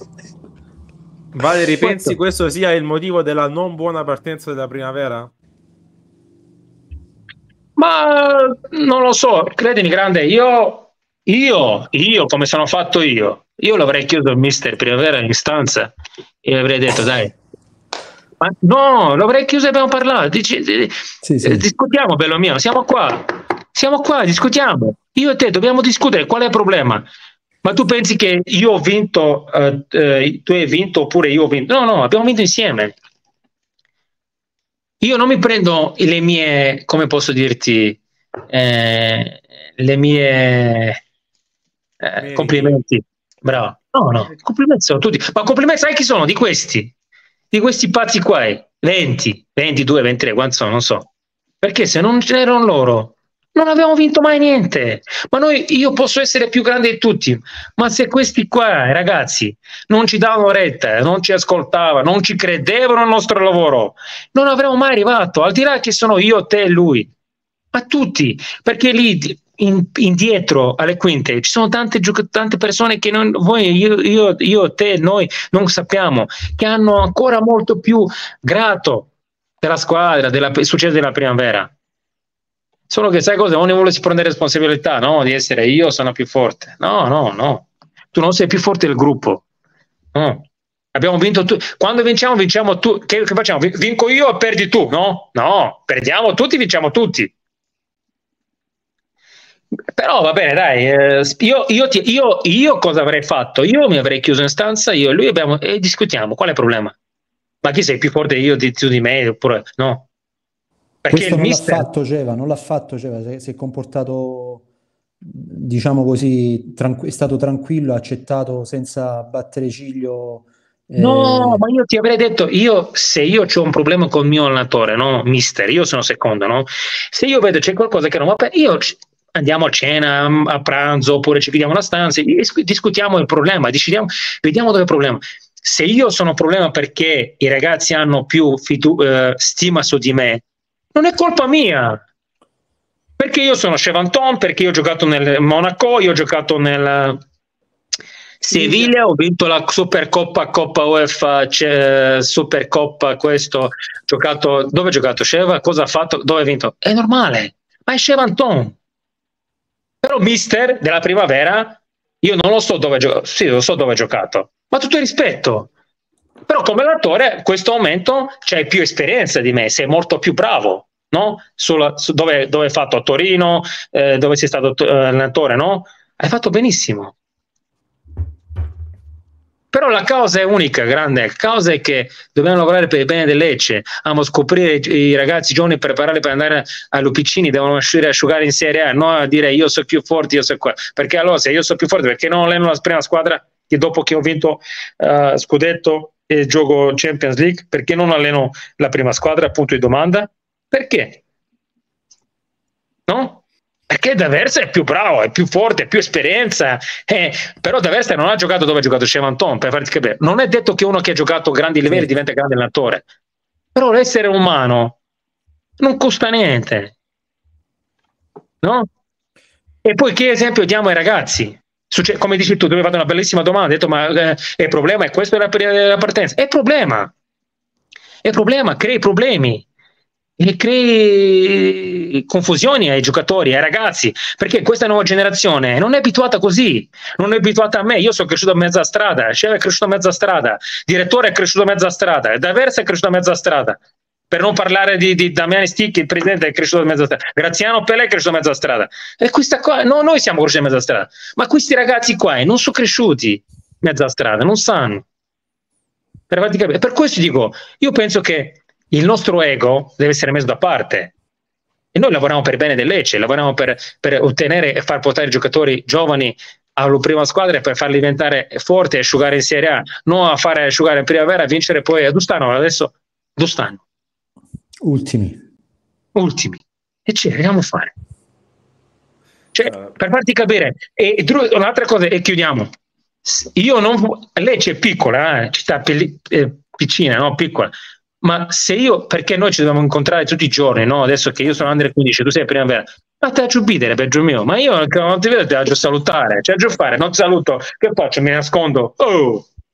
Valeri, pensi questo sia il motivo della non buona partenza della primavera? Ma non lo so, credimi grande, io Io, come sono fatto io l'avrei chiuso il mister Primavera in stanza e avrei detto dai, ma no, l'avrei chiuso e abbiamo parlato. Discutiamo, bello mio, siamo qua, discutiamo. Io e te dobbiamo discutere qual è il problema. Ma tu pensi che io ho vinto, tu hai vinto oppure io ho vinto? No, abbiamo vinto insieme. Io non mi prendo le mie, come posso dirti, le mie complimenti. Bravo. No, complimenti sono tutti. Ma complimenti sai chi sono? Di questi pazzi qua, 20, 22, 23, quanti sono? Non so. Perché se non c'erano loro, non abbiamo vinto mai niente. Ma io posso essere più grande di tutti, ma se questi qua, ragazzi, non ci davano retta, non ci ascoltavano, non ci credevano al nostro lavoro, non avremmo mai arrivato, al di là che sono io, te e lui. Ma tutti, perché lì indietro alle quinte ci sono tante persone che io, te, noi non sappiamo, che hanno ancora molto più grato della squadra, del successo della Primavera. Solo che sai cosa? Ognuno vuole si prendere responsabilità, no? Di essere io sono più forte. No. Tu non sei più forte del gruppo. No. Abbiamo vinto tutti. Quando vinciamo tu. Che facciamo? Vinco io e perdi tu, no? No, perdiamo tutti, vinciamo tutti. Però va bene, dai. Io cosa avrei fatto? Io mi avrei chiuso in stanza, io e lui e discutiamo. Qual è il problema? Ma chi sei più forte io di me? Oppure no? Perché questo non l'ha fatto Ceva, si è comportato, diciamo così, è stato tranquillo, ha accettato senza battere ciglio. No, ma io ti avrei detto, se io ho un problema con il mio allenatore, no, mister, io sono secondo, no? Se io vedo c'è qualcosa che non va bene, io andiamo a cena, a pranzo, oppure ci vediamo una stanza, discutiamo il problema, vediamo dove è il problema. Se io sono un problema perché i ragazzi hanno più stima su di me, non è colpa mia, perché io sono Chevanton, perché io ho giocato nel Monaco, io ho giocato nel Sevilla, ho vinto la Supercoppa, Coppa UEFA, Supercoppa, questo, giocato, dove ho giocato? Cheva, cosa ha fatto? Dove ha vinto? È normale, ma è Chevanton. Però mister della Primavera, io non lo so dove sì, lo so dove ha giocato, ma tutto il rispetto. Però come allenatore, in questo momento c'hai più esperienza di me, sei molto più bravo, no? Dove hai fatto a Torino, dove sei stato allenatore, no? Hai fatto benissimo. Però la causa è unica, grande. La causa è che dobbiamo lavorare per il bene del Lecce, dobbiamo scoprire i ragazzi giovani, prepararli per andare all'Upicini, devono uscire a asciugare in Serie A, non a dire io sono più forte, io sono qua. Perché allora se io sono più forte, perché non alleno la prima squadra che dopo che ho vinto Scudetto e gioco Champions League, perché non alleno la prima squadra? Punto di domanda. Perché? No? Perché D'Aversa è più bravo, è più forte, ha più esperienza, però D'Aversa non ha giocato dove ha giocato Chevanton, per farti capire. Non è detto che uno che ha giocato a grandi livelli diventa grande allenatore, però l'essere umano non costa niente, no? E poi che esempio diamo ai ragazzi? Come dici tu, tu mi hai fatto una bellissima domanda, hai detto ma il problema è questo della partenza? È problema, crei problemi e crei confusioni ai giocatori, ai ragazzi, perché questa nuova generazione non è abituata così, non è abituata a me. Io sono cresciuto a mezza strada, Cheva è cresciuto a mezza strada, Direttore è cresciuto a mezza strada, D'Aversa è cresciuto a mezza strada, per non parlare di Damiani Sticchi, il presidente è cresciuto a mezza strada, Graziano Pelé è cresciuto a mezza strada, e questa qua, no, noi siamo cresciuti a mezza strada, ma questi ragazzi qua non sono cresciuti a mezza strada, non sanno. Per questo dico, io penso che il nostro ego deve essere messo da parte e noi lavoriamo per il bene del Lecce, lavoriamo per ottenere e far portare i giocatori giovani alla prima squadra per farli diventare forti e asciugare in Serie A, non a fare asciugare in Primavera, vincere poi a Dustano. Adesso Dustano ultimi e ci arriviamo a fare, per farti capire. E un'altra cosa e chiudiamo, Lecce è piccola, città piccina, no? Piccola. Ma se perché noi ci dobbiamo incontrare tutti i giorni, no? Adesso che io sono under 15, tu sei Primavera, ma te la giubidere, peggio mio, ma io non ti vedo, te la giù salutare, c'è giù fare, non ti saluto, che faccio, mi nascondo,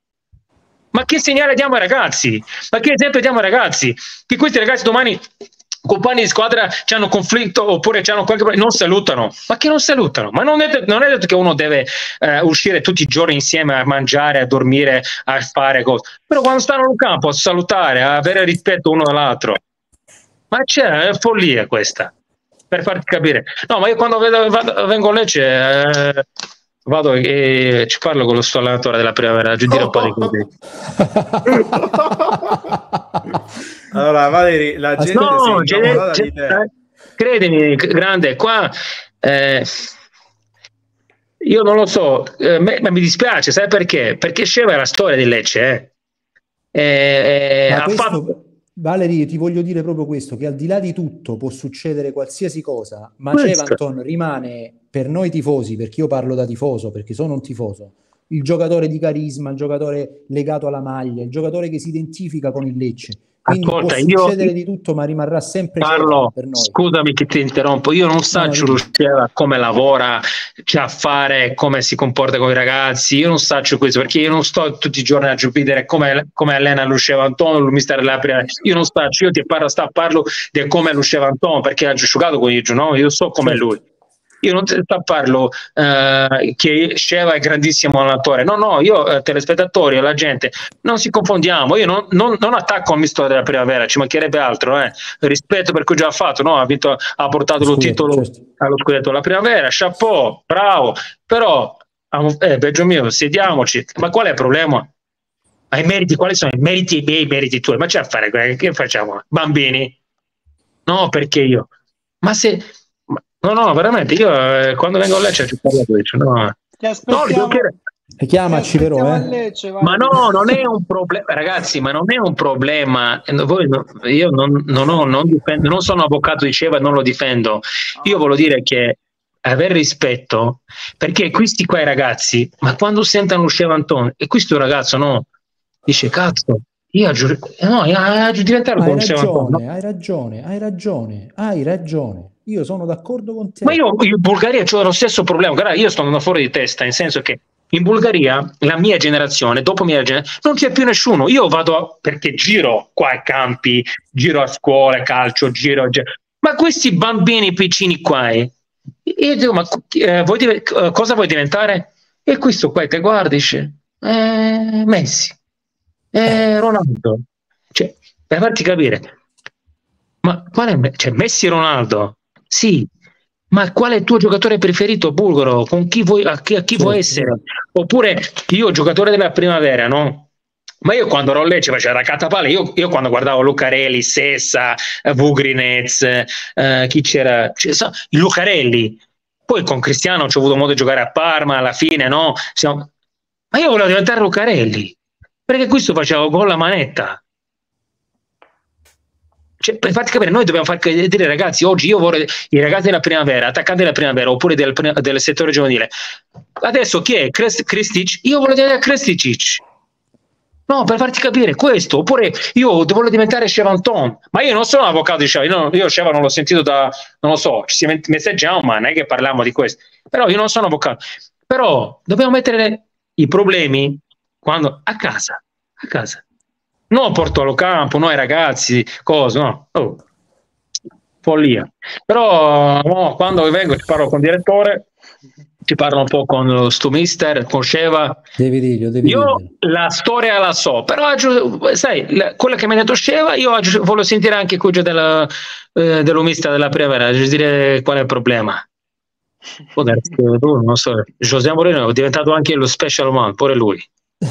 ma che segnale diamo ai ragazzi? Ma che esempio diamo ai ragazzi? Che questi ragazzi domani compagni di squadra c'hanno conflitto oppure c'hanno qualche problema, non salutano. Ma che non salutano? Ma non è detto che uno deve uscire tutti i giorni insieme a mangiare, a dormire, a fare cose. Però quando stanno in campo a salutare, a avere rispetto uno all'altro. Ma è follia questa, per farti capire. No, ma io quando vengo a Lecce vado e ci parlo con lo suo allenatore della primavera, giù dire un po' di cose. Allora, Valeri, la gente si è innamorata di te. Credimi, grande, qua io non lo so, ma mi dispiace, sai perché? Perché Sheva è la storia di Lecce. Valerio, ti voglio dire proprio questo, che al di là di tutto può succedere qualsiasi cosa, ma Cevanton rimane per noi tifosi, perché io parlo da tifoso, perché sono un tifoso, il giocatore di carisma, il giocatore legato alla maglia, il giocatore che si identifica con il Lecce. Quindi ascolta, può succedere di tutto, ma rimarrà sempre Carlo, per noi. Scusami che ti interrompo, io non so come lavora, a fare, come si comporta con i ragazzi, io non so questo, perché io non sto tutti i giorni a giudicare come allena Luceva Antonio, il mister della prima, io non sto, io ti parlo di come Luceva Antonio, perché ha giocato con io, no? Io so come lui. Io non ti parlo che Sheva è grandissimo allenatore, no, io telespettatori, la gente, non si confondiamo, io non attacco il mister della primavera, ci mancherebbe altro, rispetto per cui già ha fatto, no? Ha portato lo titolo allo scudetto della primavera, chapeau, bravo, però Beggio mio, sediamoci, ma qual è il problema? I meriti, quali sono i meriti miei, i meriti tuoi? Ma c'è a fare, che facciamo? Bambini? No, perché io? Ma se... No, veramente, io quando vengo a Lecce ci parlo di Lecce, no. E chiamaci però, Lecce, ma no, non è un problema, ragazzi, ma non è un problema. Io non difendo, non sono avvocato di Sheva, non lo difendo. Io voglio dire che aver rispetto, perché questi qua ragazzi, ma quando sentono Sheva Antonio, e questo ragazzo no, dice cazzo, io diventare con Sheva Antonio. Hai ragione. Io sono d'accordo con te. Ma io in Bulgaria ho lo stesso problema. Guarda, io sto andando fuori di testa, nel senso che in Bulgaria, la mia generazione, dopo mia generazione, non c'è più nessuno. Io vado perché giro qua ai campi, giro a scuola, calcio, giro. Ma questi bambini piccini qua, io dico, ma cosa vuoi diventare? E questo qua te guardi, dice, Messi, Ronaldo. Cioè, per farti capire, ma qual è? Cioè, Messi e Ronaldo? Sì, ma qual è il tuo giocatore preferito bulgaro? Con chi vuoi, a chi vuoi essere? Oppure io, giocatore della primavera, no? Ma io quando ero a Lecce facevo la catapale, io quando guardavo Lucarelli, Sessa, Vugrinez, chi c'era? Lucarelli. Poi con Cristiano ci ho avuto modo di giocare a Parma, alla fine, no? Ma io volevo diventare Lucarelli, perché questo faceva gol a manetta. Cioè, per farti capire, noi dobbiamo far dire ragazzi, oggi io vorrei i ragazzi della primavera, attaccanti della primavera oppure del settore giovanile. Adesso chi è? Kristic? Io voglio diventare Kristic. No, per farti capire questo. Oppure io voglio diventare Chevanton. Ma io non sono avvocato di Sheva, io Sheva non l'ho sentito da, non lo so, ci si messaggiamo, ma non è che parliamo di questo. Però io non sono avvocato. Però dobbiamo mettere i problemi quando a casa. Non porto allo campo, noi ragazzi, cosa, no? Oh, follia. Però no, quando vengo ci parlo con il direttore, ci parlo un po' con sto mister, con Sheva. Devi dirlo. La storia la so, però sai, quella che mi ha detto Sheva, io voglio sentire anche quello dello mister della primavera, dire qual è il problema. Non so, José Mourinho è diventato anche lo special one, pure lui.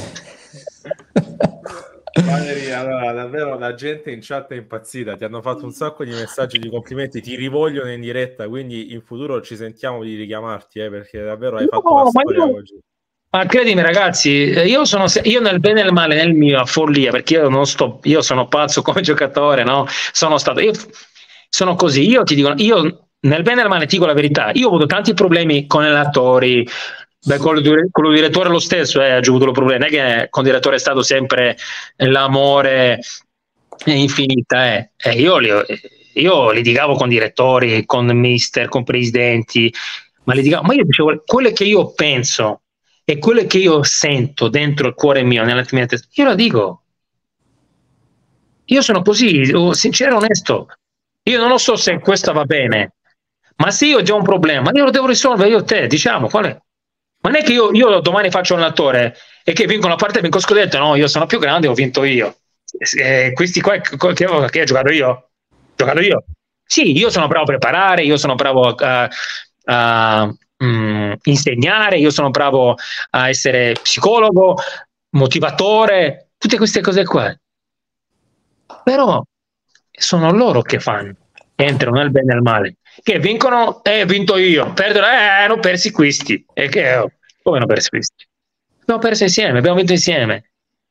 Valerie, allora davvero la gente in chat è impazzita, ti hanno fatto un sacco di messaggi di complimenti, ti rivogliono in diretta, quindi in futuro ci sentiamo di richiamarti, perché davvero hai fatto la storia oggi. Ma credimi ragazzi, io nel bene e nel male, nel mio, a follia, perché io sono pazzo come giocatore, no? Io sono così, io ti dico, io nel bene e nel male ti dico la verità, io ho avuto tanti problemi con allenatori. Con lo direttore lo stesso ha avuto problemi, non è che con il direttore è stato sempre l'amore infinita. Io litigavo con direttori, con mister, con presidenti, ma io dicevo quello che io penso e quello che io sento dentro il cuore mio, nella mia testa, io lo dico. Io sono così, sincero e onesto. Io non lo so se questo va bene, ma se io ho già un problema, io lo devo risolvere io e te, diciamo, qual è? Ma non è che io domani faccio allenatore e che vinco una partita e vinco scudetto, no, io sono più grande, ho vinto io. Questi qua che ho giocato io? Ho giocato io. Sì, io sono bravo a preparare, io sono bravo a insegnare, io sono bravo a essere psicologo, motivatore, tutte queste cose qua. Però sono loro che fanno, entrano nel bene e nel male. Che vincono, vinto io, perdono, hanno persi questi. E che come hanno persi questi? Abbiamo perso insieme, abbiamo vinto insieme.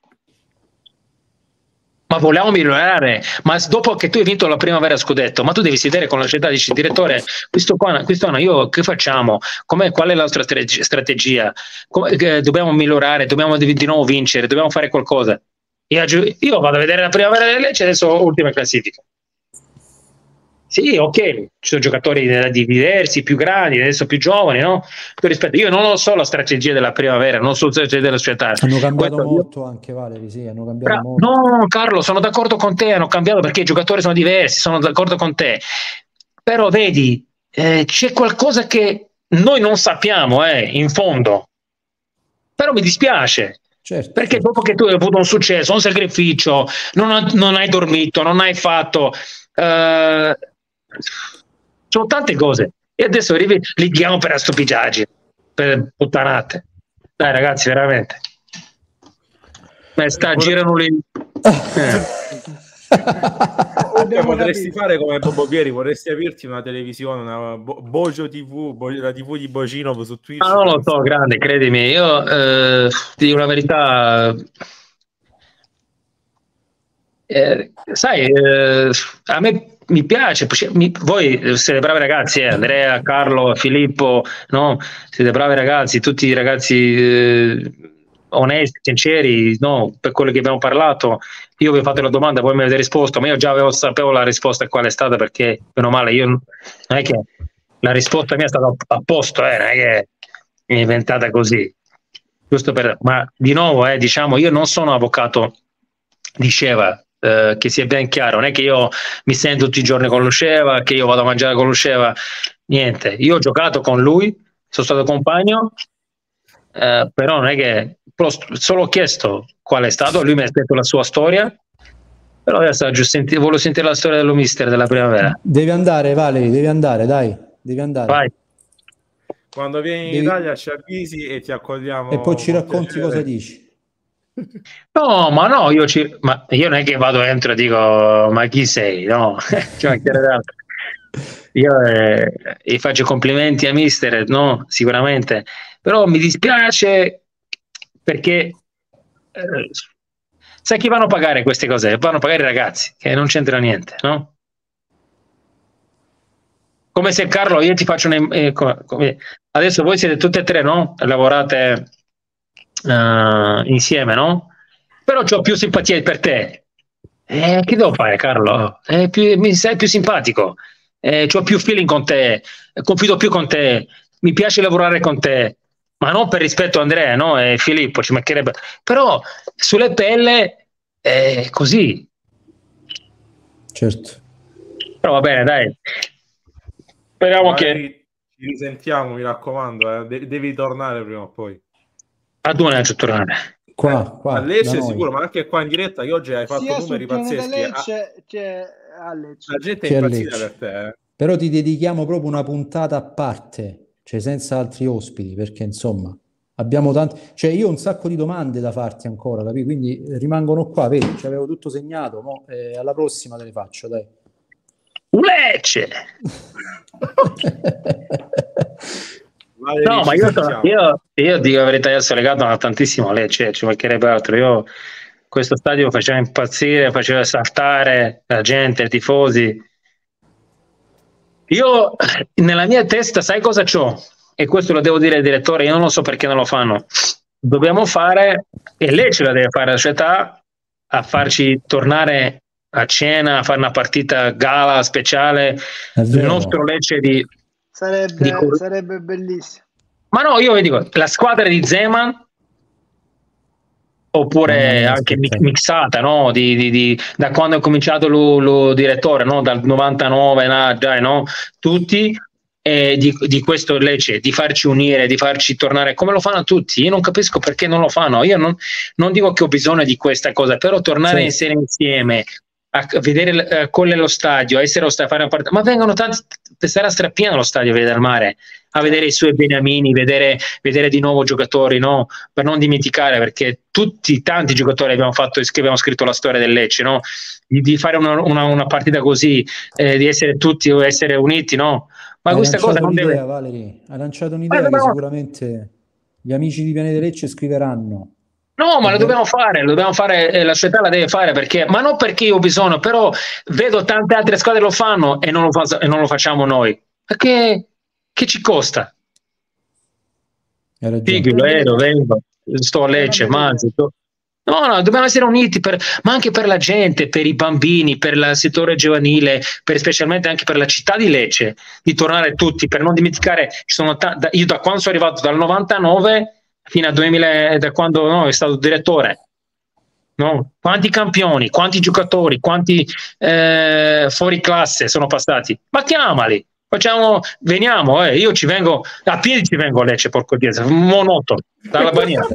Ma vogliamo migliorare, ma dopo che tu hai vinto la primavera scudetto, ma tu devi sedere con la società e dici, direttore, quest'anno io che facciamo? Qual è la nostra strategia? Dobbiamo migliorare, dobbiamo di nuovo vincere, dobbiamo fare qualcosa. Io vado a vedere la primavera del Lecce, adesso ultima classifica. Sì, ok, ci sono giocatori diversi, più grandi, adesso più giovani, no? Io non lo so la strategia della primavera, non so la strategia della società. Hanno cambiato molto anche, Valerio, sì, hanno cambiato molto. No, Carlo, sono d'accordo con te, hanno cambiato perché i giocatori sono diversi, sono d'accordo con te. Però vedi, c'è qualcosa che noi non sappiamo, in fondo. Però mi dispiace. Certo, perché dopo che tu hai avuto un successo, un sacrificio, non hai dormito, non hai fatto... sono tante cose e adesso litighiamo per stupidaggini, per puttanate. Dai ragazzi, veramente girano lì. Potresti fare come Bobo Pieri, vorresti aprirti una televisione, una Bojo TV, la TV di Bocinov su Twitch. Non lo so, grande, credimi, io ti dico la verità, sai, a me mi piace, voi siete bravi ragazzi, Andrea, Carlo, Filippo, no? Siete bravi ragazzi, tutti ragazzi onesti, sinceri, no? Per quello che abbiamo parlato, io vi ho fatto la domanda, voi mi avete risposto, ma io già sapevo la risposta qual è stata, perché meno male, io non è che la risposta mia è stata a posto, non è che mi è inventata così, giusto ma di nuovo, diciamo, io non sono avvocato di Sheva, che sia ben chiaro, non è che io mi sento tutti i giorni con lo Sheva, che io vado a mangiare con lo Sheva, niente, io ho giocato con lui, sono stato compagno, però non è che solo ho chiesto qual è stato, lui mi ha detto la sua storia, però adesso volevo sentire la storia dello mister della primavera. Devi andare, Valerio, devi andare, dai, devi andare. Vai. Quando vieni in Italia ci avvisi e ti accogliamo. E poi ci racconti cosa dici. No, ma no, io non è che vado dentro e dico ma chi sei, no? Io gli faccio complimenti a mister, no? Sicuramente, però mi dispiace perché sai chi vanno a pagare queste cose? Vanno a pagare i ragazzi, che non c'entra niente, no? Come se Carlo, io ti faccio adesso voi siete tutte e tre, no? Lavorate insieme, no? Però ho più simpatia per te. Che devo fare, Carlo? Mi sei più simpatico, ho più feeling con te, confido più con te, mi piace lavorare con te, ma non per rispetto a Andrea, no? E Filippo, ci mancherebbe. Però sulle pelle è così. Certo. Però va bene, dai. Speriamo che ci risentiamo, mi raccomando, devi tornare prima o poi. A dove devo tornare? Qua, a Lecce sicuro, ma anche qua in diretta che oggi hai fatto numeri pazzeschi. A Lecce. La gente è impazzita per te. Però ti dedichiamo proprio una puntata a parte, cioè senza altri ospiti, perché insomma abbiamo tanti, cioè io ho un sacco di domande da farti ancora, capì? Quindi rimangono qua, vedi, ci avevo tutto segnato, alla prossima te le faccio, dai. Lecce! No, ma io dico la verità, io sono legato tantissimo a Lecce, ci mancherebbe altro. Io questo stadio faceva impazzire, faceva saltare la gente, i tifosi. Io nella mia testa sai cosa c'ho? E questo lo devo dire al direttore, io non lo so perché non lo fanno. Dobbiamo fare, e Lecce la deve fare la società, a farci tornare a cena, a fare una partita gala speciale, il nostro Lecce di... Sarebbe bellissimo. Ma no, io vi dico, la squadra di Zeman oppure anche mixata, no? Da quando è cominciato lo direttore, no? Dal 99, dai, no? Tutti, di questo Lecce, di farci unire, di farci tornare, come lo fanno tutti. Io non capisco perché non lo fanno. Io non dico che ho bisogno di questa cosa, però tornare insieme, a vedere con lo stadio, essere lo stadio, fare una partita, ma vengono tanti, sarà strapieno lo stadio, vedere il mare, a vedere i suoi beniamini, vedere di nuovo giocatori, no? Per non dimenticare, perché tanti giocatori abbiamo scritto la storia del Lecce, no? Di fare una partita così, di essere tutti uniti, no? Ma questa cosa non deve... Valerie, hai lanciato un'idea che sicuramente gli amici di Piane del Lecce scriveranno. No, ma lo dobbiamo fare, la società la deve fare, ma non perché io ho bisogno, però vedo tante altre squadre lo fanno e non lo facciamo noi. Perché che ci costa? Vengo, sto a Lecce, mangio. No, dobbiamo essere uniti, ma anche per la gente, per i bambini, per il settore giovanile, specialmente anche per la città di Lecce, di tornare tutti, per non dimenticare, io da quando sono arrivato, dal 99 fino al 2000, da quando è stato direttore, no? Quanti campioni, quanti giocatori, quanti fuori classe sono passati, ma chiamali, veniamo, io ci vengo a piedi, ci vengo a Lecce, porco Dio, monoto dalla bandiera.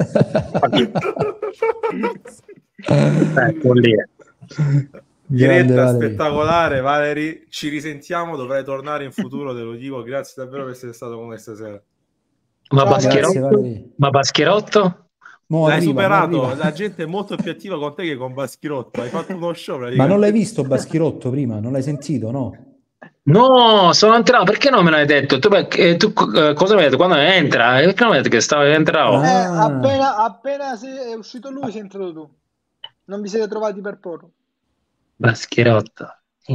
Diretta spettacolare, Valerie, ci risentiamo, dovrai tornare in futuro, te lo dico, grazie davvero per essere stato con me stasera. Ma Baschirotto? L'hai superato, la gente è molto più attiva con te che con Baschirotto, hai fatto uno show ma non l'hai visto Baschirotto prima? Non l'hai sentito, no? No, sono entrato, perché non me l'hai detto? Tu cosa mi hai detto? Quando entra? Perché non mi hai detto che entravo? Appena è uscito lui sei entrato tu, non vi siete trovati per poco. Baschirotto,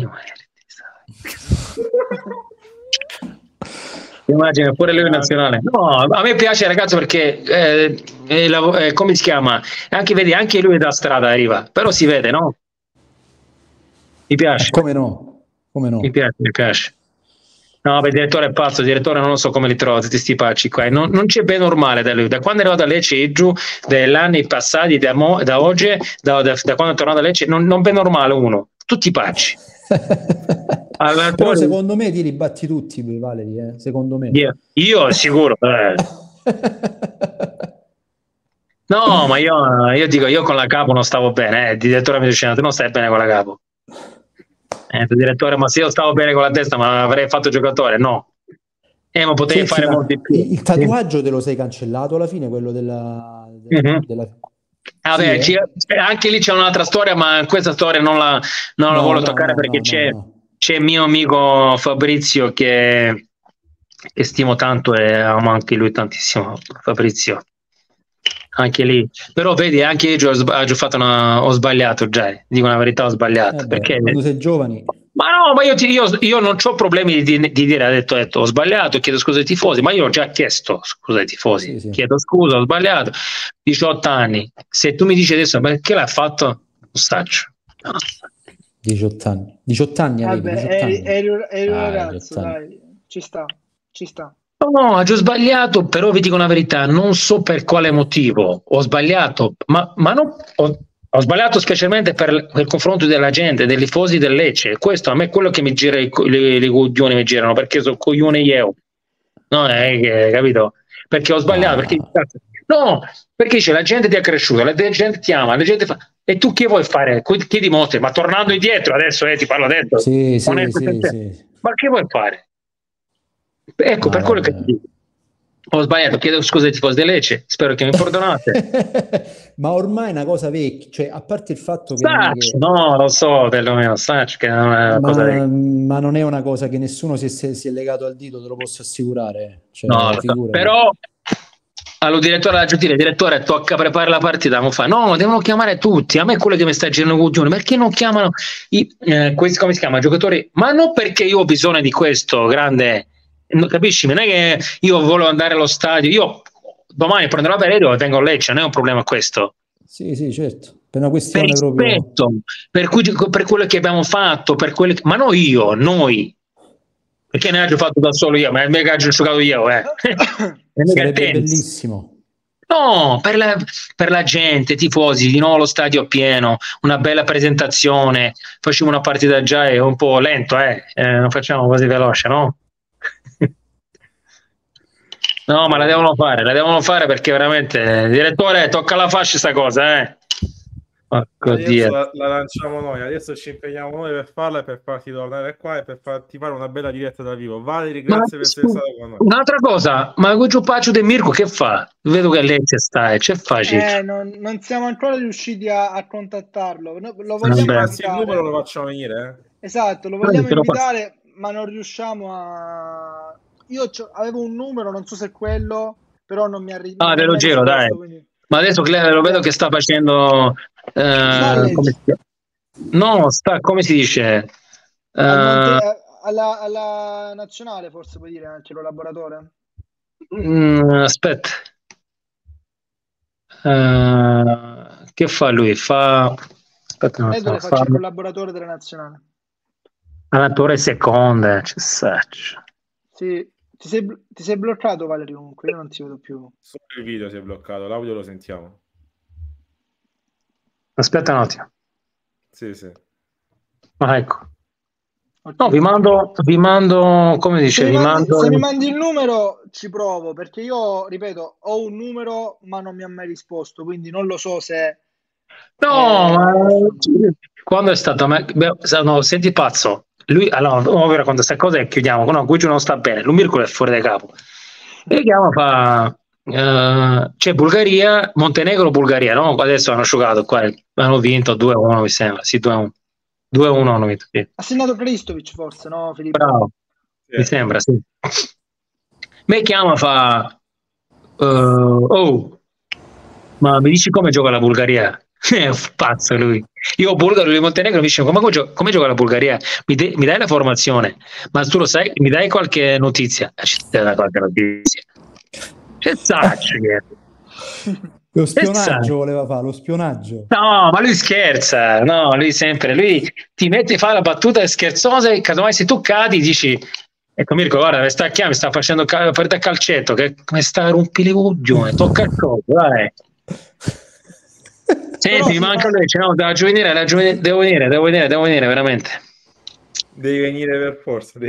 immagina pure lui nazionale. No, a me piace ragazzo perché come si chiama? Vedi, anche lui da strada arriva, però si vede, no? Mi piace. Come no? Mi piace. No, il direttore è pazzo, il direttore non lo so come li trova, tutti sti pacci qua. Non c'è ben normale da lui. Da quando è arrivato a Lecce e giù, dagli anni passati, da oggi, da quando è tornato a Lecce, non ben normale uno. Tutti pacci. Però secondo me ti ribatti tutti, Valerie, secondo me. Io sicuro. No, ma io dico, io con la capo non stavo bene. Il direttore mi dice, tu non stai bene con la capo. Direttore, ma se io stavo bene con la testa, ma avrei fatto giocatore? No. Ma potevi fare molti più. Il tatuaggio te lo sei cancellato alla fine, quello della... Vabbè, anche lì c'è un'altra storia, ma questa storia non la voglio toccare perché c'è il mio amico Fabrizio che stimo tanto e amo anche lui tantissimo, Fabrizio. Anche lì, però vedi, anche io ho sbagliato già, dico una verità, ho sbagliato perché quando sei giovani. Ma no, ma io non ho problemi di dire, ho detto ho sbagliato, chiedo scusa ai tifosi, ma io ho già chiesto scusa ai tifosi, sì. Chiedo scusa, ho sbagliato, 18 anni, se tu mi dici adesso perché l'hai fatto, non staccio. 18 anni eri un ragazzo, dai, ci sta. No, ho già sbagliato, però vi dico una verità, non so per quale motivo ho sbagliato, ma non ho sbagliato specialmente per il confronto della gente, dei tifosi del Lecce. Questo a me è quello che mi gira le coglioni mi girano, perché sono coglione io. No, capito? Perché ho sbagliato, perché la gente ti ha cresciuto, la gente ti ama, la gente fa. E tu che vuoi fare? Che dimostri? Ma tornando indietro adesso, ti parlo adesso. Sì. Ma che vuoi fare? Ecco, per quello che ti dico. Ho sbagliato, chiedo scusa ai tifosi del Lecce, spero che mi perdonate. Ma ormai è una cosa vecchia, cioè a parte il fatto che... No, lo so, perlomeno che non è una cosa vecchia. Ma non è una cosa che nessuno si è legato al dito, te lo posso assicurare. Cioè, no, però allo direttore direttore, tocca preparare la partita, no, devono chiamare tutti. A me è quello che mi sta girando coglione, perché non chiamano questi, come si chiama, giocatori? Ma non perché io ho bisogno di questo grande... Capisci? Non è che io voglio andare allo stadio, io domani prenderò l'aereo e vengo a Lecce, non è un problema questo. Sì, certo, per una questione rispetto, proprio per quello che abbiamo fatto, ma non io, noi, perché ne ho fatto da solo io, ma mica ho giocato io, Sarebbe bellissimo. No, per la gente, tifosi, di nuovo lo stadio pieno, una bella presentazione, facciamo una partita già è un po' lento, non facciamo così veloce, no? No, ma la devono fare perché veramente, direttore, tocca alla fascia sta cosa, Porco adesso Dio. la lanciamo noi, adesso ci impegniamo noi per farla e per farti tornare qua e per farti fare una bella diretta da vivo. Valeri, grazie per essere stato con noi. Un'altra cosa, ma quel giuppaccio di Mirko che fa? Vedo che lei c'è stai, c'è facile. Non siamo ancora riusciti a contattarlo. Lo vogliamo il invitare. numero lo facciamo venire. Esatto, lo vogliamo invitare, ma non riusciamo a... Io avevo un numero, non so se è quello, però non mi arriva. Ah, te lo giro, dai. Quindi... Ma adesso lo vedo che sta facendo... come si dice? Alla nazionale, forse puoi dire anche il collaboratore. Aspetta. Che fa lui? Aspetta, non so, faccio il collaboratore della nazionale. Alla seconda, sì. Ti sei bloccato, Valerio, comunque, io non ti vedo più. Solo il video si è bloccato, l'audio lo sentiamo. Aspetta un attimo. Sì. Ecco. Okay. No, vi mando, come dice, se mi mandi il numero ci provo, perché io, ripeto, ho un numero ma non mi ha mai risposto, quindi non lo so se... No, ma quando è stato... No, senti pazzo. Lui, allora, ora quando sta cosa e chiudiamo, no, Guido non sta bene, Mirko è fuori dai capo. E chiama c'è Bulgaria, Montenegro, Bulgaria, no? Adesso hanno asciugato qua, hanno vinto 2-1 mi sembra, sì 2-1. 2-1 hanno vinto, sì. Ha segnato Kristovic forse, no Filippo? Bravo, mi sembra, sì. Me chiama ma mi dici come gioca la Bulgaria? È pazzo lui. Io bulgaro di Montenegro mi dice come gioca la Bulgaria? Mi dai la formazione, ma tu lo sai, mi dai qualche notizia? C'è qualche notizia. C'è lo spionaggio voleva fare, lo spionaggio. No, ma lui scherza, no, lui ti mette a fare la battuta scherzosa e casomai se tu cadi dici ecco Mirko, guarda, mi sta facendo partita a calcetto, che come sta rompi le coglioni, tocca il collo, dai. Senti, mi manca lui, no, devo venire veramente. Devi venire per forza,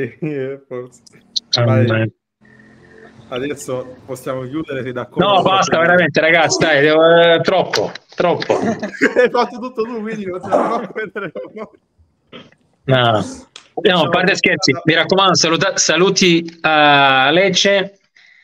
Adesso possiamo chiudere, sei d'accordo? No, basta, veramente, ragazzi, dai, troppo. Hai fatto tutto tu, quindi non si può mettere con noi. No, a parte scherzi, mi raccomando, saluti a Lecce,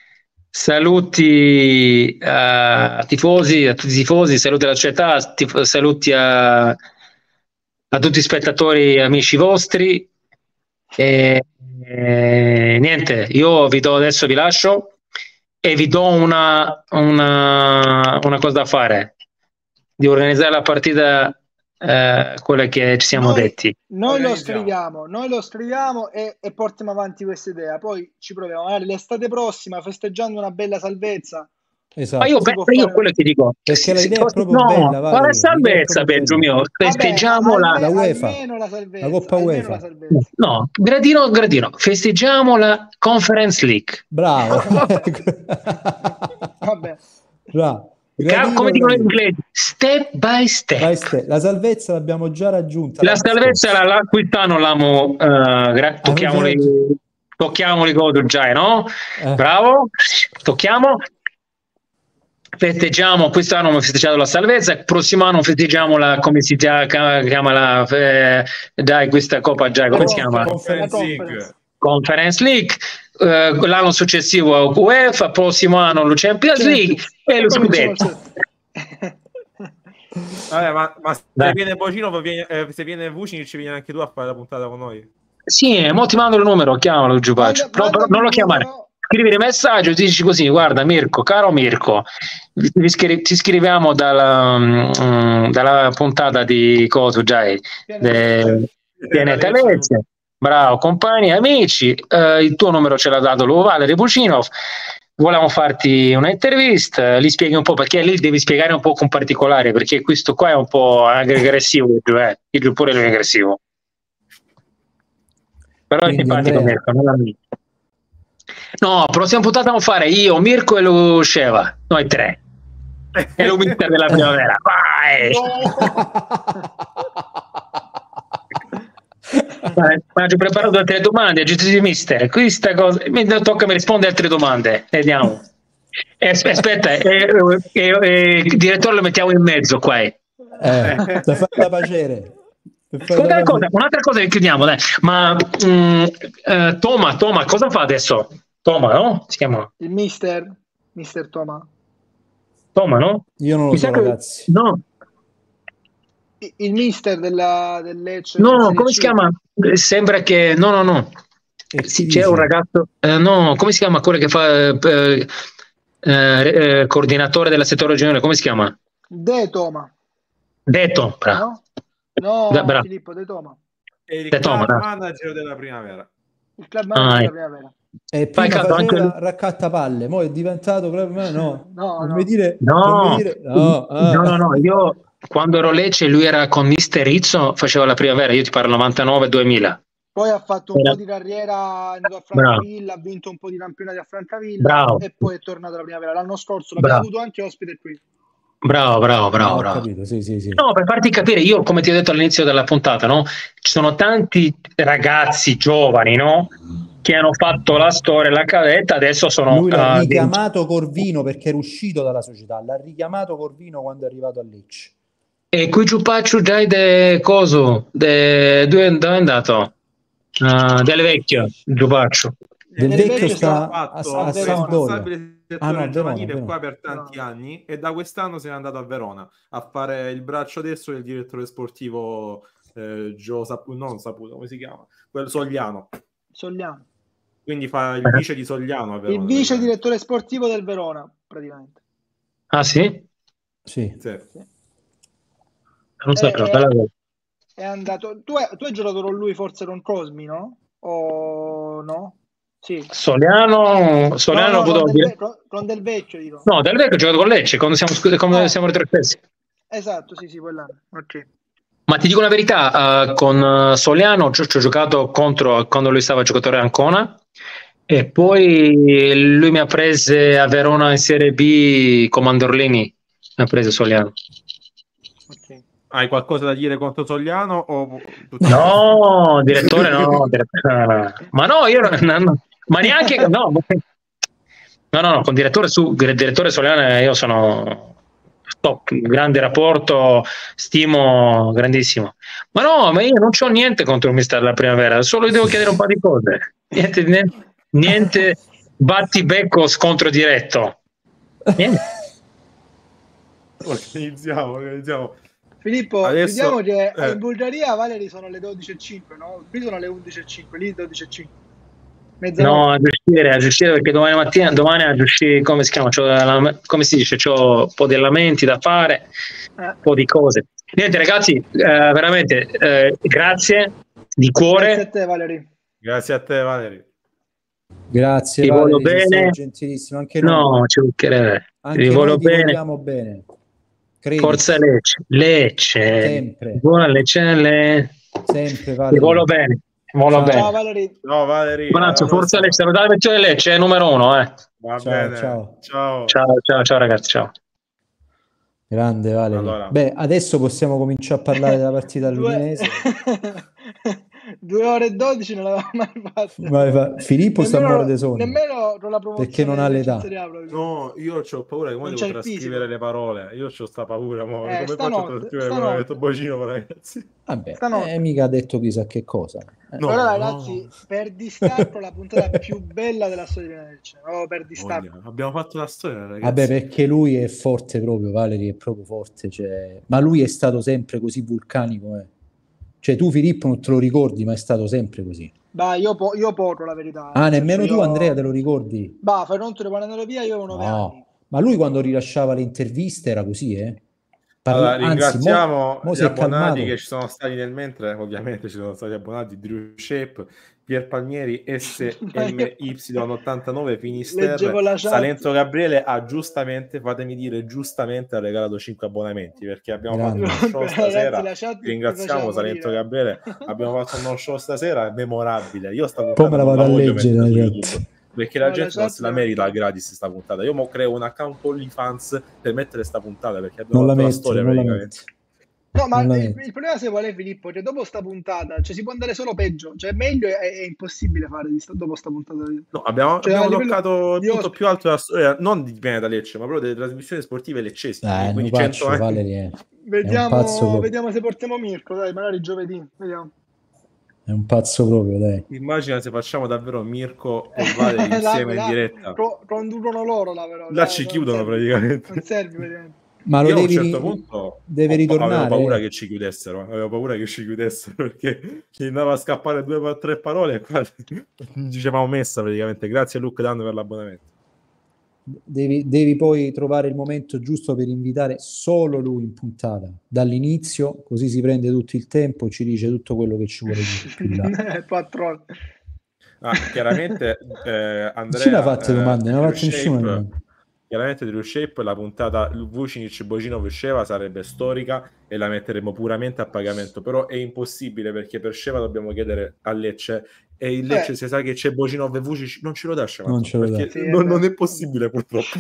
saluti a tutti i tifosi, saluti alla società, saluti a tutti i spettatori amici vostri e niente, io adesso vi lascio e vi do una cosa da fare, di organizzare la partita, quella che ci siamo detti. Noi lo scriviamo e portiamo avanti questa idea, poi ci proviamo, magari l'estate prossima festeggiando una bella salvezza. Esatto. Ma io quello che dico, perché l'idea è proprio bella, ma la salvezza, peggio mio, festeggiamo la UEFA, la Coppa UEFA. No, gradino, festeggiamo la Conference League. Bravo. Vabbè. Bravo. Come dicono in inglese, step by step. La salvezza l'abbiamo già raggiunta. La salvezza quest'anno l'amo tocchiamoli godo già, no? Bravo, tocchiamo. Festeggiamo, quest'anno abbiamo festeggiato la salvezza, il prossimo anno festeggiamo la, come si chiama dai, questa Coppa già, come si chiama? Conference League. L'anno successivo a UEFA, prossimo anno la Champions League e lo scudetto. Vabbè, ma se viene Bocino, se viene Vucinic ci viene anche tu a fare la puntata con noi. Sì, mo ti mando il numero, chiamalo Giupaccio, però non lo chiamare. Scrivi messaggio, ti dici così, guarda Mirko, caro Mirko, ti scriviamo dalla puntata di Coso Giai, Pianeta Lecce, bravo, compagni, amici, il tuo numero ce l'ha dato Valerio Bucinov, volevamo farti una intervista, gli spieghi un po', perché lì devi spiegare un po' con particolare, perché questo qua è un po' aggressivo, il pure lui è aggressivo. Però è simpatico Mirko, non amico. No, prossima puntata devo fare io, Mirko e lo Sceva, noi tre. È lo mister della primavera. Vai! Ma ci ho preparato altre domande, mister. Questa cosa mi tocca rispondere a altre domande. Vediamo. Aspetta, il direttore lo mettiamo in mezzo qua. Da fare da piacere. Un'altra cosa che chiudiamo, dai. Ma Toma, cosa fa adesso? Toma, no? Si chiama il mister Toma. Toma, no? Io non lo so, ragazzi. No. Il mister del Lecce. No, come si chiama? Sembra che no. Sì, c'è un ragazzo. No, come si chiama quello che fa coordinatore della settore regionale? Come si chiama? De Toma, bravo. No, bravo. Filippo De Toma. È il club manager della primavera. Il club manager della primavera. E prima faceva anche raccattapalle, mo' è diventato club manager. No. Io quando ero Lecce, lui era con mister Rizzo, faceva la primavera, io ti parlo 99-2000. Poi ha fatto un po' di carriera, è andato a Francavilla, ha vinto un po' di campionati a Francavilla e poi è tornato alla primavera. L'anno scorso l'abbiamo avuto anche ospite qui. Bravo. Ho capito, sì. No, per farti capire, io come ti ho detto all'inizio della puntata, no? Ci sono tanti ragazzi giovani, no? Che hanno fatto la storia, la cadetta, adesso sono... Lui l'ha richiamato Corvino perché era uscito dalla società, l'ha richiamato Corvino quando è arrivato a Lecce. E qui Ciupaccio già de coso, dove è andato? Del vecchio, Ciupaccio. Del vecchio sta a Sampdoria. Settore giovanile qua per tanti anni e da quest'anno se n'è andato a Verona a fare il braccio destro del direttore sportivo non Saputo, come si chiama? Quello Sogliano. Quindi fa il vice di Sogliano a Verona, il vice direttore sportivo del Verona praticamente. Ah sì? Sì. Non so, è andato. Tu hai giocato con lui forse con Cosmi, no? O no? Sì. Soliano con Del Vecchio dico. No, Del Vecchio ho giocato con Lecce quando siamo retrocessi. Esatto, sì, quell'anno. Okay. Ma ti dico una verità, con Soliano ci ho giocato contro quando lui stava a giocatore Ancona e poi lui mi ha preso a Verona in Serie B con Mandorlini, mi ha preso Soliano. Okay. Hai qualcosa da dire contro Sogliano? O... No, direttore no. Ma no, io ma neanche no, con direttore Sogliano io sono top, grande rapporto, stimo grandissimo. Ma io non c'ho niente contro il mister della primavera, solo devo chiedere un po' di cose. Niente battibecco scontro diretto. Niente. Organizziamo. Filippo, vediamo che in Bulgaria Valeri sono le 12:05, no? Qui sono le 11:05, lì 12:05. No, a giustire perché domani a giustire, come si chiama? Come si dice? C'ho un po' di allenamenti da fare, un po' di cose. Niente ragazzi, veramente grazie di cuore. Grazie a te Valeri. Grazie, ti Valeri, voglio bene. Gentilissimo anche noi. No, ci vuole anche noi ti vogliamo bene. Forza Lecce. Sempre. Buona Lecce. Sempre Valeri. Ti voglio bene. Ciao Valeri. Ciao Valeri. Buonazzo, Forza Lecce, dalla Lecce Lecce è numero 1. Va bene. Ciao ragazzi, ciao. Grande Valeri. Allora. Beh, adesso possiamo cominciare a parlare della partita all'Udinese. 2 ore e 12 non l'aveva mai fatto. Filippo sta morendo di sonno. Nemmeno con la promozione perché non ha l'età. No, io ho paura che devo trascrivere le parole. Io ho sta paura. Come faccio a trascrivere quello che ha detto Bocino, ragazzi? Vabbè, mica ha detto chissà che cosa. No, allora ragazzi, per distacco la puntata più bella della storia di Lecce. Per distacco. Abbiamo fatto la storia, ragazzi. Vabbè, perché lui è forte proprio, Valeri è proprio forte. Ma lui è stato sempre così vulcanico, Cioè tu Filippo non te lo ricordi, ma è stato sempre così. Io poco la verità. Nemmeno tu Andrea te lo ricordi? Fai non te ne quando andare via io avevo 9 anni. Ma lui quando rilasciava le interviste era così, Allora, ringraziamo mo gli abbonati che ci sono stati nel mentre, ovviamente ci sono stati abbonati Drew Shape, Pier Palmieri, SMY89, Finisterre, Salento Gabriele ha giustamente ha regalato 5 abbonamenti perché abbiamo fatto uno show stasera. Ringraziamo Salento Gabriele, abbiamo fatto uno show stasera memorabile. Io stavo poi me la vado a leggere. perché la gente non se la merita gratis sta puntata. Io mo creo un account OnlyFans per mettere sta puntata, perché abbiamo fatto la storia praticamente. No, ma il problema, se vuole, Filippo, cioè dopo sta puntata, cioè si può andare solo peggio, cioè meglio è impossibile fare dopo sta puntata. No, abbiamo toccato il punto più alto della storia, non di Pianeta Lecce, ma proprio delle trasmissioni sportive leccesi. Quindi 100 anni. Vediamo se portiamo Mirko, dai, magari giovedì, vediamo. È un pazzo proprio, dai. Immagina se facciamo davvero Mirko e Vale insieme in diretta. Conducono loro là, però. Là ci chiudono praticamente. Non serve, vedete. Ma lo io devi, a un certo punto deve ritornare. Avevo paura che ci chiudessero perché ci andava a scappare 2 o 3 parole e qua dicevamo messa praticamente. Grazie a Luke Dan per l'abbonamento. Devi poi trovare il momento giusto per invitare solo lui in puntata dall'inizio, così si prende tutto il tempo, ci dice tutto quello che ci vuole dire. Chiaramente Andrea ci l'ha fatte domande, non ha fatto nessuna domanda. Chiaramente Drew Shape, la puntata Vucinic Bocinov Sheva sarebbe storica e la metteremo puramente a pagamento, però è impossibile perché per Sheva dobbiamo chiedere a Lecce e il Lecce se sa che c'è Bocinov e Vucinic non ce lo dà Sheva, non è possibile purtroppo.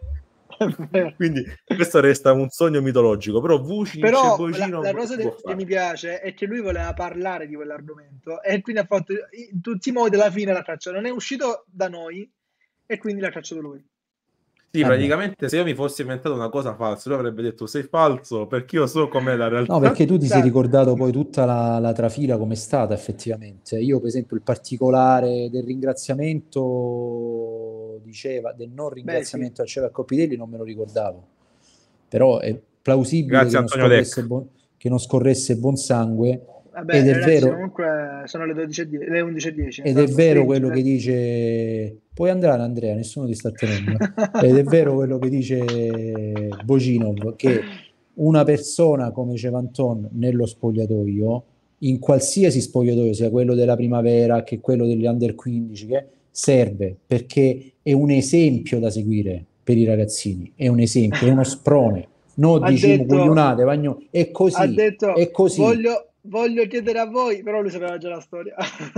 Quindi questo resta un sogno mitologico, però Vucinic e Bocinov la cosa che mi piace è che lui voleva parlare di quell'argomento e quindi ha fatto in tutti i modi alla fine la traccia, non è uscito da noi e quindi l'ha tracciato lui. Sì, praticamente se io mi fossi inventato una cosa falsa, lui avrebbe detto sei falso, perché io so com'è la realtà. No, perché tu ti sei ricordato poi tutta la trafila com'è stata effettivamente. Io per esempio il particolare del ringraziamento del non ringraziamento a Ceva Coppitelli non me lo ricordavo, però è plausibile che non scorresse buon sangue. Vabbè, ed è vero, comunque sono le 11:10 ed è vero quello che dice, puoi andare Andrea, nessuno ti sta tenendo, ed è vero quello che dice Bocinov, che una persona come Cevanton nello spogliatoio, in qualsiasi spogliatoio, sia quello della primavera che quello degli under 15, che serve perché è un esempio da seguire per i ragazzini, è un esempio, è uno sprone, no diciamo coglionate, è così, ha detto, è così. Voglio chiedere a voi, però lui sapeva già la storia.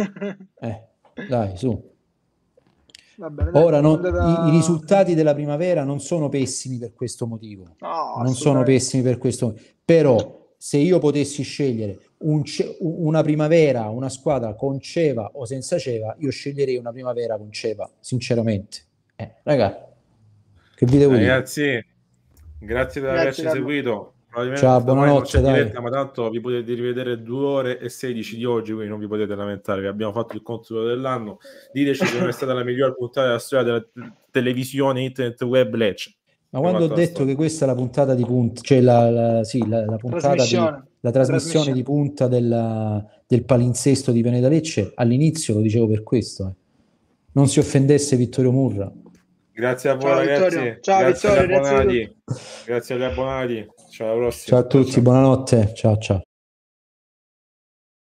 Dai, su. Va bene, dai, ora i risultati della primavera non sono pessimi per questo motivo. No, non sono pessimi per questo motivo. Però se io potessi scegliere una primavera, una squadra con Ceva o senza Ceva, io sceglierei una primavera con Ceva, sinceramente. Raga, che vi devo dire? Ragazzi, grazie per averci seguito. Ciao, buonanotte, diretta, ma tanto vi potete rivedere 2 ore e 16 di oggi, quindi non vi potete lamentare. Vi abbiamo fatto il conto dell'anno. Diteci se è stata la miglior puntata della storia della televisione, internet, web, Lecce. Ma quando ho detto che questa è la puntata di punta, cioè la puntata la trasmissione di punta del palinsesto di Pianeta Lecce, all'inizio lo dicevo per questo. Non si offendesse Vittorio Murra. Grazie a voi, ragazzi. Ciao, grazie Vittorio, grazie agli abbonati. Ciao, alla prossima. Ciao a tutti, buonanotte. Ciao.